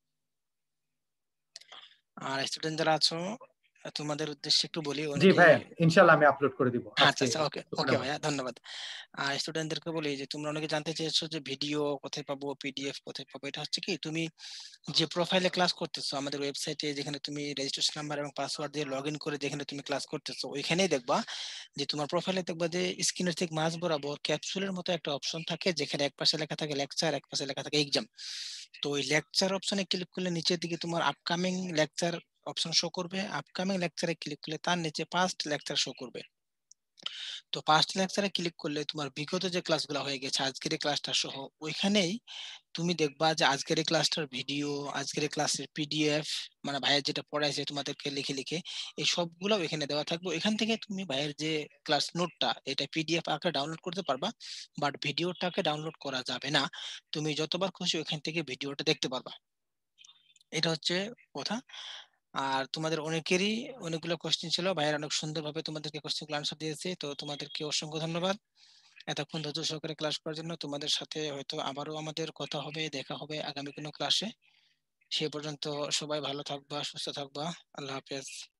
আর স্টুডেন্ট যারা আছো তোমাদের উদ্দেশ্যে একটু বলি, জি অনেকে ভাইয়া, ইনশাআল্লাহ আমি আপলোড করে দিব আচ্ছা আজকে। আচ্ছা ওকে ওকে ভাইয়া, ধন্যবাদ। আর স্টুডেন্টদেরকে বলি যে তোমরা অনেকে জানতে চেয়েছো যে ভিডিও কোথায় পাবো, পিডিএফ কোথায় পাবো। এটা হচ্ছে কি, তুমি যে প্রোফাইলে ক্লাস করতেছো আমাদের ওয়েবসাইটে, যেখানে তুমি রেজিস্ট্রেশন নাম্বার এবং পাসওয়ার্ড দিয়ে লগ ইন করে যেখানে তুমি ক্লাস করতেছো, ওইখানেই দেখবা যে তোমার প্রোফাইলে দেখবা যে স্ক্রিনের ঠিক মাঝ বরাবর ক্যাপসুলের মতো একটা অপশন থাকে, যেখানে এক পাশে লেখা থাকে লেকচার, এক পাশে লেখা থাকে এক্সাম। তো ওই লেকচার অপশনে ক্লিক করলে নিচের দিকে তোমার আপকামিং লেকচার অপশন শো করবে। আপকামিং লেকচারে ক্লিক করলে তার নিচে পাস্ট লেকচার শো করবে। তো পাস্ট লেকচারে ক্লিক করলে তোমার বিগত যে ক্লাসগুলো হয়ে গেছে আজকের এই ক্লাসটা সহ, ওইখানেই তুমি দেখবা যে আজকের এই ক্লাসটার ভিডিও, আজকের এই ক্লাসের পিডিএফ, মানে ভাইয়ের যেটা পড়াইছে তোমাদেরকে লিখে লিখে, এই সবগুলো এখানে দেওয়া থাকবে। এখান থেকে তুমি ভাইয়ের যে ক্লাস নোটটা এটা পিডিএফ আকারে ডাউনলোড করতে পারবা, বাট ভিডিওটাকে ডাউনলোড করা যাবে না। তুমি যতবার খুশি ওখান থেকে ভিডিওটা দেখতে পারবা। এটা হচ্ছে কথা। আর তোমাদের অনেকেরই অনেকগুলো কোশ্চেন ছিল, ভাইয়ের অনেক সুন্দরভাবে তোমাদেরকে কোশ্চেনগুলো আনসার দিয়েছে। তো তোমাদেরকে অসংখ্য ধন্যবাদ এতক্ষণ ধৈর্য সহকারে ক্লাস করার জন্য। তোমাদের সাথে হয়তো আবারও আমাদের কথা হবে, দেখা হবে আগামী কোনো ক্লাসে। সে পর্যন্ত সবাই ভালো থাকবা, সুস্থ থাকবা। আল্লাহ হাফেজ।